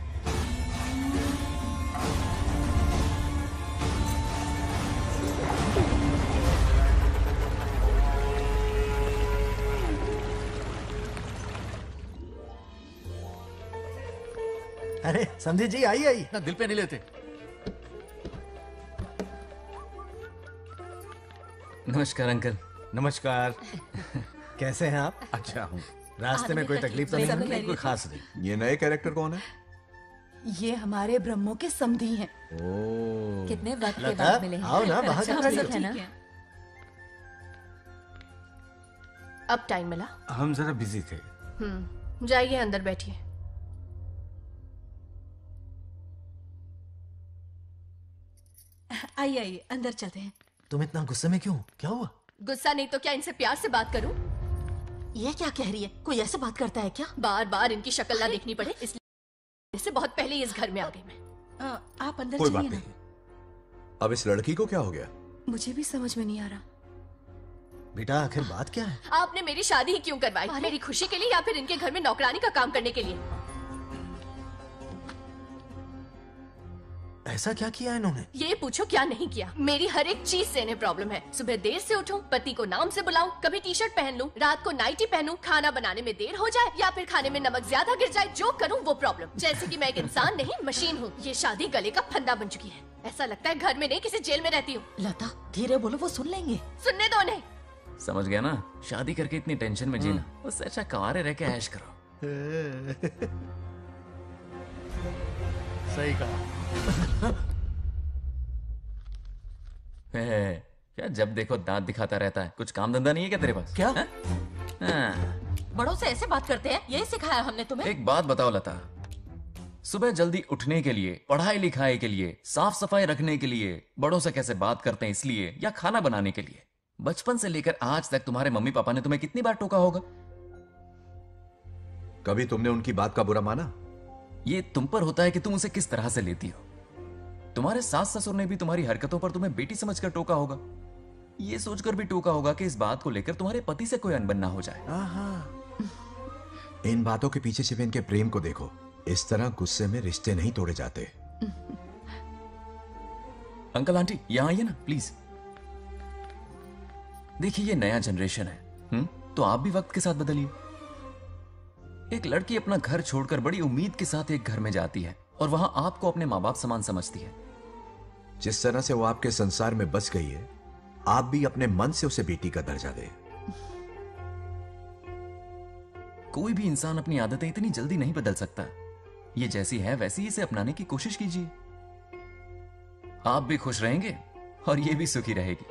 अरे समझे जी, आई आई ना दिल पे नहीं लेते। नमस्कार अंकल। नमस्कार। कैसे हैं आप? अच्छा हूँ। रास्ते में कोई तकलीफ तो नहीं हुई? कोई खास नहीं। ये नए कैरेक्टर कौन है? ये हमारे ब्रह्मों के समधी हैं। ओह, कितने वक्त के लता, बाद मिले हैं। आओ ना, बाहर अच्छा, चलते सब है ना? अब टाइम मिला? हम जरा बिजी थे। जाइए अंदर बैठिए। आइए आइए, अंदर चलते हैं। तुम इतना गुस्से में क्यों? क्या हुआ? गुस्सा नहीं तो क्या इनसे प्यार से बात करूं? ये क्या कह रही है? कोई ऐसे बात करता है क्या? बार बार इनकी शक्ल ना देखनी पड़े इसलिए से बहुत पहले ही इस घर में आ गई मैं। आप अंदर कोई बात चलिए ना। नहीं। अब इस लड़की को क्या हो गया? मुझे भी समझ में नहीं आ रहा। बेटा आखिर बात क्या है? आपने मेरी शादी ही क्यों करवाई? मेरी खुशी के लिए या फिर इनके घर में नौकरानी का काम करने के लिए? ऐसा क्या किया इन्होंने? ये पूछो क्या नहीं किया। मेरी हर एक चीज से इन्हें प्रॉब्लम है। सुबह देर से उठूं, पति को नाम से बुलाऊं, कभी टी शर्ट पहन लूं, रात को नाइटी पहनूं, खाना बनाने में देर हो जाए या फिर खाने में नमक ज्यादा गिर जाए, जो करूं वो प्रॉब्लम। जैसे कि मैं एक इंसान नहीं मशीन हूँ। ये शादी गले का फंदा बन चुकी है। ऐसा लगता है घर में नहीं किसी जेल में रहती हूँ। लता धीरे बोलो, वो सुन लेंगे। सुनने दो उन्हें। समझ गया ना? शादी करके इतनी टेंशन में जीना, उससे अच्छा कुंवारे रह के ऐश करो। सही कहा। क्या जब देखो दांत दिखाता रहता है? कुछ काम धंधा नहीं है क्या तेरे पास? क्या? बड़ों से ऐसे बात करते हैं? यही सिखाया हमने तुम्हें? एक बात बताओ लता, सुबह जल्दी उठने के लिए, पढ़ाई लिखाई के लिए, साफ सफाई रखने के लिए बड़ों से कैसे बात करते हैं इसलिए, या खाना बनाने के लिए? बचपन से लेकर आज तक तुम्हारे मम्मी पापा ने तुम्हें कितनी बार टोका होगा? कभी तुमने उनकी बात का बुरा माना? ये तुम पर होता है कि तुम उसे किस तरह से लेती हो। तुम्हारे सास ससुर ने भी तुम्हारी हरकतों पर तुम्हें बेटी समझकर टोका होगा। ये सोचकर भी टोका होगा कि इस बात को लेकर तुम्हारे पति से कोई अनबन ना हो जाए। इन बातों के पीछे सिर्फ इनके प्रेम को देखो। इस तरह गुस्से में रिश्ते नहीं तोड़े जाते। अंकल आंटी यहां आइए ना प्लीज। देखिए ये नया जनरेशन है, तो आप भी वक्त के साथ बदलिए। एक लड़की अपना घर छोड़कर बड़ी उम्मीद के साथ एक घर में जाती है और वहां आपको अपने माँ बाप समान समझती है। जिस तरह से वो आपके संसार में बस गई है, आप भी अपने मन से उसे बेटी का दर्जा दें। कोई भी इंसान अपनी आदतें इतनी जल्दी नहीं बदल सकता। ये जैसी है वैसी इसे अपनाने की कोशिश कीजिए। आप भी खुश रहेंगे और ये भी सुखी रहेगी।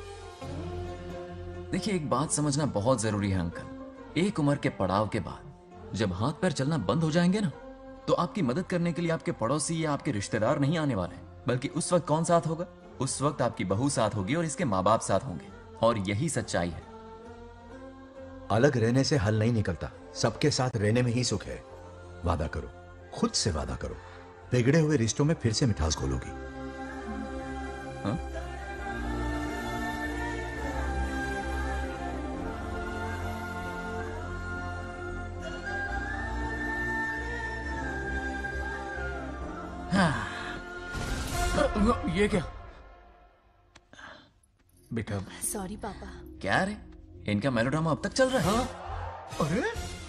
देखिए एक बात समझना बहुत जरूरी है अंकल। एक उम्र के पड़ाव के बाद जब हाथ पैर चलना बंद हो जाएंगे ना, तो आपकी मदद करने के लिए आपके पड़ोसी या आपके रिश्तेदार नहीं आने वाले, बल्कि उस वक्त कौन साथ होगा? उस वक्त आपकी बहू साथ होगी और इसके माँ बाप साथ होंगे। और यही सच्चाई है। अलग रहने से हल नहीं निकलता, सबके साथ रहने में ही सुख है। वादा करो, खुद से वादा करो, बिगड़े हुए रिश्तों में फिर से मिठास घोलोगी। हाँ? ये क्या? बेटा सॉरी पापा। क्या रे, इनका मेलोड्रामा अब तक चल रहा है? अरे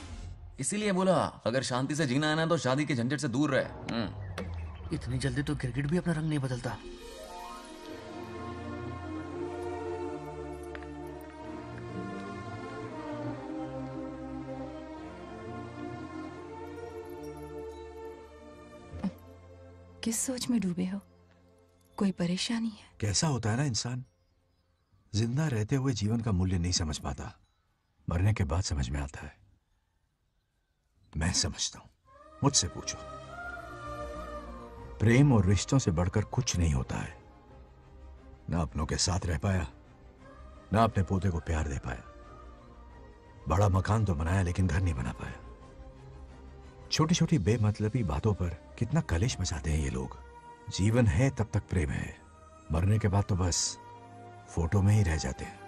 इसीलिए बोला अगर शांति से जीना है ना तो शादी के झंझट से दूर रहे। इतनी जल्दी तो क्रिकेट भी अपना रंग नहीं बदलता। किस सोच में डूबे हो? कोई परेशानी है? कैसा होता है ना इंसान, जिंदा रहते हुए जीवन का मूल्य नहीं समझ पाता, मरने के बाद समझ में आता है। मैं समझता हूं, मुझसे पूछो। प्रेम और रिश्तों से बढ़कर कुछ नहीं होता है। ना अपनों के साथ रह पाया, ना अपने पोते को प्यार दे पाया। बड़ा मकान तो बनाया लेकिन घर नहीं बना पाया। छोटी छोटी बेमतलबी बातों पर कितना कलेश मचाते हैं ये लोग। जीवन है तब तक प्रेम है, मरने के बाद तो बस फोटो में ही रह जाते हैं।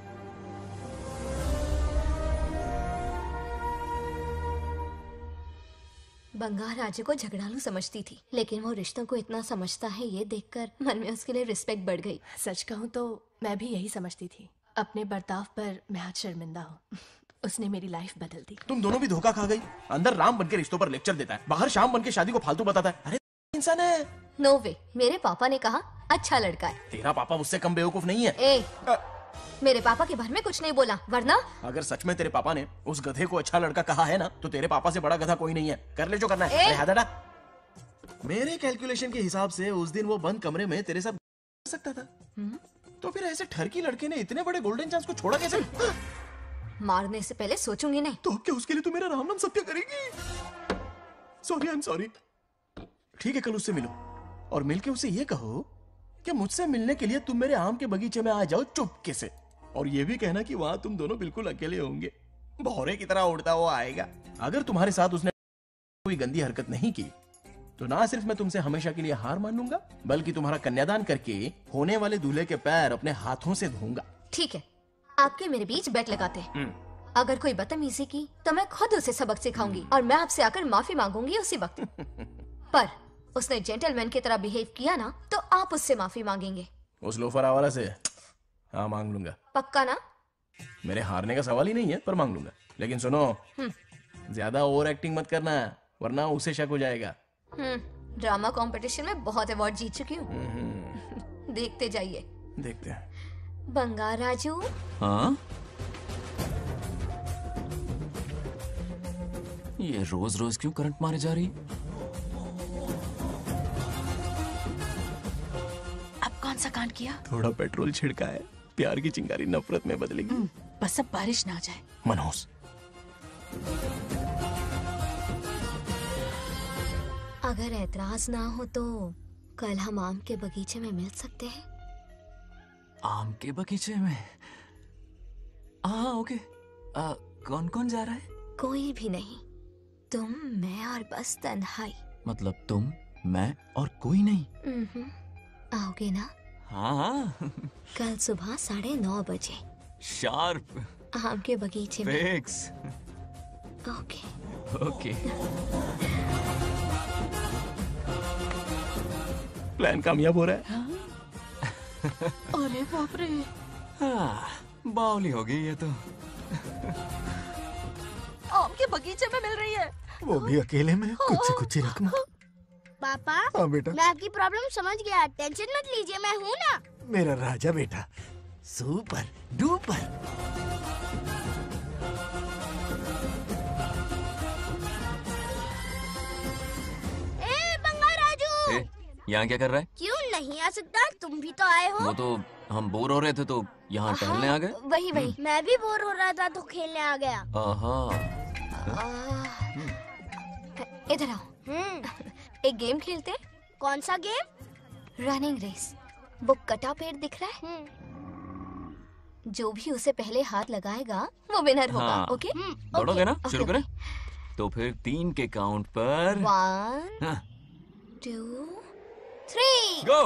बंगार राजे को झगड़ालू समझती थी, लेकिन वो रिश्तों को इतना समझता है ये देखकर मन में उसके लिए रिस्पेक्ट बढ़ गई। सच कहूँ तो मैं भी यही समझती थी। अपने बर्ताव पर मैं आज शर्मिंदा हूँ। उसने मेरी लाइफ बदल दी। तुम दोनों भी धोखा खा गई। अंदर राम बनके रिश्तों पर लेक्चर देता है, बाहर शाम बनके शादी को फालतू बताता है। अरे इंसान है। नो वे, मेरे पापा ने कहा अच्छा लड़का है। तेरा पापा मुझसे कम बेवकूफ नहीं है। मेरे पापा के बारे में कुछ नहीं बोला, वरना अगर सच में तेरे पापा ने उस गधे को अच्छा लड़का कहा है ना, तो तेरे पापा से बड़ा गधा कोई नहीं है। कर ले जो करना है। अरे हाथ हटा। मेरे कैलकुलेशन के हिसाब से उस दिन वो बंद कमरे में तेरे साथ कर सकता था। तो फिर ऐसे ठरकी लड़के ने इतने बड़े गोल्डन चांस को छोड़ा कैसे? मारने से पहले सोचूंगी नहीं। तो क्या उसके लिए तू मेरा राम नाम सत्य करेगी? Sorry, I am sorry. ठीक है, कल उससे मिलो और मिलके उसे ये कहो कि मुझसे मिलने के लिए तुम मेरे आम के बगीचे में आ जाओ चुपके से। और ये भी कहना कि वहां तुम दोनों बिल्कुल अकेले होंगे। भौरे की तरह उड़ता हुआ आएगा। अगर तुम्हारे साथ उसने कोई गंदी हरकत नहीं की तो ना सिर्फ मैं तुमसे हमेशा के लिए हार मान लूंगा, बल्कि तुम्हारा कन्यादान करके होने वाले दूल्हे के पैर अपने हाथों से धोऊंगा। ठीक है, आपके मेरे बीच बेट लगाते हैं। अगर कोई बदतमीजी की तो मैं खुद उसे सबक सिखाऊंगी और मैं आपसे आकर माफी मांगूंगी उसी वक्त। पर उसने जेंटलमैन की तरह बिहेव किया ना, तो आप उससे माफी मांगेंगे। उस लोफर आवारा से हाँ मांग लूंगा। पक्का ना? मेरे हारने का सवाल ही नहीं है, पर मांग लूंगा। लेकिन सुनो, ज्यादा ओवर एक्टिंग मत करना, वरना उसे शक हो जाएगा। ड्रामा कंपटीशन में बहुत अवार्ड जीत चुकी हूँ। देखते जाइए। देखते हैं। बंगार राजू। हाँ? ये रोज रोज क्यों करंट मारे जा रही? अब कौन सा कांड किया? थोड़ा पेट्रोल छिड़का है। प्यार की चिंगारी नफरत में बदलेगी। बस अब बारिश ना आ जाए। मनोज, अगर ऐतराज ना हो तो कल हम आम के बगीचे में मिल सकते हैं। आम के बगीचे में? हाँ ओके। कौन कौन जा रहा है? कोई भी नहीं, तुम, मैं और बस तन्हाई। मतलब तुम, मैं और कोई नहीं? आओगे ना? हाँ हाँ। कल सुबह 9:30 बजे शार्प। आम के बगीचे में। फिक्स। Okay okay. प्लान कामयाब हो रहा है। अरे बाप रे। हाँ, बावली हो गई ये तो। आम के बगीचे में मिल रही है। वो भी अकेले में। कुछ से कुछ ही रखना। पापा, हाँ बेटा। मैं आपकी प्रॉब्लम समझ गया, टेंशन मत लीजिए, मैं हूँ ना। मेरा राजा बेटा, सुपर डुपर। बंगार राजू, यहाँ क्या कर रहा है? क्यों नहीं आ सकता? तुम भी तो आए हो। वो तो हम बोर हो रहे थे तो यहाँ टहलने आ गए। वही वही। मैं भी बोर हो रहा था तो खेलने आ गया। इधर आओ। एक गेम खेलते। कौन सा गेम? Running race. वो कटा पेड़ दिख रहा है? जो भी उसे पहले हाथ लगाएगा वो विनर होगा। हाँ। ओके? दौड़ोगे ना? शुरू करें? तो फिर 3 के काउंट पर 1 2 3 गो।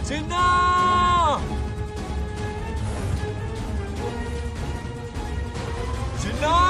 चिन्ना! चिन्ना!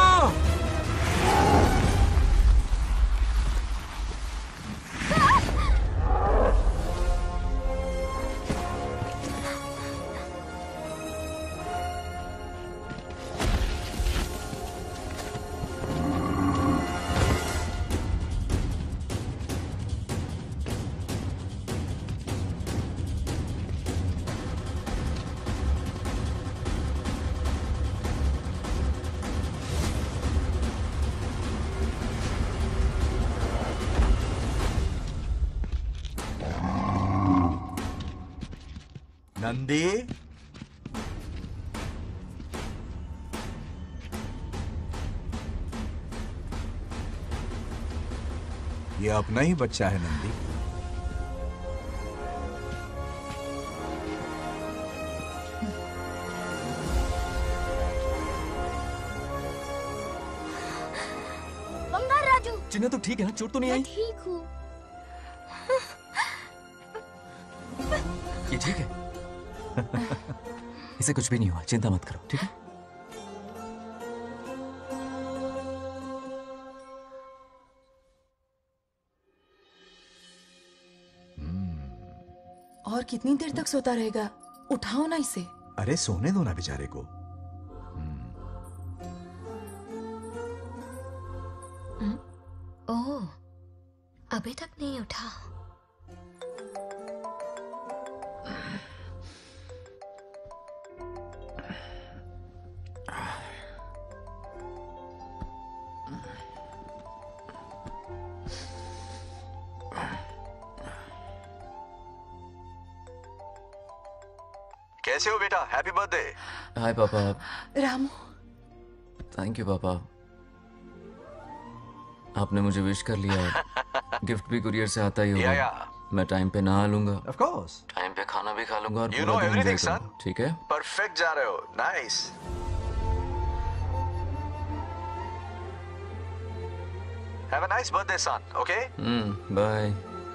नंदी, ये अपना ही बच्चा है नंदी। बंगार राजू। चिन्ना तो ठीक है ना? चोट तो नहीं आई? ठीक हूँ। ये ठीक है? इसे कुछ भी नहीं हुआ, चिंता मत करो, ठीक है? और कितनी देर तक सोता रहेगा? उठाओ ना इसे। अरे सोने दो ना बेचारे को। ओह, अभी तक नहीं उठा। कैसे हो बेटा? Happy birthday. हाय पापा। रामू। थैंक यू पापा, आपने मुझे विश कर लिया। गिफ्ट भी कुरियर से आता ही होगा। मैं टाइम पे नहा लूंगा। Of course. टाइम पे खाना भी खा लूंगा और You पूरा know दिन everything, enjoy करूंगा, ठीक है? परफेक्ट जा रहे हो। Nice. Have a nice birthday son, okay? Bye.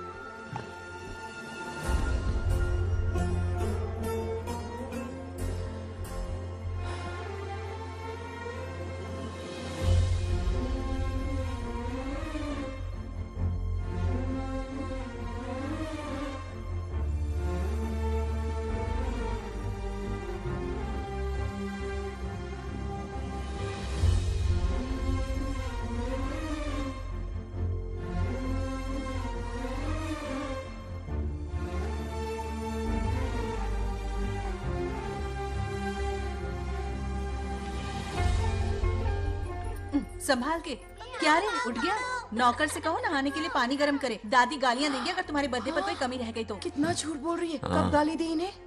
संभाल के। क्या रे, उठ गया? नौकर से कहो नहाने के लिए पानी गर्म करे। दादी गालियां देंगे अगर तुम्हारे बर्थडे पर कोई कमी रह गई तो। कितना झूठ बोल रही है। हाँ। कब गाली दी इन्हें?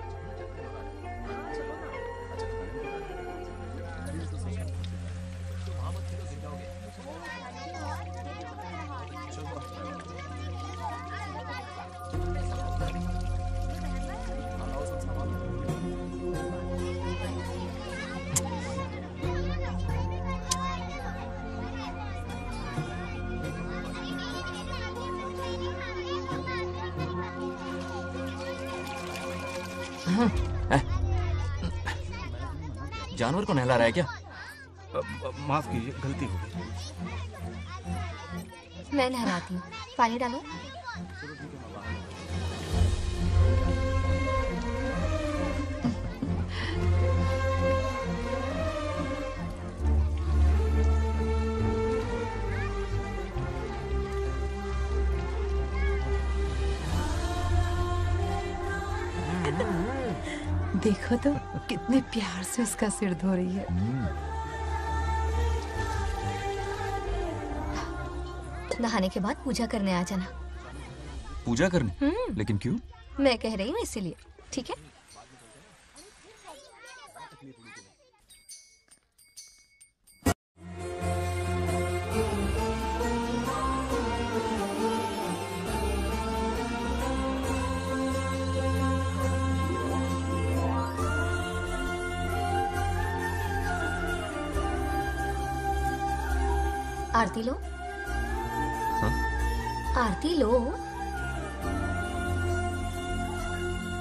जानवर को नहला रहा है क्या? माफ कीजिए, गलती हो गई। मैं नहलाती हूँ। पानी डालो। देखो तो कितने प्यार से उसका सिर धो रही है। नहाने के बाद पूजा करने आ जाना। पूजा करने? लेकिन क्यों? मैं कह रही हूँ इसीलिए, ठीक है? आरती लो। आरती लो।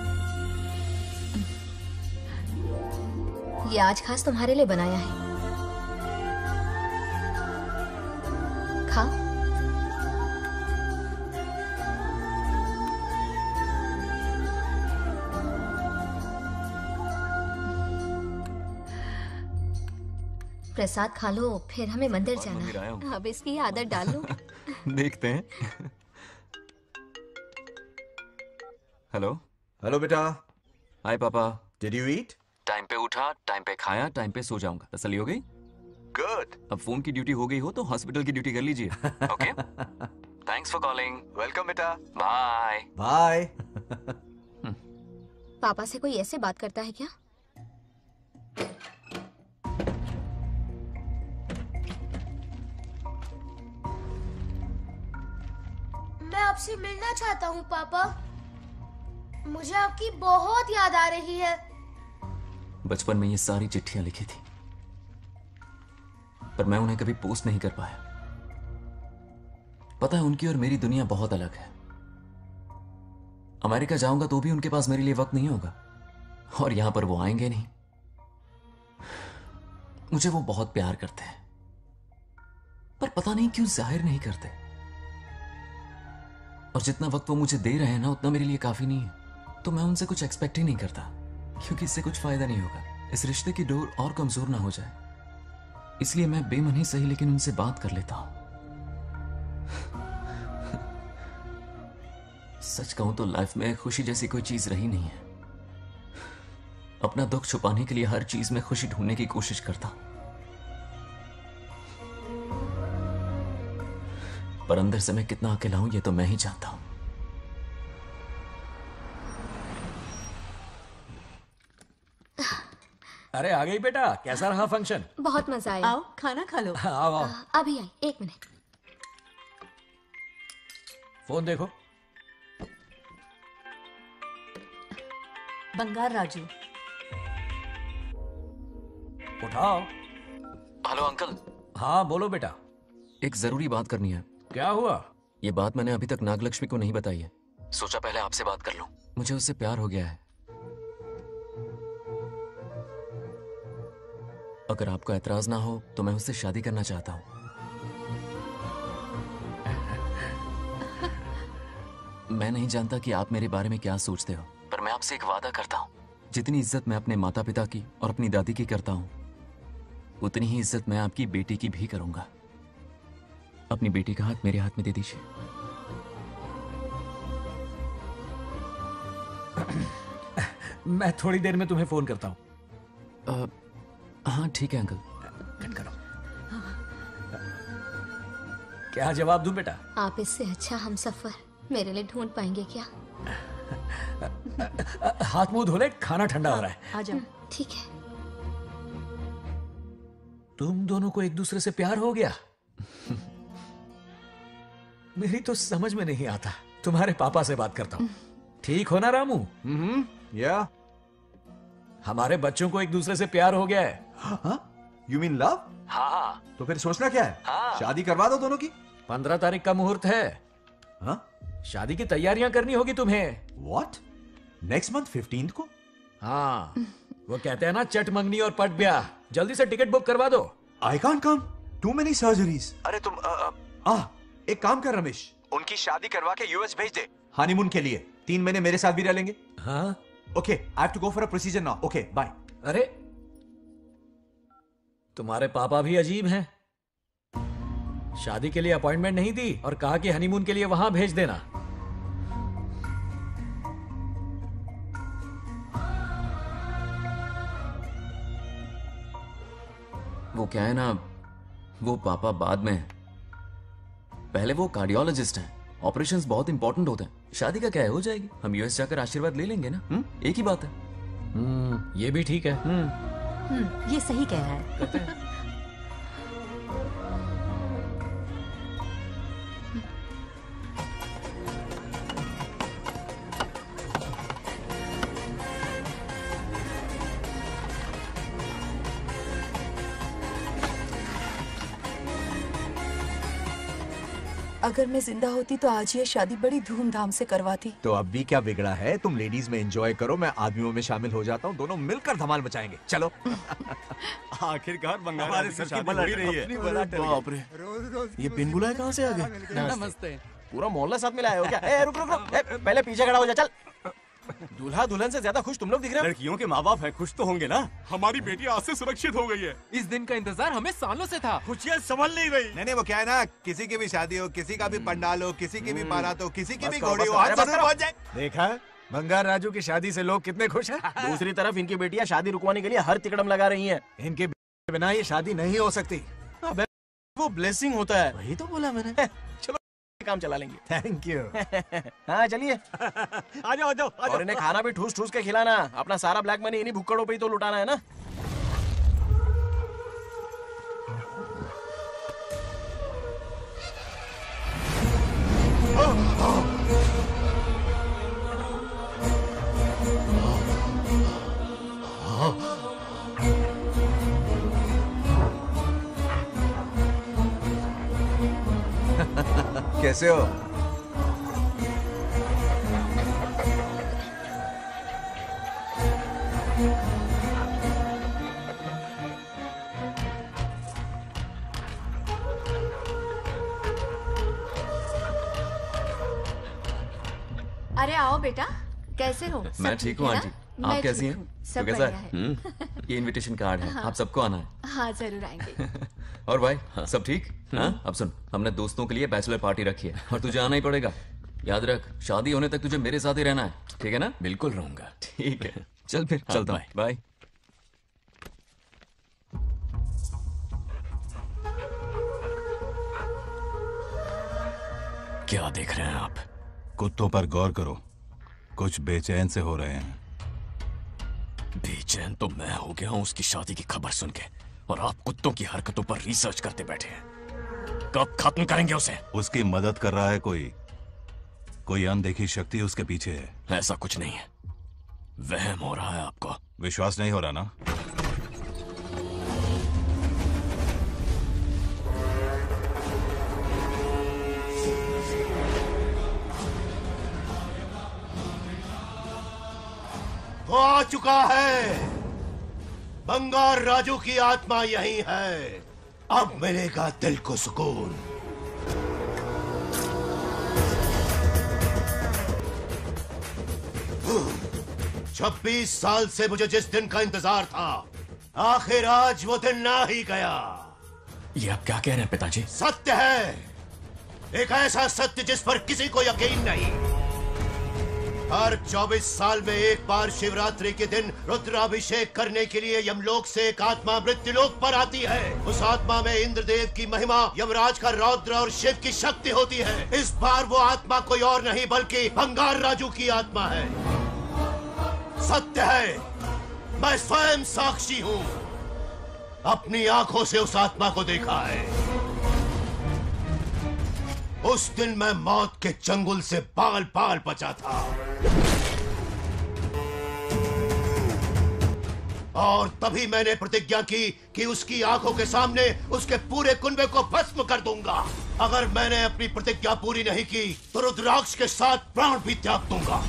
ये आज खास तुम्हारे लिए बनाया है। खा। प्रसाद खा लो, फिर हमें मंदिर जाना है। अब इसकी आदत डाल लो। देखते हैं। हेलो। हेलो बेटा। हाय पापा। Did you eat? टाइम पे उठा, टाइम पे खाया, टाइम पे सो जाऊंगा। तसल्ली हो गई? गुड। अब फोन की ड्यूटी हो गई हो तो हॉस्पिटल की ड्यूटी कर लीजिए। Okay? Thanks for calling. Welcome बेटा। बाय। बाय। पापा से कोई ऐसे बात करता है क्या? मैं आपसे मिलना चाहता हूँ पापा। मुझे आपकी बहुत याद आ रही है। बचपन में ये सारी चिट्ठियां लिखी थी, पर मैं उन्हें कभी पोस्ट नहीं कर पाया। पता है, उनकी और मेरी दुनिया बहुत अलग है। अमेरिका जाऊंगा तो भी उनके पास मेरे लिए वक्त नहीं होगा, और यहां पर वो आएंगे नहीं। मुझे वो बहुत प्यार करते हैं, पर पता नहीं क्यों जाहिर नहीं करते। और जितना वक्त वो मुझे दे रहे हैं ना, उतना मेरे लिए काफी नहीं है। तो मैं उनसे कुछ एक्सपेक्ट ही नहीं करता, क्योंकि इससे कुछ फायदा नहीं होगा। इस रिश्ते की डोर और कमजोर ना हो जाए, इसलिए मैं बेमन ही सही लेकिन उनसे बात कर लेता हूं। सच कहूं तो लाइफ में खुशी जैसी कोई चीज रही नहीं है। अपना दुख छुपाने के लिए हर चीज में खुशी ढूंढने की कोशिश करता हूं, पर अंदर से मैं कितना अकेला हूं ये तो मैं ही जानता हूं। अरे आ गई बेटा, कैसा रहा फंक्शन? बहुत मजा आया। आओ खाना खा लो। आओ आओ। अभी आई, 1 मिनट। फोन देखो। बंगार राजू। उठाओ। Hello uncle. हाँ बोलो बेटा। एक जरूरी बात करनी है। क्या हुआ? ये बात मैंने अभी तक नागलक्ष्मी को नहीं बताई है। सोचा पहले आपसे बात कर लूं। मुझे उससे प्यार हो गया है। अगर आपको ऐतराज ना हो तो मैं उससे शादी करना चाहता हूं। मैं नहीं जानता कि आप मेरे बारे में क्या सोचते हो, पर मैं आपसे एक वादा करता हूं। जितनी इज्जत मैं अपने माता पिता की और अपनी दादी की करता हूं, उतनी ही इज्जत मैं आपकी बेटी की भी करूंगा। अपनी बेटी का हाथ मेरे हाथ में दे दीजिए। मैं थोड़ी देर में तुम्हें फोन करता हूं। हाँ ठीक है अंकल। करो। क्या जवाब दूं बेटा? आप इससे अच्छा हम सफर मेरे लिए ढूंढ पाएंगे क्या? हाथ मुंह धो ले, खाना ठंडा हो रहा है। आ जाओ। ठीक है। तुम दोनों को एक दूसरे से प्यार हो गया? मेरी तो समझ में नहीं आता। तुम्हारे पापा से बात करता हूँ। ठीक हो ना रामू? या हमारे बच्चों को एक दूसरे से प्यार हो गया है। You mean love? हाँ। तो फिर सोचना क्या है? शादी करवा दो दोनों की। 15 तारीख का मुहूर्त है। हाँ? शादी की तैयारियां करनी होगी तुम्हें। What? नेक्स्ट मंथ 15th को? हाँ, वो कहते हैं ना चट मंगनी और पट ब्याह। जल्दी से टिकट बुक करवा दो। I can't come. Too many surgeries. अरे तुम एक काम कर रमेश, उनकी शादी करवा के यूएस भेज दे। हनीमून के लिए 3 महीने मेरे साथ भी रह लेंगे। हाँ? Okay, I have to go for a procedure now. Okay, bye. अरे तुम्हारे पापा भी अजीब हैं। शादी के लिए अपॉइंटमेंट नहीं दी और कहा कि हनीमून के लिए वहां भेज देना। वो क्या है ना, वो पापा बाद में, पहले वो कार्डियोलॉजिस्ट हैं। ऑपरेशंस बहुत इंपॉर्टेंट होते हैं। शादी का क्या है, हो जाएगी। हम यूएस जाकर आशीर्वाद ले लेंगे ना। एक ही बात है। ये भी ठीक है। ये सही कह रहा है। अगर मैं जिंदा होती तो आज ये शादी बड़ी धूमधाम से करवाती। तो अब भी क्या बिगड़ा है? तुम लेडीज में एंजॉय करो, मैं आदमियों में शामिल हो जाता हूँ, दोनों मिलकर धमाल मचाएंगे। चलो। आखिरकार बंगाल हमारे सर की बल रही है। बाप रे, ये बिन बुलाए कहाँ से आ गए? नमस्ते। पूरा मोहल्ला साथ में लाए हो क्या? रुक रुक रुक, पहले पीछे खड़ा हो जा। चल, दूल्हा दुल्हन से ज्यादा खुश तुम लोग दिख रहे हो। लड़कियों के माँ बाप है, खुश तो होंगे ना। हमारी बेटी आज से सुरक्षित हो गई है। इस दिन का इंतजार हमें सालों से था। खुशियाँ संभल नहीं रही। नहीं वो क्या है ना, किसी की भी शादी हो, किसी का भी पंडाल हो, किसी की भी बारात हो, किसी की भी करो, घोड़ी बस हो, करो, आज अरे बस जरूर करो। पहुंच जाए। देखा, बंगार राजू की शादी से लोग कितने खुश हैं। दूसरी तरफ इनकी बेटियां शादी रुकवाने के लिए हर तिकड़म लगा रही हैं। इनके बिना ये शादी नहीं हो सकती। अबे वो ब्लेसिंग होता है। वही तो बोला मैंने। चलो काम चला लेंगे। Thank you. हाँ चलिए। आ जाओ। और इन्हें खाना भी ठूस ठूस के खिलाना। अपना सारा ब्लैक मनी इन्हीं भुक्कड़ों पे ही तो लुटाना है ना। कैसे हो? अरे आओ बेटा, कैसे हो? सब मैं ठीक हूँ है आंटी। ना? आप मैं कैसी ठीक हैं? हूँ, तो सब कैसा बढ़िया है? है। ये इनविटेशन कार्ड है, हाँ। आप सबको आना है। हाँ जरूर आएंगे। और भाई सब ठीक? हाँ? अब सुन, हमने दोस्तों के लिए बैचलर पार्टी रखी है और तुझे आना ही पड़ेगा। याद रख, शादी होने तक तुझे मेरे साथ ही रहना है, ठीक है ना? बिल्कुल रहूंगा। ठीक है, चल फिर चलता हूँ। बाय। क्या देख रहे हैं आप? कुत्तों पर गौर करो, कुछ बेचैन से हो रहे हैं। बेचैन तो मैं हो गया हूं उसकी शादी की खबर सुन के, और आप कुत्तों की हरकतों पर रिसर्च करते बैठे हैं। कब खत्म करेंगे उसे? उसकी मदद कर रहा है कोई अनदेखी शक्ति उसके पीछे है। ऐसा कुछ नहीं है, वहम हो रहा है आपको। विश्वास नहीं हो रहा ना? वो आ चुका है। बंगार राजू की आत्मा यही है। अब मिलेगा दिल को सुकून। छब्बीस साल से मुझे जिस दिन का इंतजार था, आखिर आज वो दिन ना ही गया। ये आप क्या कह रहे हैं पिताजी? सत्य है, एक ऐसा सत्य जिस पर किसी को यकीन नहीं। हर 24 साल में एक बार शिवरात्रि के दिन रुद्राभिषेक करने के लिए यमलोक से एक आत्मा मृत्युलोक पर आती है। उस आत्मा में इंद्रदेव की महिमा, यमराज का रौद्र और शिव की शक्ति होती है। इस बार वो आत्मा कोई और नहीं बल्कि बंगार राजू की आत्मा है। सत्य है, मैं स्वयं साक्षी हूँ, अपनी आंखों से उस आत्मा को देखा है। उस दिन मैं मौत के चंगुल से बाल बाल बचा था, और तभी मैंने प्रतिज्ञा की कि उसकी आंखों के सामने उसके पूरे कुनबे को भस्म कर दूंगा। अगर मैंने अपनी प्रतिज्ञा पूरी नहीं की तो रुद्राक्ष के साथ प्राण भी त्याग दूंगा।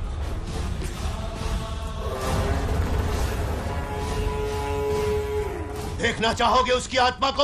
देखना चाहोगे उसकी आत्मा को?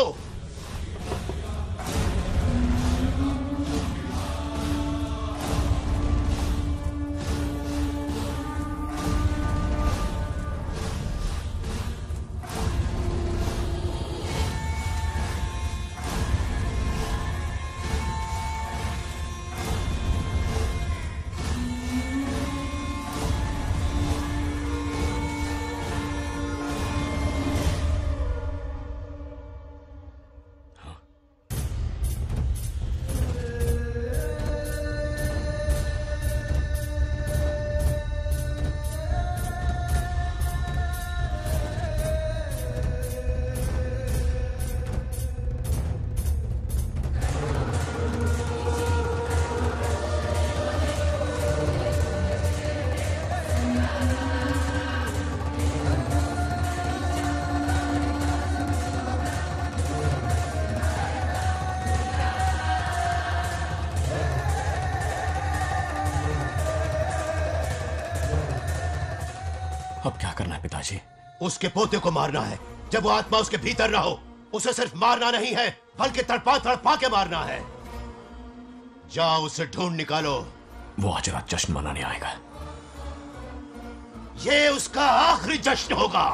अब क्या करना है पिताजी? उसके पोते को मारना है जब वो आत्मा उसके भीतर ना हो। उसे सिर्फ मारना नहीं है बल्कि तड़पा तड़पा के मारना है। जाओ उसे ढूंढ निकालो। वो आज रात जश्न मनाने आएगा। ये उसका आखिरी जश्न होगा।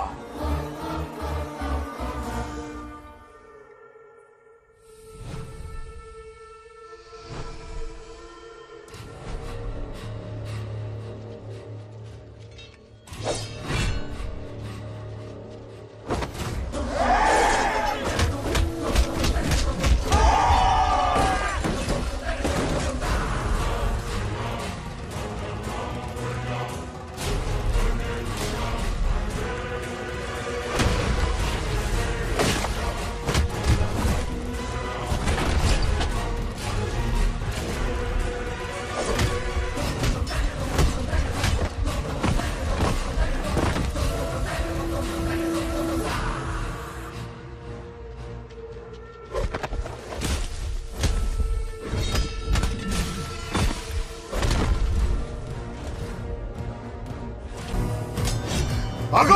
भागो!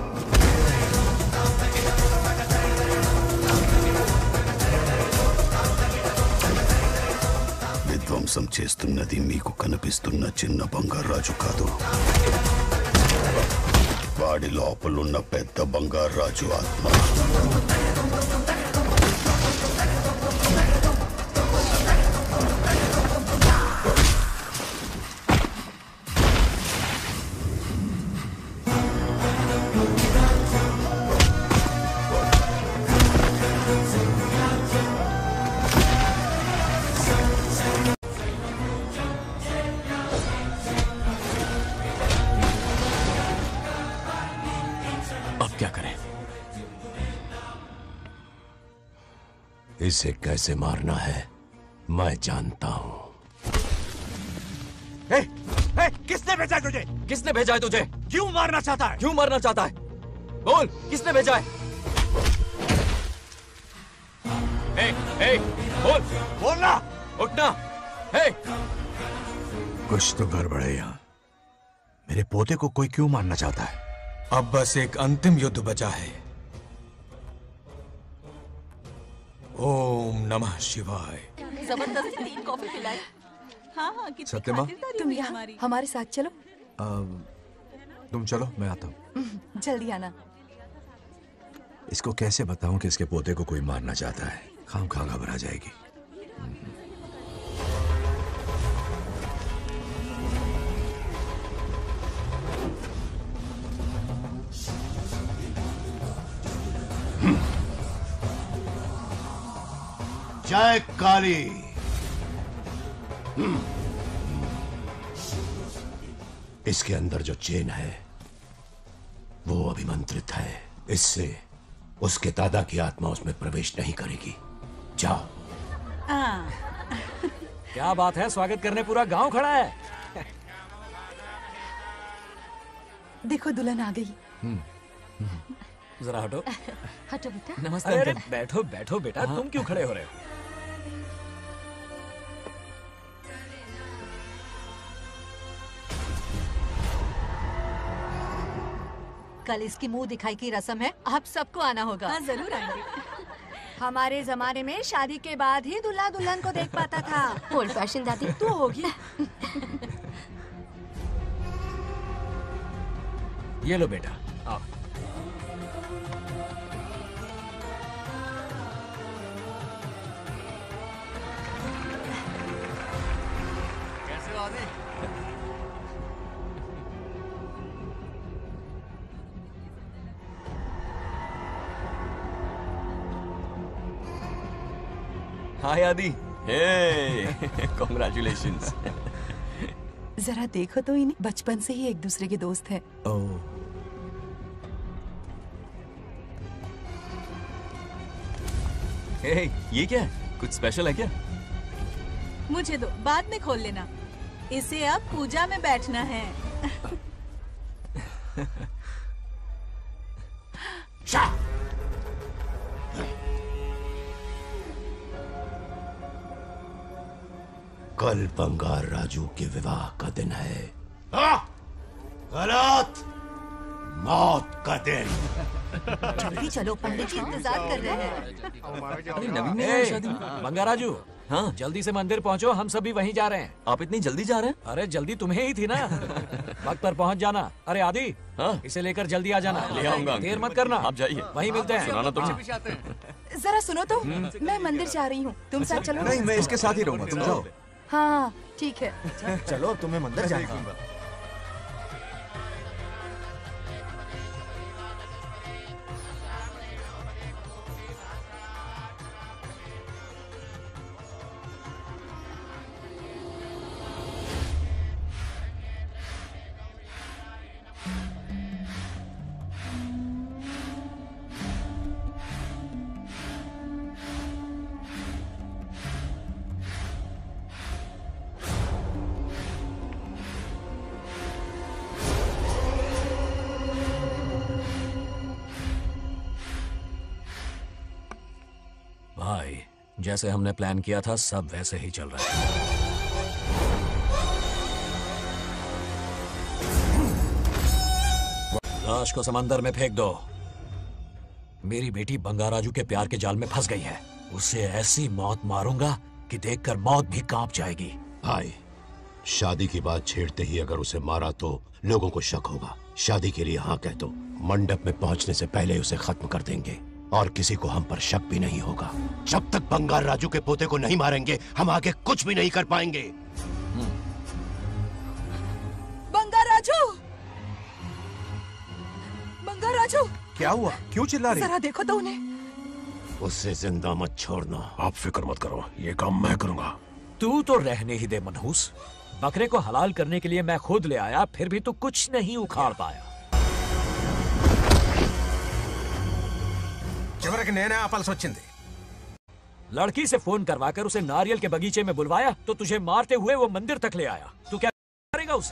విధ్వంసం చేస్తున్నది మీకు కనిపిస్తున్న చిన్న బంగారాజు కాదు, వాడి లోపలున్న పెద్ద బంగారాజు ఆత్మ. इसे कैसे मारना है मैं जानता हूं। किसने भेजा है तुझे? किसने भेजा है तुझे? क्यों मारना चाहता है? क्यों मारना चाहता है? बोल, किसने भेजा है? बोल, बोलना, उठना। कुछ तो गड़बड़ है यहाँ। मेरे पोते को कोई क्यों मारना चाहता है? अब बस एक अंतिम युद्ध बचा है। ओम नमः शिवाय। जबरदस्ती 3 कॉफी पिलाई। हाँ हाँ कितनी सत्यमा? खातिरदारी तुम हुई यहाँ हमारी। हमारे साथ चलो। तुम चलो, मैं आता हूँ। जल्दी आना। इसको कैसे बताऊं कि इसके पोते को कोई मारना चाहता है? खामखा घबरा जाएगी। जय काली। इसके अंदर जो चेन है वो अभिमंत्रित है। इससे उसके दादा की आत्मा उसमें प्रवेश नहीं करेगी। जाओ। क्या बात है, स्वागत करने पूरा गांव खड़ा है। देखो दुल्हन आ गई। जरा हटो। हटो बेटा। नमस्ते। अरे बैठो बैठो बेटा, तुम क्यों खड़े हो रहे हो? कल इसकी मुंह दिखाई की रस्म है, आप सबको आना होगा। हाँ जरूर आएंगे। हमारे जमाने में शादी के बाद ही दूल्हा दुल्हन को देख पाता था। ओल्ड फैशन दादी तू होगी। ये लो बेटा, आओ। कैसे हो Adi? Hi Adi. Hey, congratulations. जरा देखो तो इन्हें, बचपन से ही एक दूसरे के दोस्त हैं। हे, ये क्या है? कुछ स्पेशल है क्या? मुझे दो, बाद में खोल लेना। इसे अब पूजा में बैठना है। कल बंगार राजू के विवाह का दिन है। गलत। मौत का दिन। जल्दी चलो, पंडित जी इंतजार कर रहे हैं। अरे नवीन ने ए, शादी में। बंगाराजू, हाँ जल्दी से मंदिर पहुंचो, हम सभी वहीं जा रहे हैं। आप इतनी जल्दी जा रहे हैं? अरे जल्दी तुम्हें ही थी ना। वक्त पर पहुंच जाना। अरे आदि, हाँ इसे लेकर जल्दी आ जाना। ले आऊंगा। देर मत करना, आप जाइए। वहीं मिलते हैं। सुनाना तो जरा सुनो तो, मैं मंदिर जा रही हूँ, तुम साथ चलो। नहीं, मैं इसके साथ ही रहूंगा, तुम जाओ। हाँ ठीक है। चलो, तुम्हें मंदिर जाना है। भाई, जैसे हमने प्लान किया था सब वैसे ही चल रहा है। लाश को समंदर में फेंक दो। मेरी बेटी बंगाराजू के प्यार के जाल में फंस गई है। उसे ऐसी मौत मारूंगा कि देखकर मौत भी कांप जाएगी। भाई, शादी की बात छेड़ते ही अगर उसे मारा तो लोगों को शक होगा। शादी के लिए हाँ कह दो, मंडप में पहुंचने से पहले उसे खत्म कर देंगे और किसी को हम पर शक भी नहीं होगा। जब तक बंगार राजू के पोते को नहीं मारेंगे हम आगे कुछ भी नहीं कर पाएंगे। बंगाराजू, बंगाराजू, क्या हुआ? क्यों चिल्ला रही? जरा देखो तो उन्हें। उससे जिंदा मत छोड़ना। आप फिक्र मत करो, ये काम मैं करूंगा। तू तो रहने ही दे मनहूस। बकरे को हलाल करने के लिए मैं खुद ले आया, फिर भी तू कुछ नहीं उखाड़ पाया। చివరికి నేనే ఆపాల్సి వచ్చింది। लड़की से फोन करवाकर उसे नारियल के बगीचे में बुलवाया तो तुझे मारते हुए वो मंदिर तक ले आया। तू क्या करेगा उसे?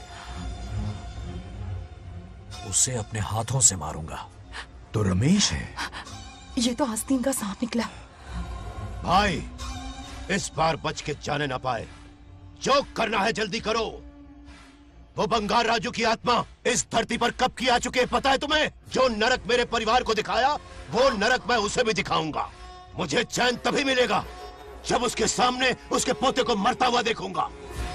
उसे अपने हाथों से मारूंगा। तो रमेश है। ये तो आस्तीन का सांप निकला। भाई, इस बार बच के जाने ना पाए। जो करना है जल्दी करो। वो बंगार राजू की आत्मा इस धरती पर कब की आ चुके पता है तुम्हें? जो नरक मेरे परिवार को दिखाया वो नरक मैं उसे भी दिखाऊंगा। मुझे चैन तभी मिलेगा जब उसके सामने उसके पोते को मरता हुआ देखूंगा।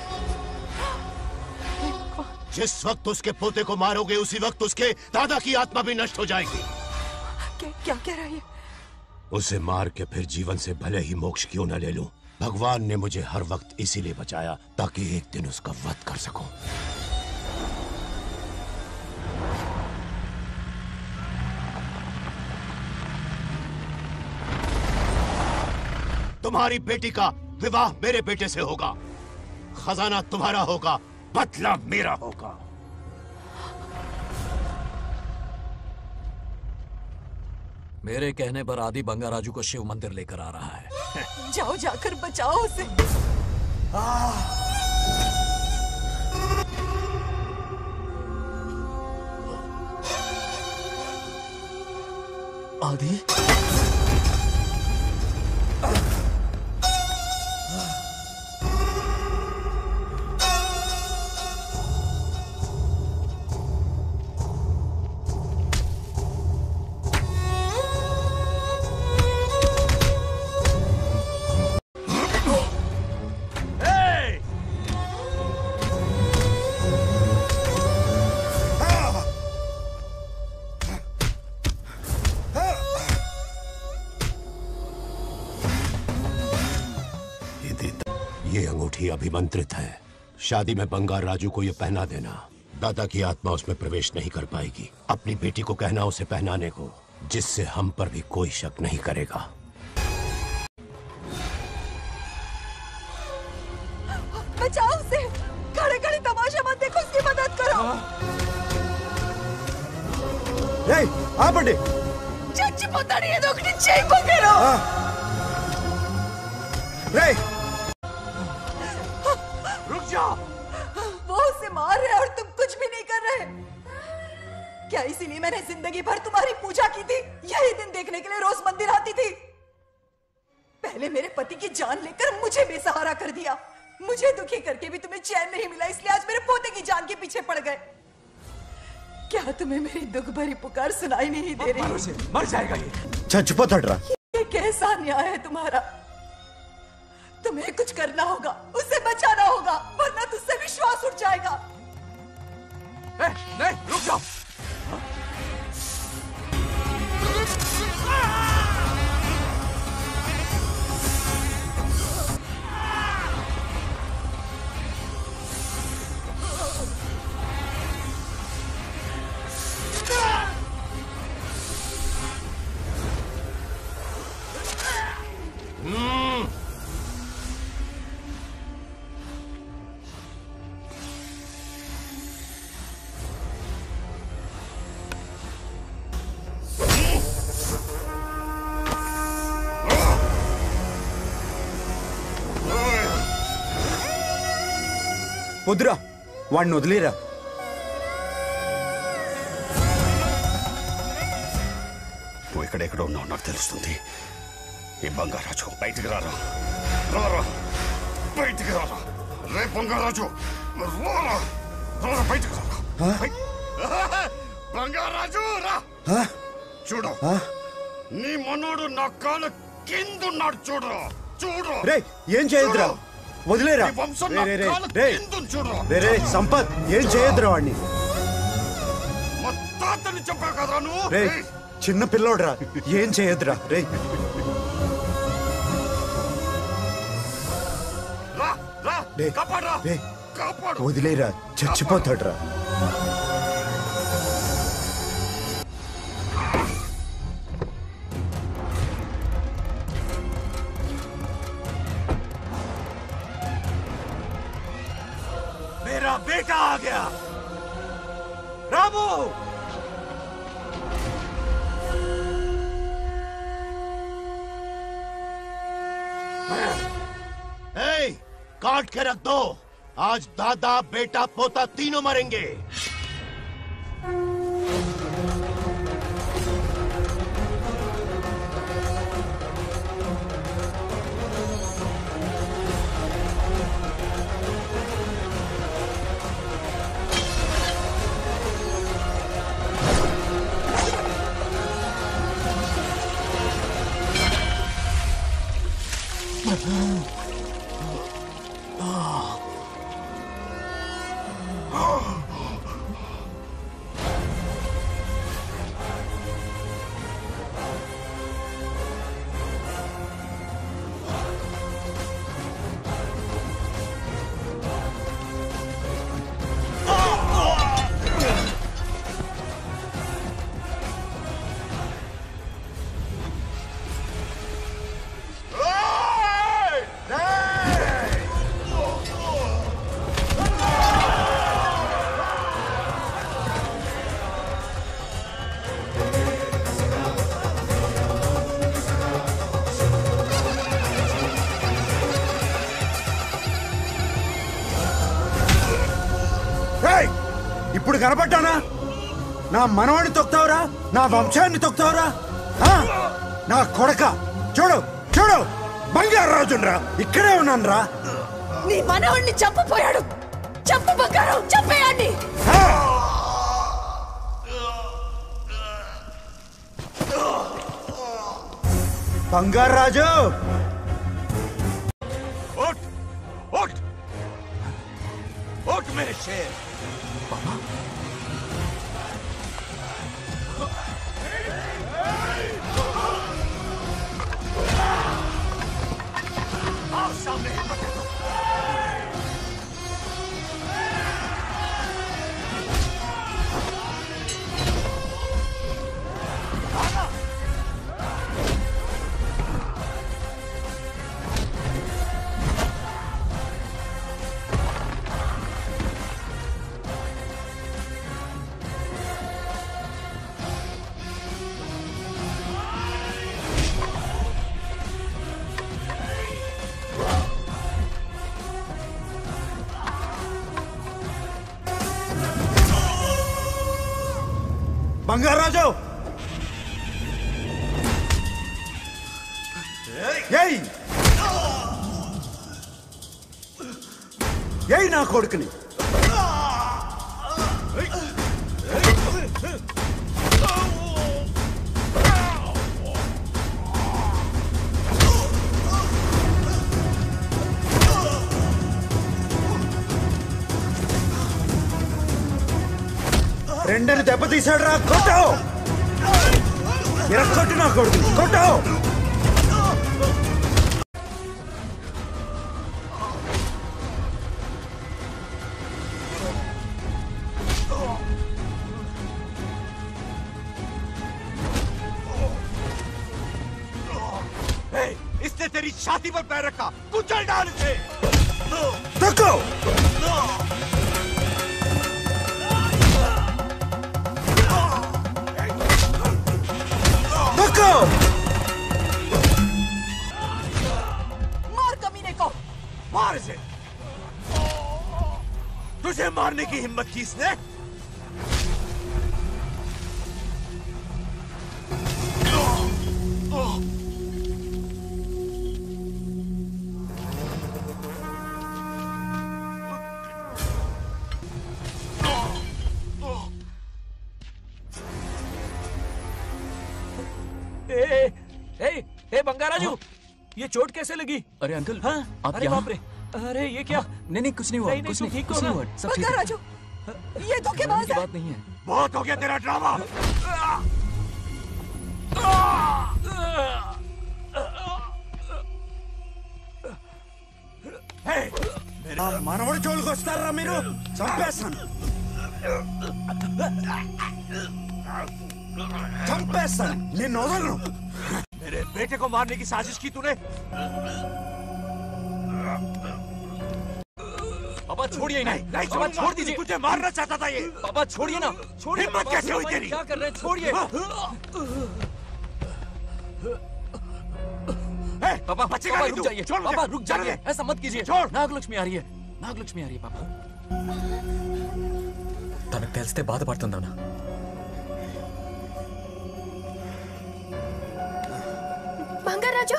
जिस वक्त उसके पोते को मारोगे उसी वक्त उसके दादा की आत्मा भी नष्ट हो जाएगी। क्या कह रहा है? उसे मार के फिर जीवन से भले ही मोक्ष क्यों न ले लूं, भगवान ने मुझे हर वक्त इसीलिए बचाया ताकि एक दिन उसका वध कर सकूं। तुम्हारी बेटी का विवाह मेरे बेटे से होगा। खजाना तुम्हारा होगा, बदला मेरा होगा। मेरे कहने पर आदि बंगाराजू को शिव मंदिर लेकर आ रहा है। जाओ, जाकर बचाओ उसे। आदि, ये अंगूठी अभिमंत्रित है। शादी में बंगार राजू को ये पहना देना। दादा की आत्मा उसमें प्रवेश नहीं कर पाएगी। अपनी बेटी को कहना उसे पहनाने को, जिससे हम पर भी कोई शक नहीं करेगा। बचाओ उसे। खड़े खड़े तमाशा मत देखो, उसकी मदद करो। पंडित चच्ची पोतानी ये दोगनी चेक को करो। रुक जाओ। वो उसे मार रहे और तुम कुछ भी नहीं कर रहे। क्या इसीलिए मैंने जिंदगी भर तुम्हारी पूजा की थी? यही दिन देखने के लिए रोज मंदिर आती थी। पहले मेरे पति की जान लेकर मुझे बेसहारा कर दिया। मुझे दुखी करके भी तुम्हें चैन नहीं मिला, इसलिए आज मेरे पोते की जान के पीछे पड़ गए। क्या तुम्हें मेरी दुख भरी पुकार सुनाई नहीं दे रही? मर जाएगा ये। చచ్చిపోతాడ్రా ये कैसा न्याय है तुम्हारा? तुम्हें कुछ करना होगा, उसे बचाना होगा, वरना तुझसे विश्वास उठ जाएगा। नहीं, रुक जाओ। వద్దురా, వాడిని వదిలేరా. నువ్వు ఎక్కడెక్కడో ఉన్నావు నాకు తెలుస్తుంది. ఈ బంగారాజు బయటికి రారా, రారా బయటికి రారా. రే బంగారాజు, రారా రారా బయటికి రారా. బంగారాజు రా. చూడు, నీ మనోడు నా కాళ్ళ కిందున్నాడు. చూడు చూడు. రే ఏం చేయొద్దురా, వదిలేరా. రే సంపత్, ఏం చేయొద్దురా వాడిని. రే చిన్న పిల్లోడ్రా, ఏం చేయొద్దురా. రే వదిలేరా, చచ్చిపోతాడ్రా. मेरा बेटा आ गया। रामू, काट के रख दो। आज दादा बेटा पोता तीनों मरेंगे। ఇప్పుడు కనపడ్డానా? నా మనవాడిని తొక్తావురా, నా వంశాన్ని తొక్తావురా. నా కొడక చూడు చూడు, బంగారాజురా ఇక్కడే ఉన్నాను రా. నీ మనవాడిని చంపపోయాడు. చంపు బంగారం, చంపేయండి. బంగారాజు, उठ उठ उठ मेरे शेर। आओ सामने, हिम्मत है तो। బంగారాజు, ఏయ్ ఏయ్ నా కొడుకుని. ఎండని దెబ్బతీసాడు రా కొట్టు ఎర కొట్టు నా కొడుకు కొట్టు इसने तेरी छाती पर पैर रखा कुचल डाल इसे देखो देखो मार कमीने को मार इसे तुझे मारने की हिम्मत की इसने बंगाराजू ये चोट कैसे लगी? अरे अंकल हाँ? आप अरे यहाँ? बाप रे अरे ये क्या? नहीं कुछ नहीं हुआ नहीं, कुछ तुम नहीं ठीक हो कुछ ना? नहीं हुआ सब ठीक है बंगाराजू ये धोखेबाज की है। बात नहीं है बहुत हो गया तेरा ड्रामा మనవడి జోలికి వస్తారా మీరు చంపేస్తాను చంపేస్తాను నిన్ను వదలను मेरे बेटे को मारने की साजिश की तूने पापा छोड़िए नहीं पापा छोड़ दीजिए तुझे मारना चाहता था ये पापा छोड़िए ना छोड़िए हिम्मत पापा, कैसे हुई पापा, तेरी? क्या कर रहे हैं छोड़िए पापा बचेगा पापा नहीं रुक तू। जाइए छोड़ मुझे, पापा रुक छोड़ जाइए मुझे। ऐसा मत कीजिए छोड़। नागलक्ष्मी आ रही है नागलक्ष्मी आ रही है पापा తనకు తెలిస్తే బాధపడుతుందానా बंगाराजू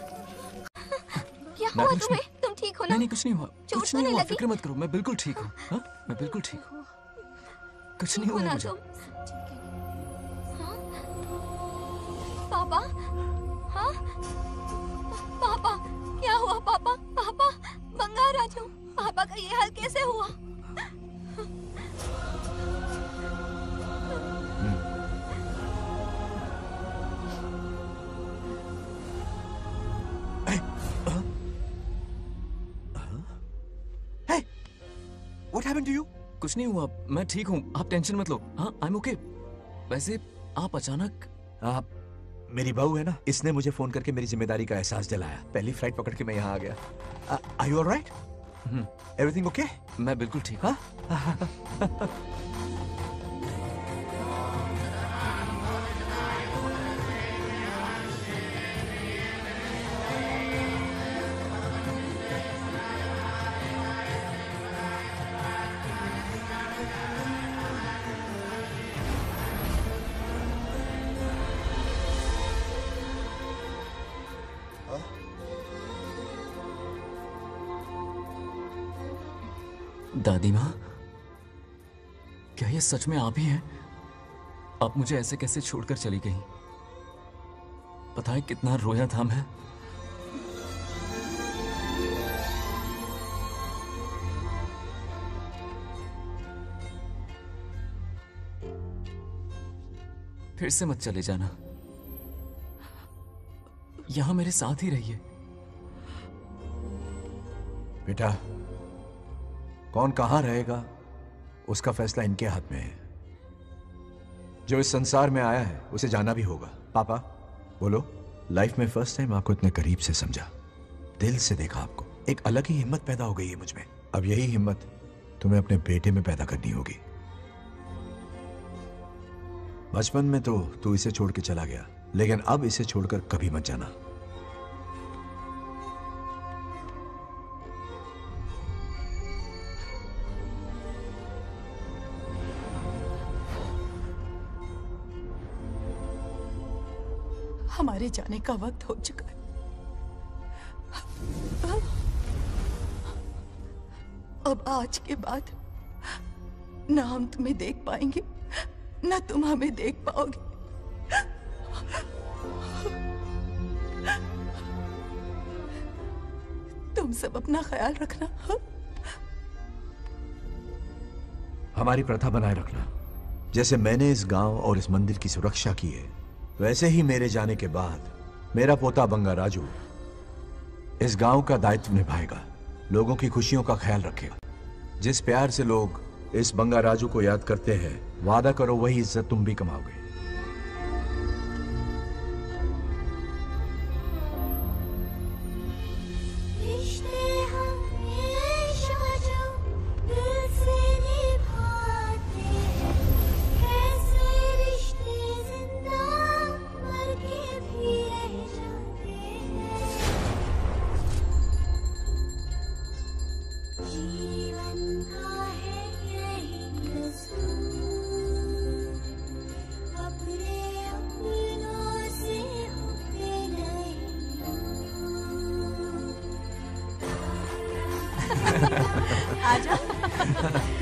क्या हुआ नागलक्ष्मी। तुम्हें? तुम ठीक हो ना? नहीं कुछ नहीं हुआ चोट कुछ तो नहीं नहीं हुआ लगी? फिक्र मत करो मैं बिल्कुल ठीक हूँ हाँ? मैं बिल्कुल ठीक हूँ कुछ नहीं ठीक हो हुआ ना मुझे तुम? हाँ? पापा हाँ पापा क्या हुआ पापा पापा बंगाराजू पापा का ये हाल कैसे हुआ? What happened to you? कुछ नहीं हुआ मैं ठीक हूँ आप टेंशन मत लो हाँ आई एम ओके वैसे आप अचानक आप मेरी बहू है ना इसने मुझे फोन करके मेरी जिम्मेदारी का एहसास दिलाया पहली फ्लाइट पकड़ के मैं यहाँ आ गया are you alright everything okay मैं बिल्कुल ठीक हाँ दादी माँ क्या ये सच में आप ही हैं आप मुझे ऐसे कैसे छोड़कर चली गई पता है कितना रोया था मैं फिर से मत चले जाना यहां मेरे साथ ही रहिए बेटा कौन कहां रहेगा उसका फैसला इनके हाथ में है जो इस संसार में आया है उसे जाना भी होगा पापा बोलो लाइफ में फर्स्ट टाइम आपको इतने करीब से समझा दिल से देखा आपको एक अलग ही हिम्मत पैदा हो गई है मुझ में अब यही हिम्मत तुम्हें अपने बेटे में पैदा करनी होगी बचपन में तो तू इसे छोड़ के चला गया लेकिन अब इसे छोड़कर कभी मत जाना हमारे जाने का वक्त हो चुका है अब आज के बाद ना हम तुम्हें देख पाएंगे ना तुम हमें देख पाओगे तुम सब अपना ख्याल रखना हमारी प्रथा बनाए रखना जैसे मैंने इस गांव और इस मंदिर की सुरक्षा की है, वैसे ही मेरे जाने के बाद मेरा पोता बंगा राजू इस गांव का दायित्व निभाएगा, लोगों की खुशियों का ख्याल रखेगा। जिस प्यार से लोग इस बंगा राजू को याद करते हैं, वादा करो वही इज्जत तुम भी कमाओगे। आजा।